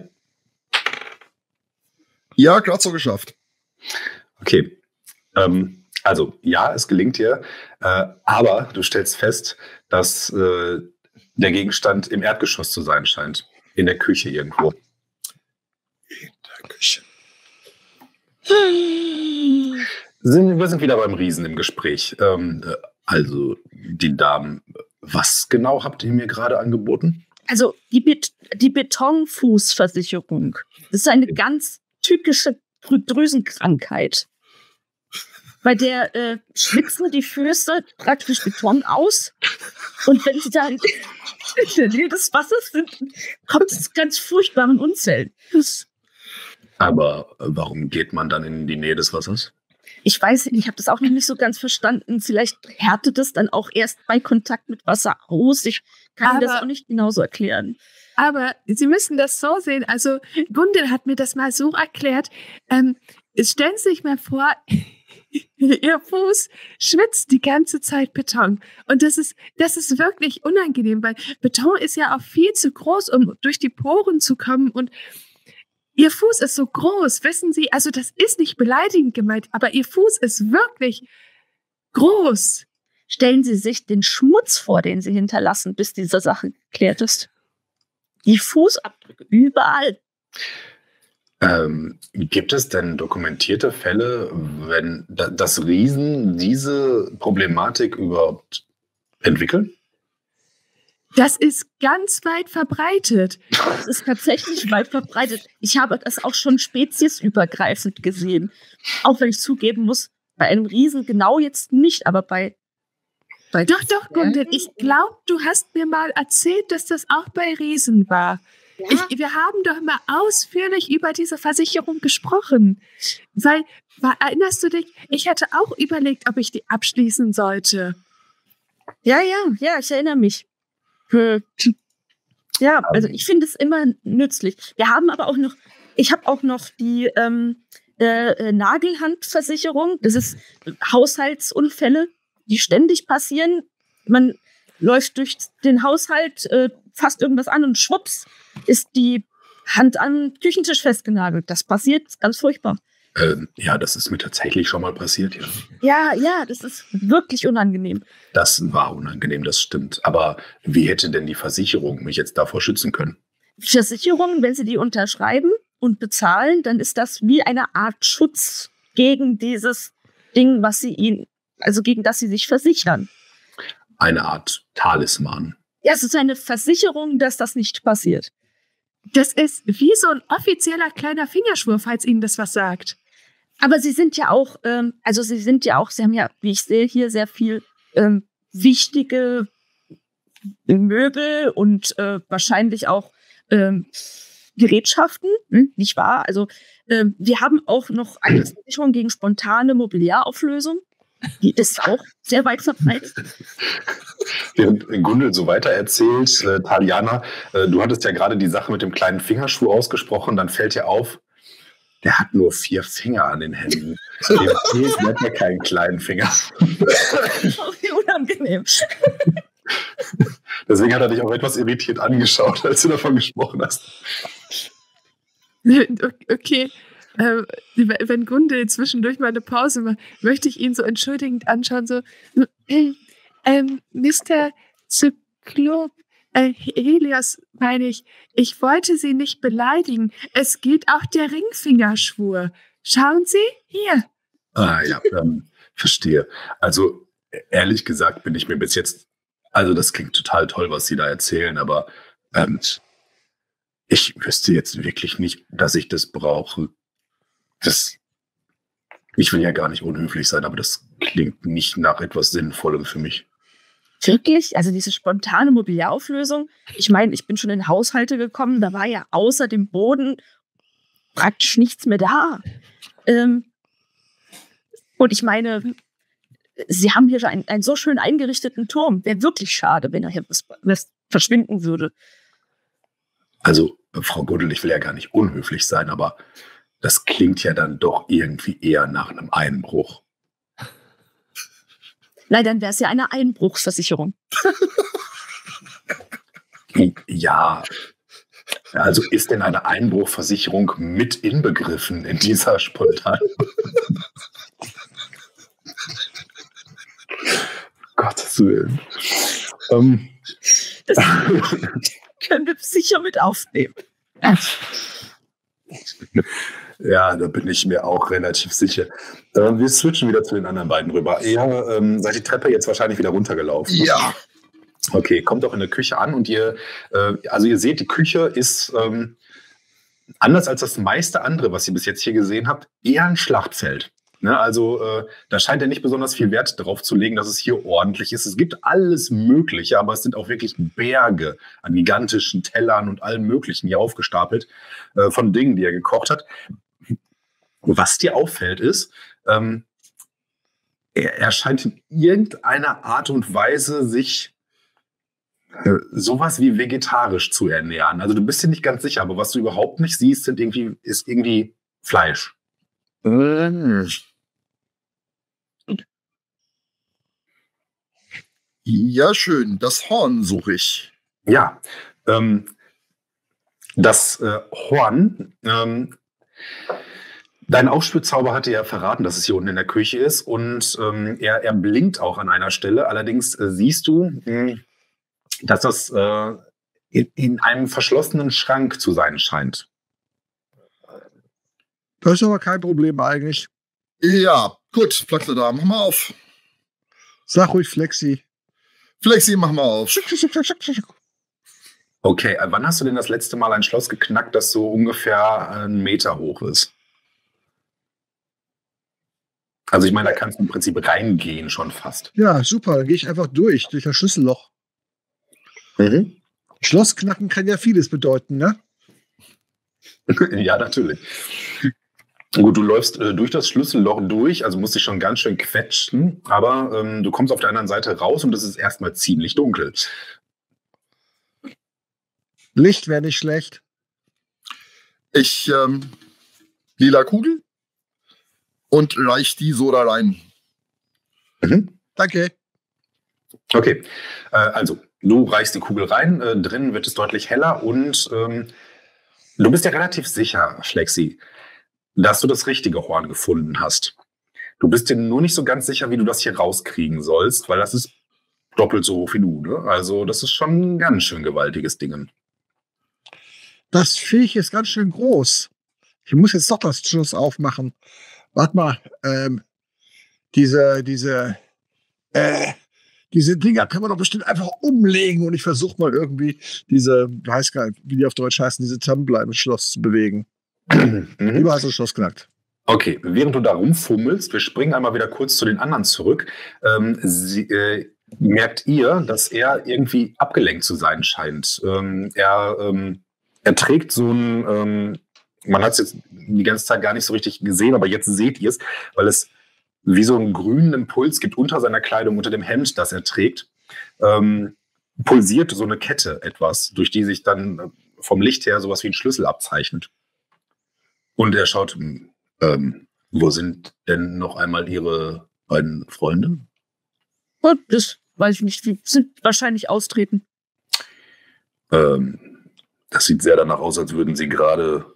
Ja, gerade so geschafft. Okay. Also, ja, es gelingt dir, aber du stellst fest, dass der Gegenstand im Erdgeschoss zu sein scheint. In der Küche irgendwo. In der Küche. Wir sind wieder beim Riesen im Gespräch. Also, die Damen, was genau habt ihr mir gerade angeboten? Also, die Betonfußversicherung. Das ist eine ganz typische Drüsenkrankheit. Bei der schwitzen die Füße praktisch Beton aus. Und wenn sie da in der Nähe des Wassers sind, kommt es zu ganz furchtbaren Unfällen. Aber warum geht man dann in die Nähe des Wassers? Ich weiß nicht, ich habe das auch noch nicht so ganz verstanden. Vielleicht härtet es dann auch erst bei Kontakt mit Wasser aus. Ich kann das auch nicht genauso erklären. Aber Sie müssen das so sehen. Also Gundel hat mir das mal so erklärt. Stellen Sie sich mal vor, Ihr Fuß schwitzt die ganze Zeit Beton. Und das ist wirklich unangenehm, weil Beton ist ja auch viel zu groß, um durch die Poren zu kommen. Und Ihr Fuß ist so groß, wissen Sie? Also das ist nicht beleidigend gemeint, aber Ihr Fuß ist wirklich groß. Stellen Sie sich den Schmutz vor, den Sie hinterlassen, bis diese Sache geklärt ist. Die Fußabdrücke überall. Gibt es denn dokumentierte Fälle, wenn das Riesen diese Problematik überhaupt entwickeln? Das ist ganz weit verbreitet. Das ist tatsächlich weit verbreitet. Ich habe das auch schon speziesübergreifend gesehen. Auch wenn ich zugeben muss, bei einem Riesen genau jetzt nicht, aber bei Doch, Gundel, ich glaube, du hast mir mal erzählt, dass das auch bei Riesen war. Ja? Wir haben doch mal ausführlich über diese Versicherung gesprochen. Weil, erinnerst du dich, ich hatte auch überlegt, ob ich die abschließen sollte. Ja, ich erinnere mich. Ja, also ich finde es immer nützlich. Wir haben aber auch noch, ich habe auch noch die Nagelhandversicherung. Das ist Haushaltsunfälle, die ständig passieren. Man läuft durch den Haushalt, fasst irgendwas an und schwupps ist die Hand an den Küchentisch festgenagelt. Das passiert ganz furchtbar. Ja, das ist mir tatsächlich schon mal passiert, ja. Ja, das ist wirklich unangenehm. Das war unangenehm, das stimmt. Aber wie hätte denn die Versicherung mich jetzt davor schützen können? Versicherungen, wenn sie die unterschreiben und bezahlen, dann ist das wie eine Art Schutz gegen dieses Ding, was sie ihnen, also gegen das sie sich versichern. Eine Art Talisman. Ja, es ist eineVersicherung, dass das nicht passiert. Das ist wie so ein offizieller kleiner Fingerschwur, falls Ihnen das was sagt. Aber sie sind ja auch, sie haben ja, wie ich sehe, hier sehr viel wichtige Möbel und wahrscheinlich auch Gerätschaften, nicht wahr? Also wir haben auch noch eine Versicherung gegen spontane Mobiliarauflösung. Die ist auch sehr weit verbreitet. Während Gundel so weiter erzählt, Taliana, du hattest ja gerade die Sache mit dem kleinen Fingerschuh ausgesprochen, dann fällt dir auf, der hat nur 4 Finger an den Händen. Der hat ja keinen kleinen Finger. Wie unangenehm. Deswegen hat er dich auch etwas irritiert angeschaut, als du davon gesprochen hast. Okay. Wenn Gundel zwischendurch mal eine Pause macht, möchte ich ihn so entschuldigend anschauen, so, Mr. Zyklop, Helios, meine ich wollte Sie nicht beleidigen. Es geht auch der Ringfingerschwur. Schauen Sie, hier. Ah ja, verstehe. Also ehrlich gesagt bin ich mir bis jetzt, also das klingt total toll, was Sie da erzählen, aber ich wüsste jetzt wirklich nicht, dass ich das brauche. Ich will ja gar nicht unhöflich sein, aber das klingt nicht nach etwas Sinnvollem für mich. Wirklich? Also diese spontane Mobiliarauflösung? Ich meine, ich bin schon in Haushalte gekommen, da war ja außer dem Boden praktisch nichts mehr da. Und ich meine, Sie haben hier schon einen so schön eingerichteten Turm. Wäre wirklich schade, wenn er hier was verschwinden würde. Also, Frau Gundel, ich will ja gar nicht unhöflich sein, aber das klingt ja dann doch irgendwie eher nach einem Einbruch. Nein, dann wäre es ja eine Einbruchsversicherung. Ja, also ist denn eine Einbruchversicherung mit inbegriffen in dieser spontanen? Gottes Willen. Das können wir sicher mit aufnehmen. Ja, da bin ich mir auch relativ sicher. Wir switchen wieder zu den anderen beiden rüber. Ihr seid die Treppe jetzt wahrscheinlich wieder runtergelaufen. Ja. Okay, kommt auch in der Küche an und ihr seht, die Küche ist anders als das meiste andere, was ihr bis jetzt hier gesehen habt, eher ein Schlachtfeld. Ne, also da scheint er nicht besonders viel Wert darauf zu legen, dass es hier ordentlich ist. Es gibt alles Mögliche, aber es sind auch wirklich Berge an gigantischen Tellern und allem Möglichen hier aufgestapelt von Dingen, die er gekocht hat. Was dir auffällt ist, er scheint in irgendeiner Art und Weise sich sowas wie vegetarisch zu ernähren. Also du bist dir nicht ganz sicher, aber was du überhaupt nicht siehst, ist irgendwie Fleisch. Ja, schön. Das Horn suche ich. Ja, das Horn, dein Aufspürzauber hatte ja verraten, dass es hier unten in der Küche ist und er blinkt auch an einer Stelle. Allerdings siehst du, dass das in einem verschlossenen Schrank zu sein scheint. Das ist aber kein Problem eigentlich. Ja, gut, Flachse da, mach mal auf. Sag ruhig Flexi. Flexi, mach mal auf. Okay, wann hast du denn das letzte Mal ein Schloss geknackt, das so ungefähr 1 Meter hoch ist? Also ich meine, da kannst du im Prinzip reingehen schon fast. Ja, super. Dann gehe ich einfach durch das Schlüsselloch. Mhm. Schloss knacken kann ja vieles bedeuten, ne? Ja, natürlich. Gut, du läufst durch das Schlüsselloch durch, also musst dich schon ganz schön quetschen, aber du kommst auf der anderen Seite raus und es ist erstmal ziemlich dunkel. Licht wäre nicht schlecht. Ich, lila Kugel und reich die so da rein. Mhm. Danke. Okay, also du reichst die Kugel rein, drinnen wird es deutlich heller und Du bist ja relativ sicher, Flexi, dass du das richtige Horn gefunden hast. Du bist dir nur nicht so ganz sicher, wie du das hier rauskriegen sollst, weil das ist doppelt so hoch wie du. Ne? Also das ist schon ein ganz schön gewaltiges Ding. Das Viech ist ganz schön groß. Ich muss jetzt doch das Schloss aufmachen. Warte mal, diese Dinger können wir doch bestimmt einfach umlegen und ich versuche mal irgendwie diese, ich weiß gar nicht, wie die auf Deutsch heißen, diese Tumbler im Schloss zu bewegen. Überall ist das Schloss knackt. Okay, während du da rumfummelst, wir springen einmal wieder kurz zu den anderen zurück, merkt ihr, dass er irgendwie abgelenkt zu sein scheint. Er trägt so ein, man hat es jetzt die ganze Zeit gar nicht so richtig gesehen, aber jetzt seht ihr es, weil es wie so einen grünen Impuls gibt unter seiner Kleidung, unter dem Hemd, das er trägt, pulsiert so eine Kette etwas, durch die sich dann vom Licht her sowas wie ein Schlüssel abzeichnet. Und er schaut, wo sind denn noch einmal Ihre beiden Freunde? Das weiß ich nicht. Die sind wahrscheinlich austreten. Das sieht sehr danach aus, als würden Sie gerade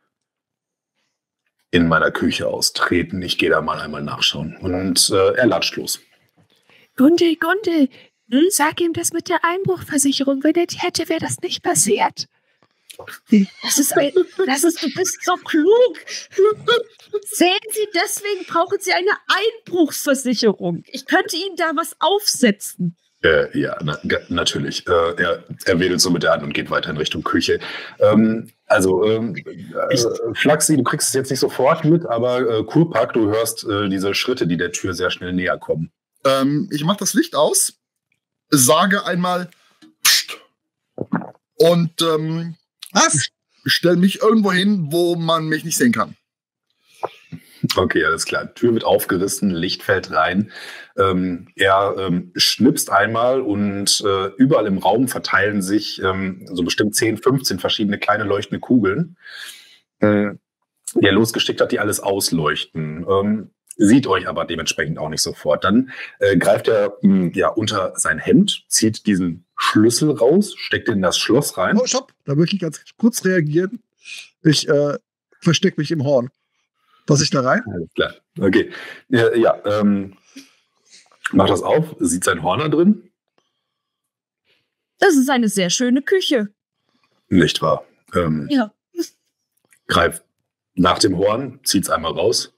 in meiner Küche austreten. Ich gehe da mal einmal nachschauen. Und er latscht los. Gundel, sag ihm das mit der Einbruchversicherung. Wenn er die hätte, wäre das nicht passiert. Du bist so klug. Sehen Sie, deswegen brauchen Sie eine Einbruchsversicherung. Ich könnte Ihnen da was aufsetzen. Ja, natürlich. Er wedelt so mit der Hand und geht weiter in Richtung Küche. Flaxi, du kriegst es jetzt nicht sofort mit, aber Kurpak, du hörst diese Schritte, die der Tür sehr schnell näher kommen. Ich mache das Licht aus, sage einmal Psst, und stell mich irgendwo hin, wo man mich nicht sehen kann. Okay, alles klar. Tür wird aufgerissen, Licht fällt rein. Er schnipst einmal und überall im Raum verteilen sich so bestimmt 10, 15 verschiedene kleine leuchtende Kugeln, die er losgeschickt hat, die alles ausleuchten. Sieht euch aber dementsprechend auch nicht sofort. Dann greift er unter sein Hemd, zieht diesen Schlüssel raus, steckt in das Schloss rein. Oh, stopp! Da möchte ich ganz kurz reagieren. Ich verstecke mich im Horn. Passe ich da rein? Alles klar. Okay. Macht das auf, sieht sein Horn da drin? Das ist eine sehr schöne Küche. Nicht wahr? Ja. Greift nach dem Horn, zieht's einmal raus.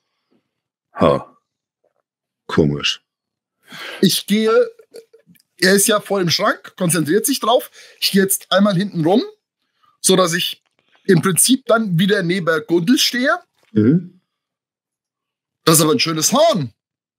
Komisch. Ich gehe, er ist ja vor dem Schrank, konzentriert sich drauf. Ich gehe jetzt einmal hinten rum, sodass ich im Prinzip dann wieder neben Gundel stehe. Mhm. Das ist aber ein schönes Horn.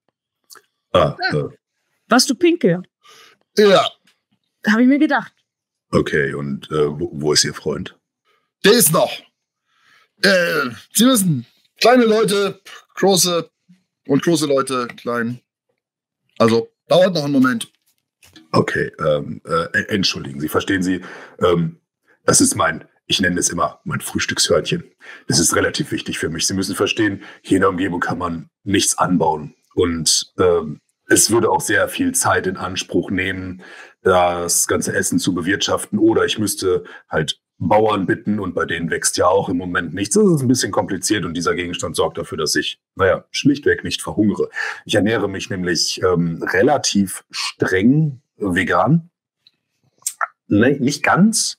Was du Pinke? Ja. Habe ich mir gedacht. Okay, und wo ist Ihr Freund? Der ist noch. Sie wissen, kleine Leute, große und große Leute, klein. Also, dauert noch einen Moment. Okay, entschuldigen Sie, verstehen Sie, das ist ich nenne es immer mein Frühstückshörnchen. Das ist relativ wichtig für mich. Sie müssen verstehen, hier in der Umgebung kann man nichts anbauen. Und es würde auch sehr viel Zeit in Anspruch nehmen, das ganze Essen zu bewirtschaften. Oder ich müsste halt Bauern bitten und bei denen wächst ja auch im Moment nichts. Das ist ein bisschen kompliziert und dieser Gegenstand sorgt dafür, dass ich, schlichtweg nicht verhungere. Ich ernähre mich nämlich relativ streng vegan. Nee, nicht ganz.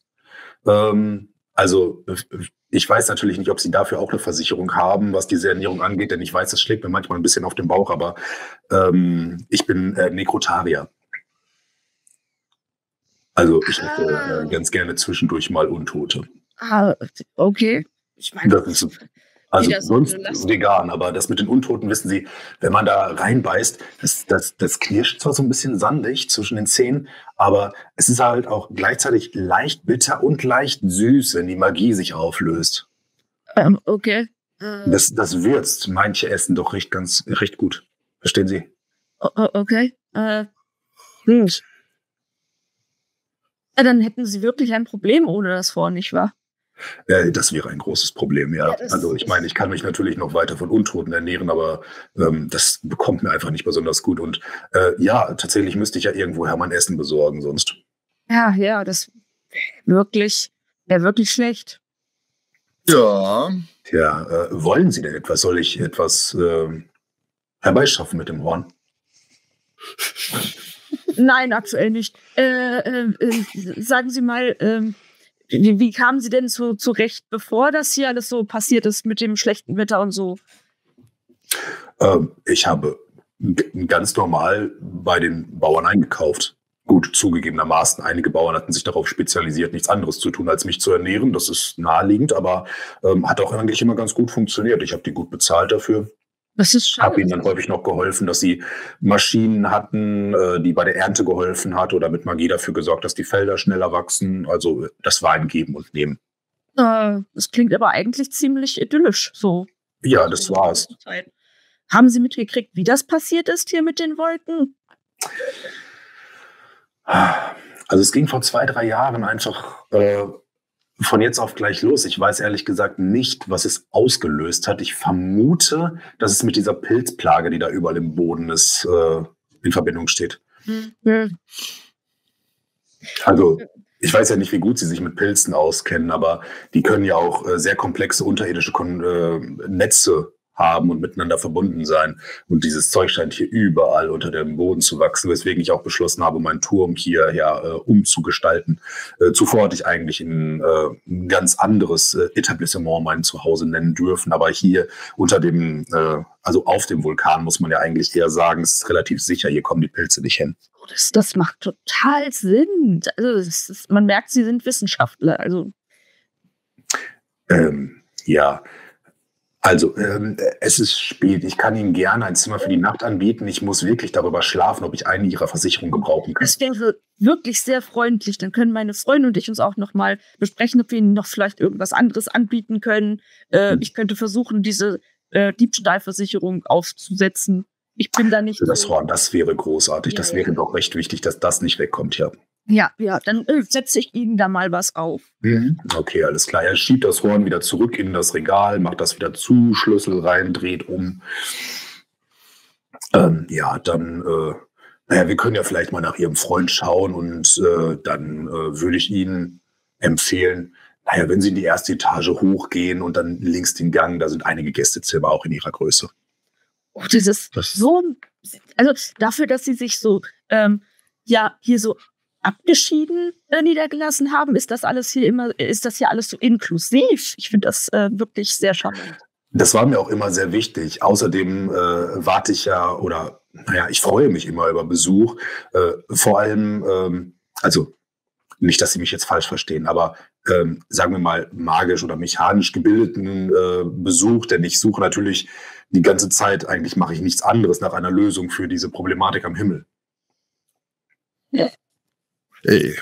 Ich weiß natürlich nicht, ob Sie dafür auch eine Versicherung haben, was diese Ernährung angeht, denn ich weiß, das schlägt mir manchmal ein bisschen auf den Bauch, aber ich bin Nekrotarier. Also ich hätte ganz gerne zwischendurch mal Untote. Okay. Ich meine, sonst vegan, aber das mit den Untoten, wissen Sie, wenn man da reinbeißt, das knirscht zwar so ein bisschen sandig zwischen den Zähnen, aber es ist halt auch gleichzeitig leicht bitter und leicht süß, wenn die Magie sich auflöst. Okay. Das würzt manche Essen doch recht gut. Verstehen Sie? Okay. Ja, dann hätten Sie wirklich ein Problem ohne das Horn, nicht wahr? Das wäre ein großes Problem, ja. Also ich meine, ich kann mich natürlich noch weiter von Untoten ernähren, aber das bekommt mir einfach nicht besonders gut. Und tatsächlich müsste ich ja irgendwoher mein Essen besorgen sonst. Ja, das wäre wirklich schlecht. Ja. Ja, wollen Sie denn etwas? Soll ich etwas herbeischaffen mit dem Horn? Nein, aktuell nicht. Sagen Sie mal, wie kamen Sie denn zurecht, bevor das hier alles so passiert ist mit dem schlechten Wetter und so? Ich habe ganz normal bei den Bauern eingekauft. Gut, zugegebenermaßen, einige Bauern hatten sich darauf spezialisiert, nichts anderes zu tun, als mich zu ernähren. Das ist naheliegend, aber hat auch eigentlich immer ganz gut funktioniert. Ich habe die gut bezahlt dafür. Das ist schade. Habe ihnen dann häufig noch geholfen, dass sie Maschinen hatten, die bei der Ernte geholfen hat oder mit Magie dafür gesorgt, dass die Felder schneller wachsen. Also das war ein Geben und Nehmen. Das klingt aber eigentlich ziemlich idyllisch so. Ja, das war's. Haben Sie mitgekriegt, wie das passiert ist hier mit den Wolken? Also es ging vor 2, 3 Jahren einfach von jetzt auf gleich los. Ich weiß ehrlich gesagt nicht, was es ausgelöst hat. Ich vermute, dass es mit dieser Pilzplage, die da überall im Boden ist, in Verbindung steht. Hm. Also ich weiß ja nicht, wie gut Sie sich mit Pilzen auskennen, aber die können ja auch sehr komplexe unterirdische Netze haben und miteinander verbunden sein. Und dieses Zeug scheint hier überall unter dem Boden zu wachsen, weswegen ich auch beschlossen habe, meinen Turm hier umzugestalten. Zuvor hatte ich eigentlich ein ganz anderes Etablissement mein Zuhause nennen dürfen, aber hier unter dem, also auf dem Vulkan muss man ja eigentlich eher sagen, es ist relativ sicher, hier kommen die Pilze nicht hin. Das macht total Sinn. Also man merkt, Sie sind Wissenschaftler. Also ja. Also, es ist spät. Ich kann Ihnen gerne ein Zimmer für die Nacht anbieten. Ich muss wirklich darüber schlafen, ob ich eine Ihrer Versicherungen gebrauchen kann. das wäre wirklich sehr freundlich. Dann können meine Freunde und ich uns auch noch mal besprechen, ob wir Ihnen noch vielleicht irgendwas anderes anbieten können. Ich könnte versuchen, diese Diebstahlversicherung aufzusetzen. Ich bin da nicht Für das so. Horn, das wäre großartig. Ja, Das ja. wäre doch recht wichtig, dass das nicht wegkommt, ja. Ja, dann setze ich Ihnen da mal was auf. Okay, alles klar. Er schiebt das Horn wieder zurück in das Regal, macht das wieder zu, Schlüssel rein, dreht um. Ja, dann, naja, wir können ja vielleicht mal nach Ihrem Freund schauen und dann würde ich Ihnen empfehlen, naja, wenn Sie in die erste Etage hochgehen und dann links den Gang, da sind einige Gästezimmer auch in Ihrer Größe. Oh, das ist so, also dafür, dass Sie sich so, ja, hier so abgeschieden niedergelassen haben, ist das hier alles so inklusiv. Ich finde das wirklich sehr charmant. Das war mir auch immer sehr wichtig. Außerdem warte ich ja, oder naja, ich freue mich immer über Besuch. Vor allem, also nicht, dass Sie mich jetzt falsch verstehen, aber sagen wir mal magisch oder mechanisch gebildeten Besuch, denn ich suche natürlich die ganze Zeit, eigentlich mache ich nichts anderes nach einer Lösung für diese Problematik am Himmel. Hey.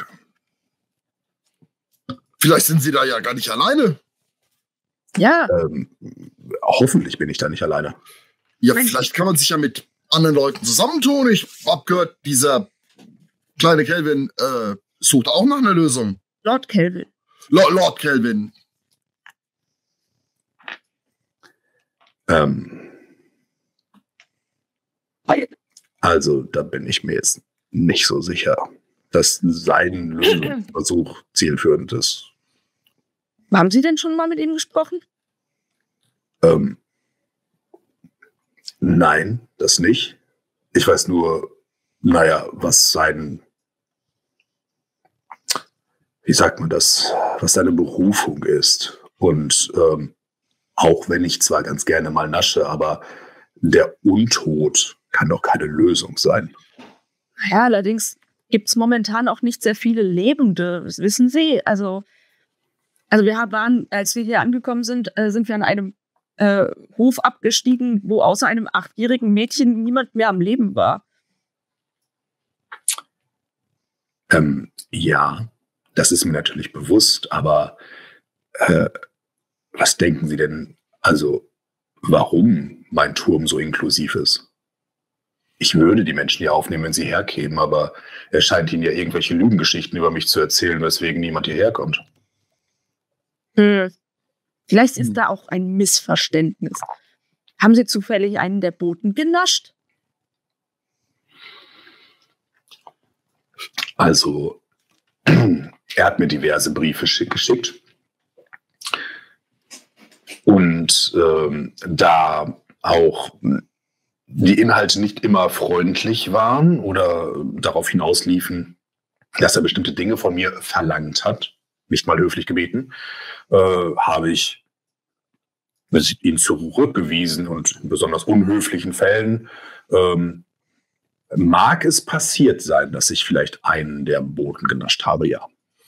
Vielleicht sind Sie da ja gar nicht alleine. Ja, Hoffentlich bin ich da nicht alleine. Ja, vielleicht kann man sich ja mit anderen Leuten zusammentun. Ich hab gehört, dieser kleine Kelvin sucht auch nach einer Lösung. Lord Kelvin. Lord Kelvin. Also, da bin ich mir jetzt nicht so sicher, dass sein Lösungsversuch zielführend ist. Haben Sie denn schon mal mit ihm gesprochen? Nein, das nicht. Ich weiß nur, naja, was wie sagt man das, was seine Berufung ist. Und auch wenn ich zwar ganz gerne mal nasche, aber der Untod kann doch keine Lösung sein. Ja, allerdings gibt es momentan auch nicht sehr viele Lebende, das wissen Sie. Also wir waren, als wir hier angekommen sind, sind wir an einem Hof abgestiegen, wo außer einem 8-jährigen Mädchen niemand mehr am Leben war. Ja, das ist mir natürlich bewusst, aber was denken Sie denn, also warum mein Turm so inklusiv ist? Ich würde die Menschen hier aufnehmen, wenn sie herkämen, aber er scheint Ihnen ja irgendwelche Lügengeschichten über mich zu erzählen, weswegen niemand hierher kommt. Vielleicht ist da auch ein Missverständnis. Haben Sie zufällig einen der Boten genascht? Also, er hat mir diverse Briefe geschickt. Und da auch die Inhalte nicht immer freundlich waren oder darauf hinausliefen, dass er bestimmte Dinge von mir verlangt hat, nicht mal höflich gebeten, habe ich ihn zurückgewiesen und in besonders unhöflichen Fällen mag es passiert sein, dass ich vielleicht einen der Boden genascht habe, ja.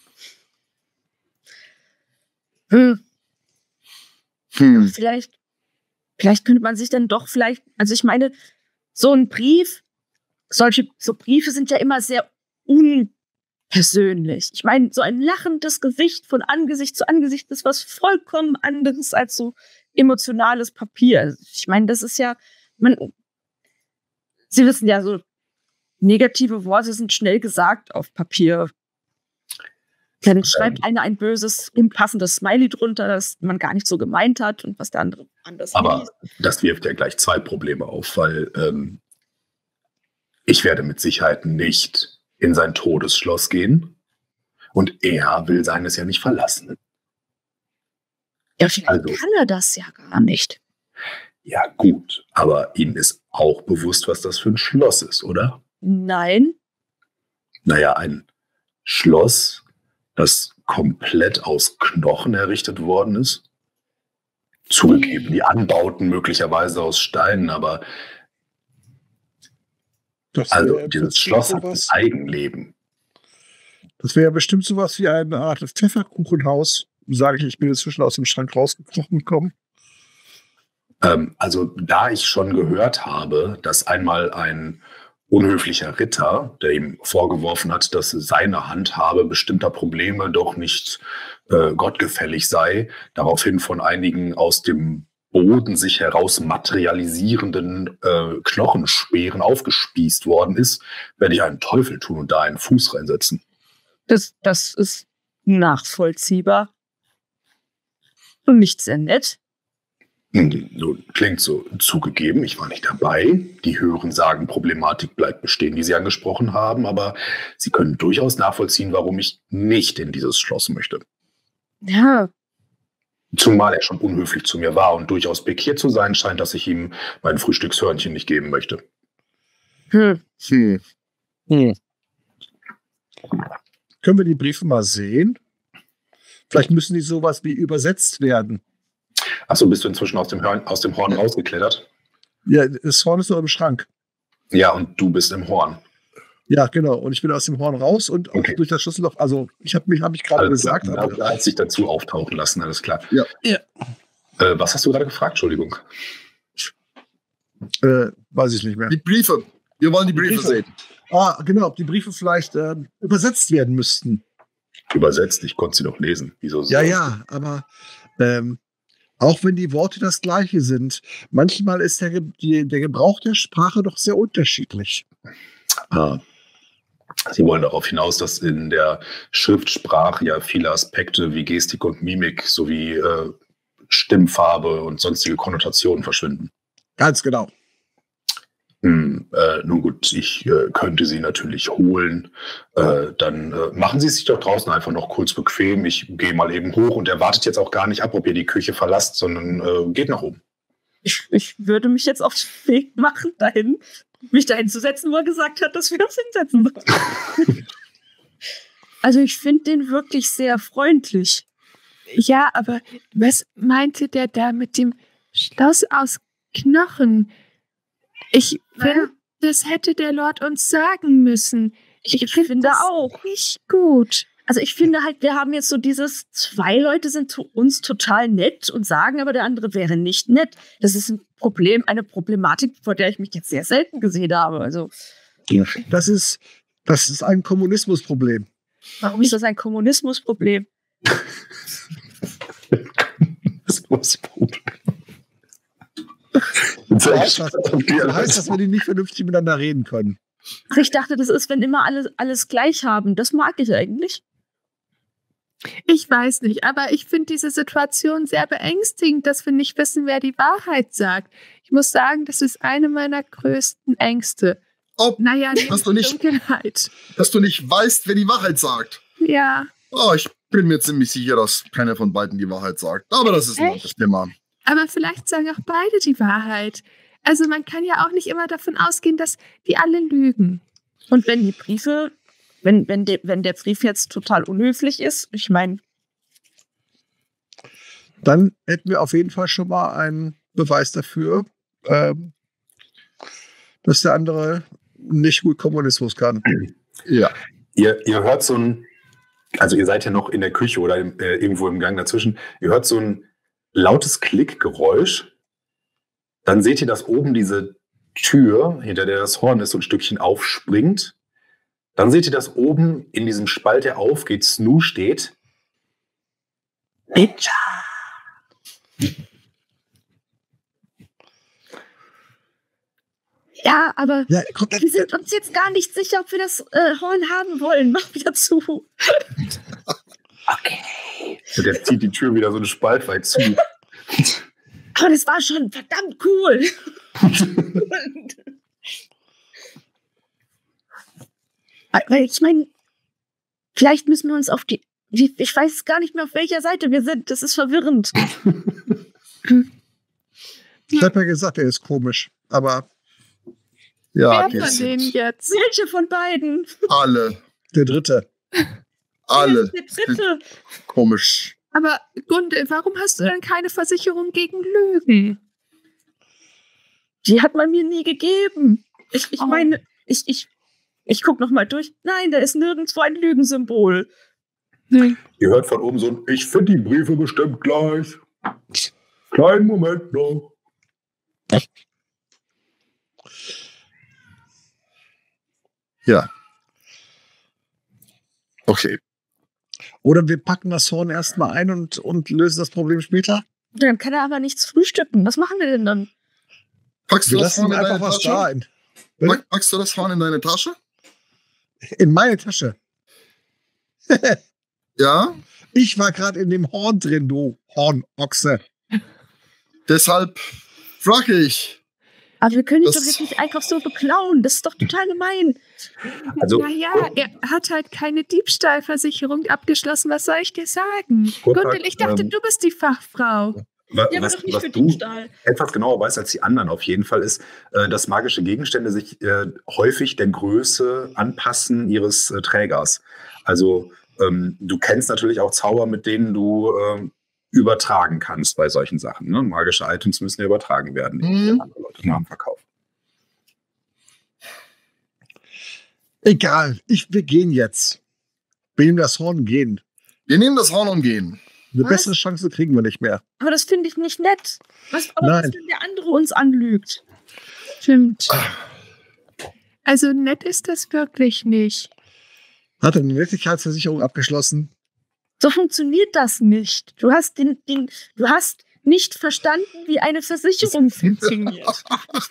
Vielleicht könnte man sich dann doch also ich meine, so ein Brief, so Briefe sind ja immer sehr unpersönlich. Ich meine, so ein lachendes Gesicht von Angesicht zu Angesicht ist was vollkommen anderes als so emotionales Papier. Ich meine, das ist ja, Sie wissen ja, so negative Worte sind schnell gesagt auf Papier. Dann schreibt einer ein böses, unpassendes Smiley drunter, das man gar nicht so gemeint hat und was der andere anders Aber liest. das wirft ja gleich zwei Probleme auf, weil ich werde mit Sicherheit nicht in sein Todesschloss gehen und er will seines ja nicht verlassen. Ja, vielleicht kann er das ja gar nicht. Ja gut, aber Ihnen ist auch bewusst, was das für ein Schloss ist, oder? Nein. Naja, ein Schloss, das komplett aus Knochen errichtet worden ist. Zugegeben, die Anbauten möglicherweise aus Steinen, aber also dieses Schloss hat ein Eigenleben. Das wäre ja bestimmt sowas wie eine Art Pfefferkuchenhaus. Sage ich bin inzwischen aus dem Schrank rausgekrochen gekommen. Also da ich schon gehört habe, dass einmal ein unhöflicher Ritter, der ihm vorgeworfen hat, dass seine Handhabe bestimmter Probleme doch nicht gottgefällig sei, daraufhin von einigen aus dem Boden sich heraus materialisierenden Knochenspeeren aufgespießt worden ist, werde ich einen Teufel tun und da einen Fuß reinsetzen. Das ist nachvollziehbar. Und nicht sehr nett. Nun, klingt so zugegeben, ich war nicht dabei. Die Hören sagen, Problematik bleibt bestehen, die Sie angesprochen haben, aber Sie können durchaus nachvollziehen, warum ich nicht in dieses Schloss möchte. Ja. Zumal er schon unhöflich zu mir war und durchaus pikiert zu sein scheint, dass ich ihm mein Frühstückshörnchen nicht geben möchte. Können wir die Briefe mal sehen? Vielleicht müssen die sowas wie übersetzt werden. Achso, bist du inzwischen aus dem Horn rausgeklettert? Ja, das Horn ist noch im Schrank. Ja, und du bist im Horn. Ja, genau. Und ich bin aus dem Horn raus und auch durch das Schlüsselloch. Also, hab ich gerade gesagt. Da hat sich dazu auftauchen lassen, alles klar. Ja. Was hast du gerade gefragt? Entschuldigung. Weiß ich nicht mehr. Die Briefe. Wir wollen die Briefe sehen. Ah, genau. Ob die Briefe vielleicht übersetzt werden müssten. Übersetzt? Ich konnte sie doch lesen. Wieso so? Ja, aber auch wenn die Worte das gleiche sind, manchmal ist der Gebrauch der Sprache doch sehr unterschiedlich. Sie wollen darauf hinaus, dass in der Schriftsprache ja viele Aspekte wie Gestik und Mimik sowie Stimmfarbe und sonstige Konnotationen verschwinden. Ganz genau. Nun gut, ich könnte Sie natürlich holen. Dann machen Sie es sich doch draußen einfach noch kurz bequem. Ich gehe mal eben hoch und er wartet jetzt auch gar nicht ab, ob ihr die Küche verlasst, sondern geht nach oben. Ich würde mich jetzt auf den Weg machen, mich dahin zu setzen, wo er gesagt hat, dass wir uns hinsetzen sollen. Also ich finde den wirklich sehr freundlich. Ja, aber was meinte der da mit dem Schloss aus Knochen? Ich finde, das hätte der Lord uns sagen müssen. Ich finde das auch nicht gut. Also ich finde halt, wir haben jetzt so zwei Leute sind zu uns total nett und sagen aber, der andere wäre nicht nett. Das ist eine Problematik, vor der ich mich jetzt sehr selten gesehen habe. Also das ist ein Kommunismusproblem. Warum ist das ein Kommunismusproblem? Kommunismusproblem. Das heißt, dass wir die nicht vernünftig miteinander reden können. Ach, ich dachte, das ist, wenn immer alles gleich haben. Das mag ich eigentlich. Ich weiß nicht, aber ich finde diese Situation sehr beängstigend, dass wir nicht wissen, wer die Wahrheit sagt. Ich muss sagen, das ist eine meiner größten Ängste. Naja, dass du nicht weißt, wer die Wahrheit sagt. Ja. Oh, ich bin mir ziemlich sicher, dass keiner von beiden die Wahrheit sagt. Aber das ist ein anderes Thema. Aber vielleicht sagen auch beide die Wahrheit. Also man kann ja auch nicht immer davon ausgehen, dass die alle lügen. Und wenn die Briefe, wenn der Brief jetzt total unhöflich ist, ich meine, dann hätten wir auf jeden Fall schon mal einen Beweis dafür, dass der andere nicht gut Kommunismus kann. Ja. Ihr hört so ein, also ihr seid ja noch in der Küche oder irgendwo im Gang dazwischen, ihr hört so ein lautes Klickgeräusch. Dann seht ihr, dass oben diese Tür, hinter der das Horn ist, so ein Stückchen aufspringt. Dann seht ihr, dass oben in diesem Spalt, der aufgeht, Snoo steht. Ninja! ja, aber Ja, guck, wir sind uns jetzt gar nicht sicher, ob wir das Horn haben wollen. Mach wieder zu. Okay. Und der zieht die Tür wieder so einen Spalt weit zu. Aber das war schon verdammt cool. Weil ich meine, vielleicht müssen wir uns auf die... Ich weiß gar nicht mehr, auf welcher Seite wir sind. Das ist verwirrend. ich habe ja gesagt, er ist komisch. Aber Ja, Wer von denen jetzt? Welche von beiden? alle. der Dritte. Alle. Der dritte. Komisch. Aber Gunde, warum hast du denn keine Versicherung gegen Lügen? Die hat man mir nie gegeben. Ich meine, ich gucke noch mal durch. Nein, da ist nirgendwo ein Lügensymbol. Nein. Ihr hört von oben so ein, ich finde die Briefe bestimmt gleich. Kleinen Moment noch. Ja. Okay. Oder wir packen das Horn erstmal ein und lösen das Problem später. Dann kann er aber nichts frühstücken. Was machen wir denn dann? Packst du Wir das lassen Horn ihm in einfach deine was da Tasche? ein. Packst du das Horn in deine Tasche? In meine Tasche. Ja. Ich war gerade in dem Horn drin, du Hornochse. Deshalb frage ich. Aber wir können ihn Das- doch jetzt nicht einfach so beklauen. Das ist doch total gemein. Also, Naja, er hat halt keine Diebstahlversicherung abgeschlossen. Was soll ich dir sagen? Kurzer, Gundel, ich dachte, du bist die Fachfrau. was du etwas genauer weißt als die anderen auf jeden Fall ist, dass magische Gegenstände sich häufig der Größe anpassen ihres Trägers. Also du kennst natürlich auch Zauber, mit denen du übertragen kannst bei solchen Sachen. Ne? Magische Items müssen ja übertragen werden, die andere Leute nach dem Verkauf. Egal, wir gehen jetzt. Wir nehmen das Horn und gehen. Wir nehmen das Horn und gehen. Eine Was? bessere Chance kriegen wir nicht mehr. Aber das finde ich nicht nett. Was, Nein. wenn der andere uns anlügt? Stimmt. Also nett ist das wirklich nicht. Hat er eine Nettigkeitsversicherung abgeschlossen? So funktioniert das nicht. Du hast du hast nicht verstanden, wie eine Versicherung funktioniert.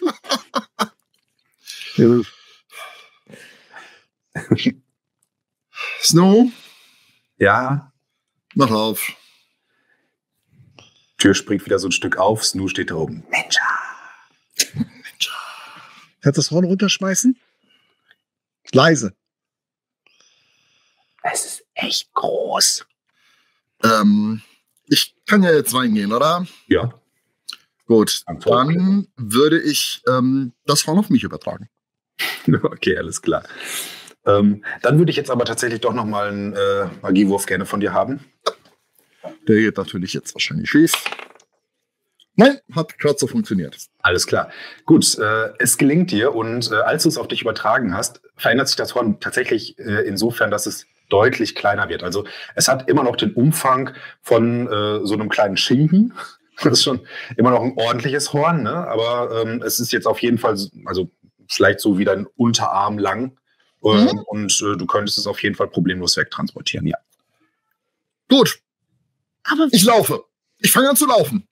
Snow, Ja, mach auf. Tür springt wieder so ein Stück auf, Snoo steht da oben. Ninja! Kannst du das Horn runterschmeißen? Leise. Es ist echt groß. Ich kann ja jetzt reingehen, oder? Ja. Gut, Antwort. dann würde ich das Horn auf mich übertragen. Okay, alles klar. Dann würde ich jetzt aber tatsächlich doch nochmal einen Magiewurf gerne von dir haben. Der geht natürlich jetzt wahrscheinlich schief. Nein, hat gerade so funktioniert. Alles klar. Gut, es gelingt dir und als du es auf dich übertragen hast, verändert sich das Horn tatsächlich insofern, dass es deutlich kleiner wird. Also es hat immer noch den Umfang von so einem kleinen Schinken. Das ist schon immer noch ein ordentliches Horn, ne? Aber es ist jetzt auf jeden Fall, also vielleicht so wie dein Unterarm lang. Und du könntest es auf jeden Fall problemlos wegtransportieren, ja. Gut, Aber ich laufe. Ich fange an zu laufen.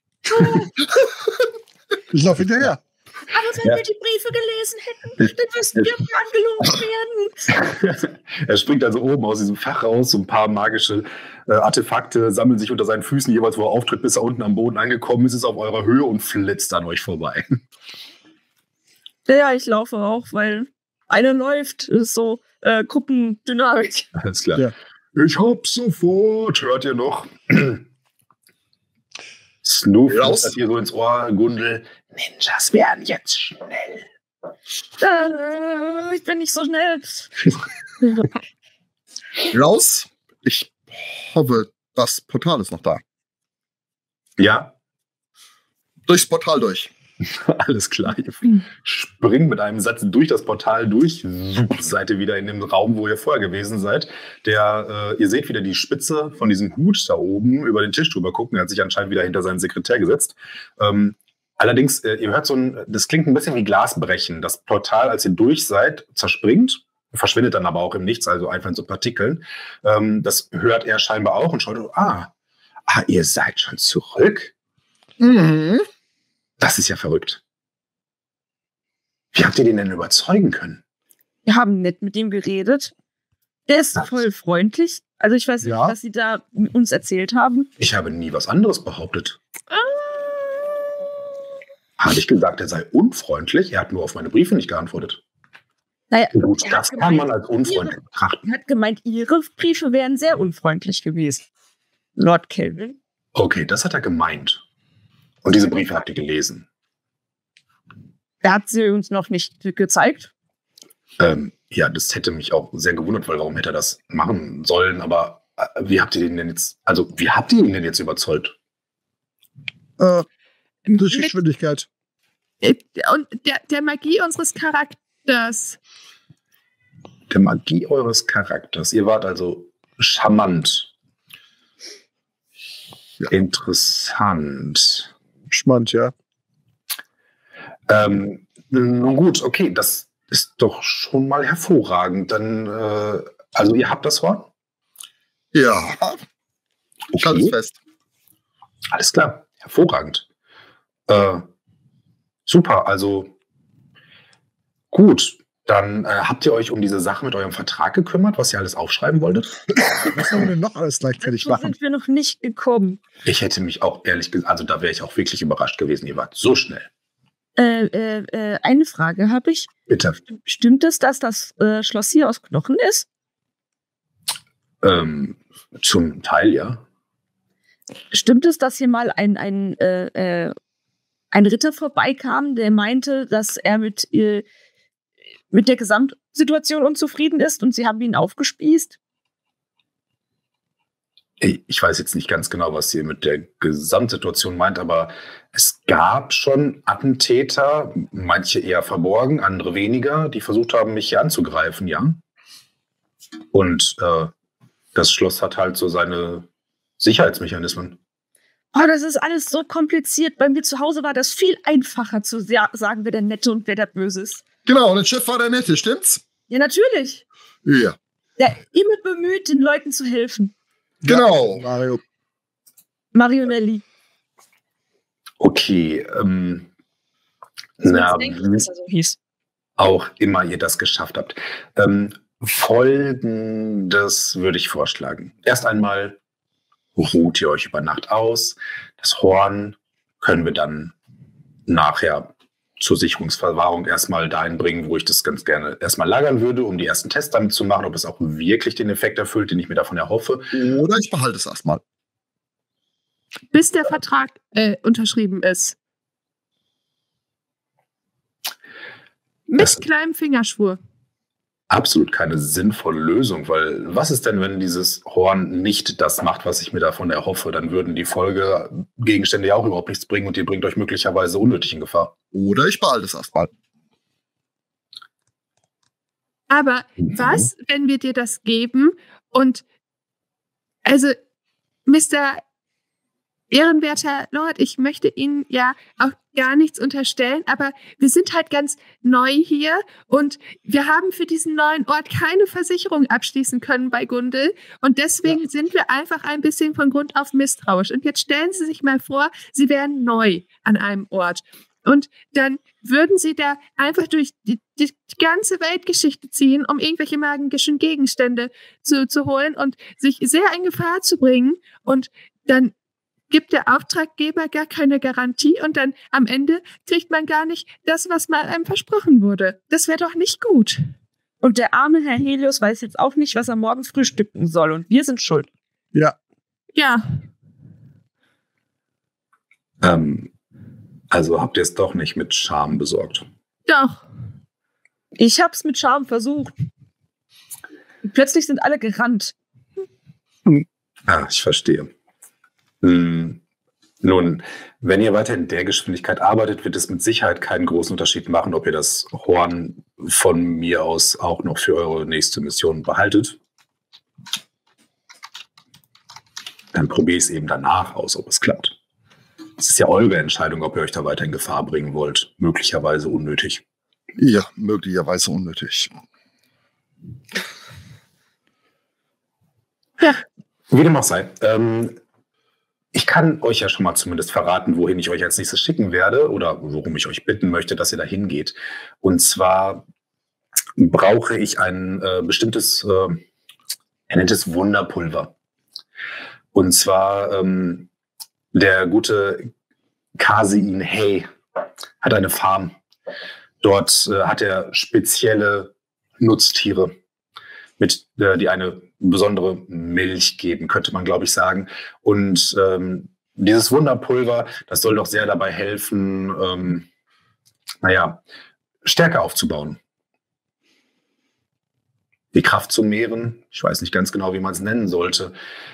Ich laufe hinterher. wenn Ja. wir die Briefe gelesen hätten, dann müssten wir angelogen werden. Er springt also oben aus diesem Fach raus, so ein paar magische Artefakte sammeln sich unter seinen Füßen jeweils, wo er auftritt, bis er unten am Boden angekommen ist, ist auf eurer Höhe und flitzt an euch vorbei. Ja, ich laufe auch, weil einer läuft, ist so Gruppendynamik. Alles klar. Ja. Ich hab's sofort, hört ihr noch? Snoof Raus. flüstert dir so ins Ohr, Gundel. Ninjas werden jetzt schnell. Ich bin nicht so schnell. Raus. Ich hoffe, das Portal ist noch da. Ja, Durchs Portal durch. alles klar. Ihr springt mit einem Satz durch das Portal durch. Seid ihr wieder in dem Raum, wo ihr vorher gewesen seid. Ihr seht wieder die Spitze von diesem Hut da oben über den Tisch drüber gucken. Er hat sich anscheinend wieder hinter seinen Sekretär gesetzt. Allerdings, ihr hört das klingt ein bisschen wie Glasbrechen. Das Portal, als ihr durch seid, zerspringt, verschwindet dann aber auch im Nichts, also einfach in so Partikeln. Das hört er scheinbar auch und schaut, ihr seid schon zurück? Mhm. Das ist ja verrückt. Wie habt ihr den denn überzeugen können? Wir haben nett mit ihm geredet. Der ist voll freundlich. Also ich weiß nicht, Ja. was sie da uns erzählt haben. Ich habe nie was anderes behauptet. Habe ich gesagt, er sei unfreundlich? Er hat nur auf meine Briefe nicht geantwortet. Naja, Gut, er hat das kann man als gemeint, unfreundlich betrachten. er hat gemeint, ihre Briefe wären sehr unfreundlich gewesen. Lord Kelvin. Okay, das hat er gemeint. Und diese Briefe habt ihr gelesen. Er hat sie uns noch nicht gezeigt. Ja, das hätte mich auch sehr gewundert, weil warum hätte er das machen sollen? Aber wie habt ihr ihn denn jetzt überzeugt? Durch Mit- Geschwindigkeit. Und der Magie unseres Charakters. Der Magie eures Charakters. Ihr wart also charmant. Ja. Interessant. Spannend, ja. Nun gut, okay, das ist doch schon mal hervorragend. Dann, also ihr habt das Horn? Ja. Ich halte es fest. Alles klar, hervorragend. Super, also gut. Dann habt ihr euch um diese Sache mit eurem Vertrag gekümmert, was ihr alles aufschreiben wolltet? Was haben wir denn noch alles gleichzeitig So machen? sind wir noch nicht gekommen. Ich hätte mich auch ehrlich gesagt, also da wäre ich auch wirklich überrascht gewesen. Ihr wart so schnell. Eine Frage habe ich. Bitte. Stimmt es, dass das Schloss hier aus Knochen ist? Zum Teil, ja. Stimmt es, dass hier mal ein Ritter vorbeikam, der meinte, dass er mit der Gesamtsituation unzufrieden ist und sie haben ihn aufgespießt? Ich weiß jetzt nicht ganz genau, was ihr mit der Gesamtsituation meint, aber es gab schon Attentäter, manche eher verborgen, andere weniger, die versucht haben, mich hier anzugreifen, ja. Und das Schloss hat halt so seine Sicherheitsmechanismen. Oh, das ist alles so kompliziert. Bei mir zu Hause war das viel einfacher zu sagen, wer der Nette und wer der Böse ist. Genau, und der Chef war der Nette, stimmt's? Ja, natürlich. Ja. Der immer bemüht, den Leuten zu helfen. Genau. Ja, Mario. Marionelli. Okay, So na, denke, dass er so hieß. auch immer ihr das geschafft habt. Folgendes würde ich vorschlagen. Erst einmal ruht ihr euch über Nacht aus. Das Horn können wir dann nachher zur Sicherungsverwahrung erstmal dahin bringen, wo ich das ganz gerne erstmal lagern würde, um die ersten Tests damit zu machen, ob es auch wirklich den Effekt erfüllt, den ich mir davon erhoffe. Oder ich behalte es erstmal. Bis der Vertrag unterschrieben ist. Mit Das- kleinem Fingerschwur. Absolut keine sinnvolle Lösung, weil was ist denn, wenn dieses Horn nicht das macht, was ich mir davon erhoffe? Dann würden die Folgegegenstände ja auch überhaupt nichts bringen und ihr bringt euch möglicherweise unnötig in Gefahr. Oder ich behalte es erstmal. Aber was, wenn wir dir das geben und also, Mr. Ehrenwerter Lord, ich möchte Ihnen ja auch gar nichts unterstellen, aber wir sind halt ganz neu hier und wir haben für diesen neuen Ort keine Versicherung abschließen können bei Gundel und deswegen sind wir einfach ein bisschen von Grund auf misstrauisch. Und jetzt stellen Sie sich mal vor, Sie wären neu an einem Ort und dann würden Sie da einfach durch die ganze Weltgeschichte ziehen, um irgendwelche magischen Gegenstände zu holen und sich sehr in Gefahr zu bringen und dann gibt der Auftraggeber gar keine Garantie und dann am Ende kriegt man gar nicht das, was mal einem versprochen wurde. Das wäre doch nicht gut. Und der arme Herr Helios weiß jetzt auch nicht, was er morgen frühstücken soll. Und wir sind schuld. Ja, Ja, Also habt ihr es doch nicht mit Charme besorgt? Doch. Ich hab's mit Charme versucht. Und plötzlich sind alle gerannt. Ah, ich verstehe. Nun, wenn ihr weiter in der Geschwindigkeit arbeitet, wird es mit Sicherheit keinen großen Unterschied machen, ob ihr das Horn von mir aus auch noch für eure nächste Mission behaltet. Dann probiere ich es eben danach aus, ob es klappt. Es ist ja eure Entscheidung, ob ihr euch da weiter in Gefahr bringen wollt. Möglicherweise unnötig. Ja, möglicherweise unnötig. Ja. Wie dem auch sei. Ich kann euch ja schon mal zumindest verraten, wohin ich euch als nächstes schicken werde oder worum ich euch bitten möchte, dass ihr da hingeht. Und zwar brauche ich ein bestimmtes, er nennt es Wunderpulver. Und zwar der gute Kasein Hay hat eine Farm. Dort hat er spezielle Nutztiere, die eine besondere Milch geben, könnte man, glaube ich, sagen. Und dieses Wunderpulver, das soll doch sehr dabei helfen, Stärke aufzubauen. Die Kraft zu mehren, ich weiß nicht ganz genau, wie man es nennen sollte.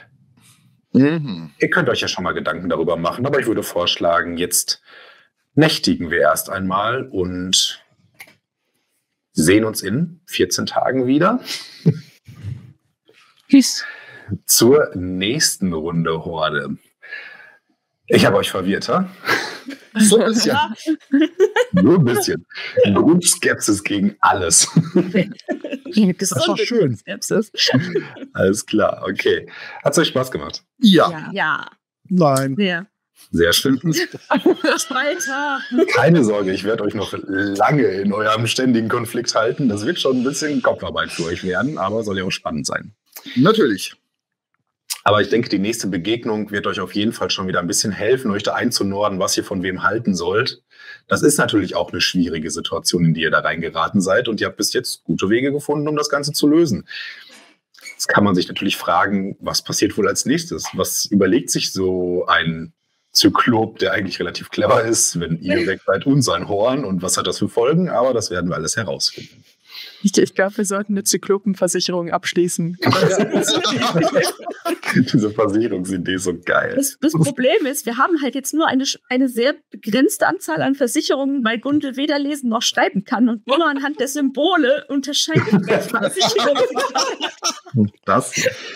Ihr könnt euch ja schon mal Gedanken darüber machen, aber ich würde vorschlagen, jetzt nächtigen wir erst einmal und sehen uns in 14 Tagen wieder. Tschüss. Zur nächsten Runde Horde. Ich habe euch verwirrt, ha? So ein bisschen. Ja. Nur ein bisschen. Grundskepsis gegen alles. Das ist doch schön. Skepsis. Alles klar, okay. Hat es euch Spaß gemacht? Ja. Ja. Nein. Sehr. Sehr schön. Weiter. Keine Sorge, ich werde euch noch lange in eurem ständigen Konflikt halten. Das wird schon ein bisschen Kopfarbeit für euch werden, aber soll ja auch spannend sein. Natürlich. Aber ich denke, die nächste Begegnung wird euch auf jeden Fall schon wieder ein bisschen helfen, euch da einzunorden, was ihr von wem halten sollt. Das ist natürlich auch eine schwierige Situation, in die ihr da reingeraten seid. Und ihr habt bis jetzt gute Wege gefunden, um das Ganze zu lösen. Jetzt kann man sich natürlich fragen, was passiert wohl als nächstes? Was überlegt sich so ein Zyklop, der eigentlich relativ clever ist, wenn ihr weg seid und sein Horn? Und was hat das für Folgen? Aber das werden wir alles herausfinden. Ich glaube, wir sollten eine Zyklopenversicherung abschließen. Diese Versicherungsidee ist so geil. Das Problem ist, wir haben halt jetzt nur eine sehr begrenzte Anzahl an Versicherungen, weil Gundel weder lesen noch schreiben kann und nur anhand der Symbole unterscheidet, welche Versicherung. Das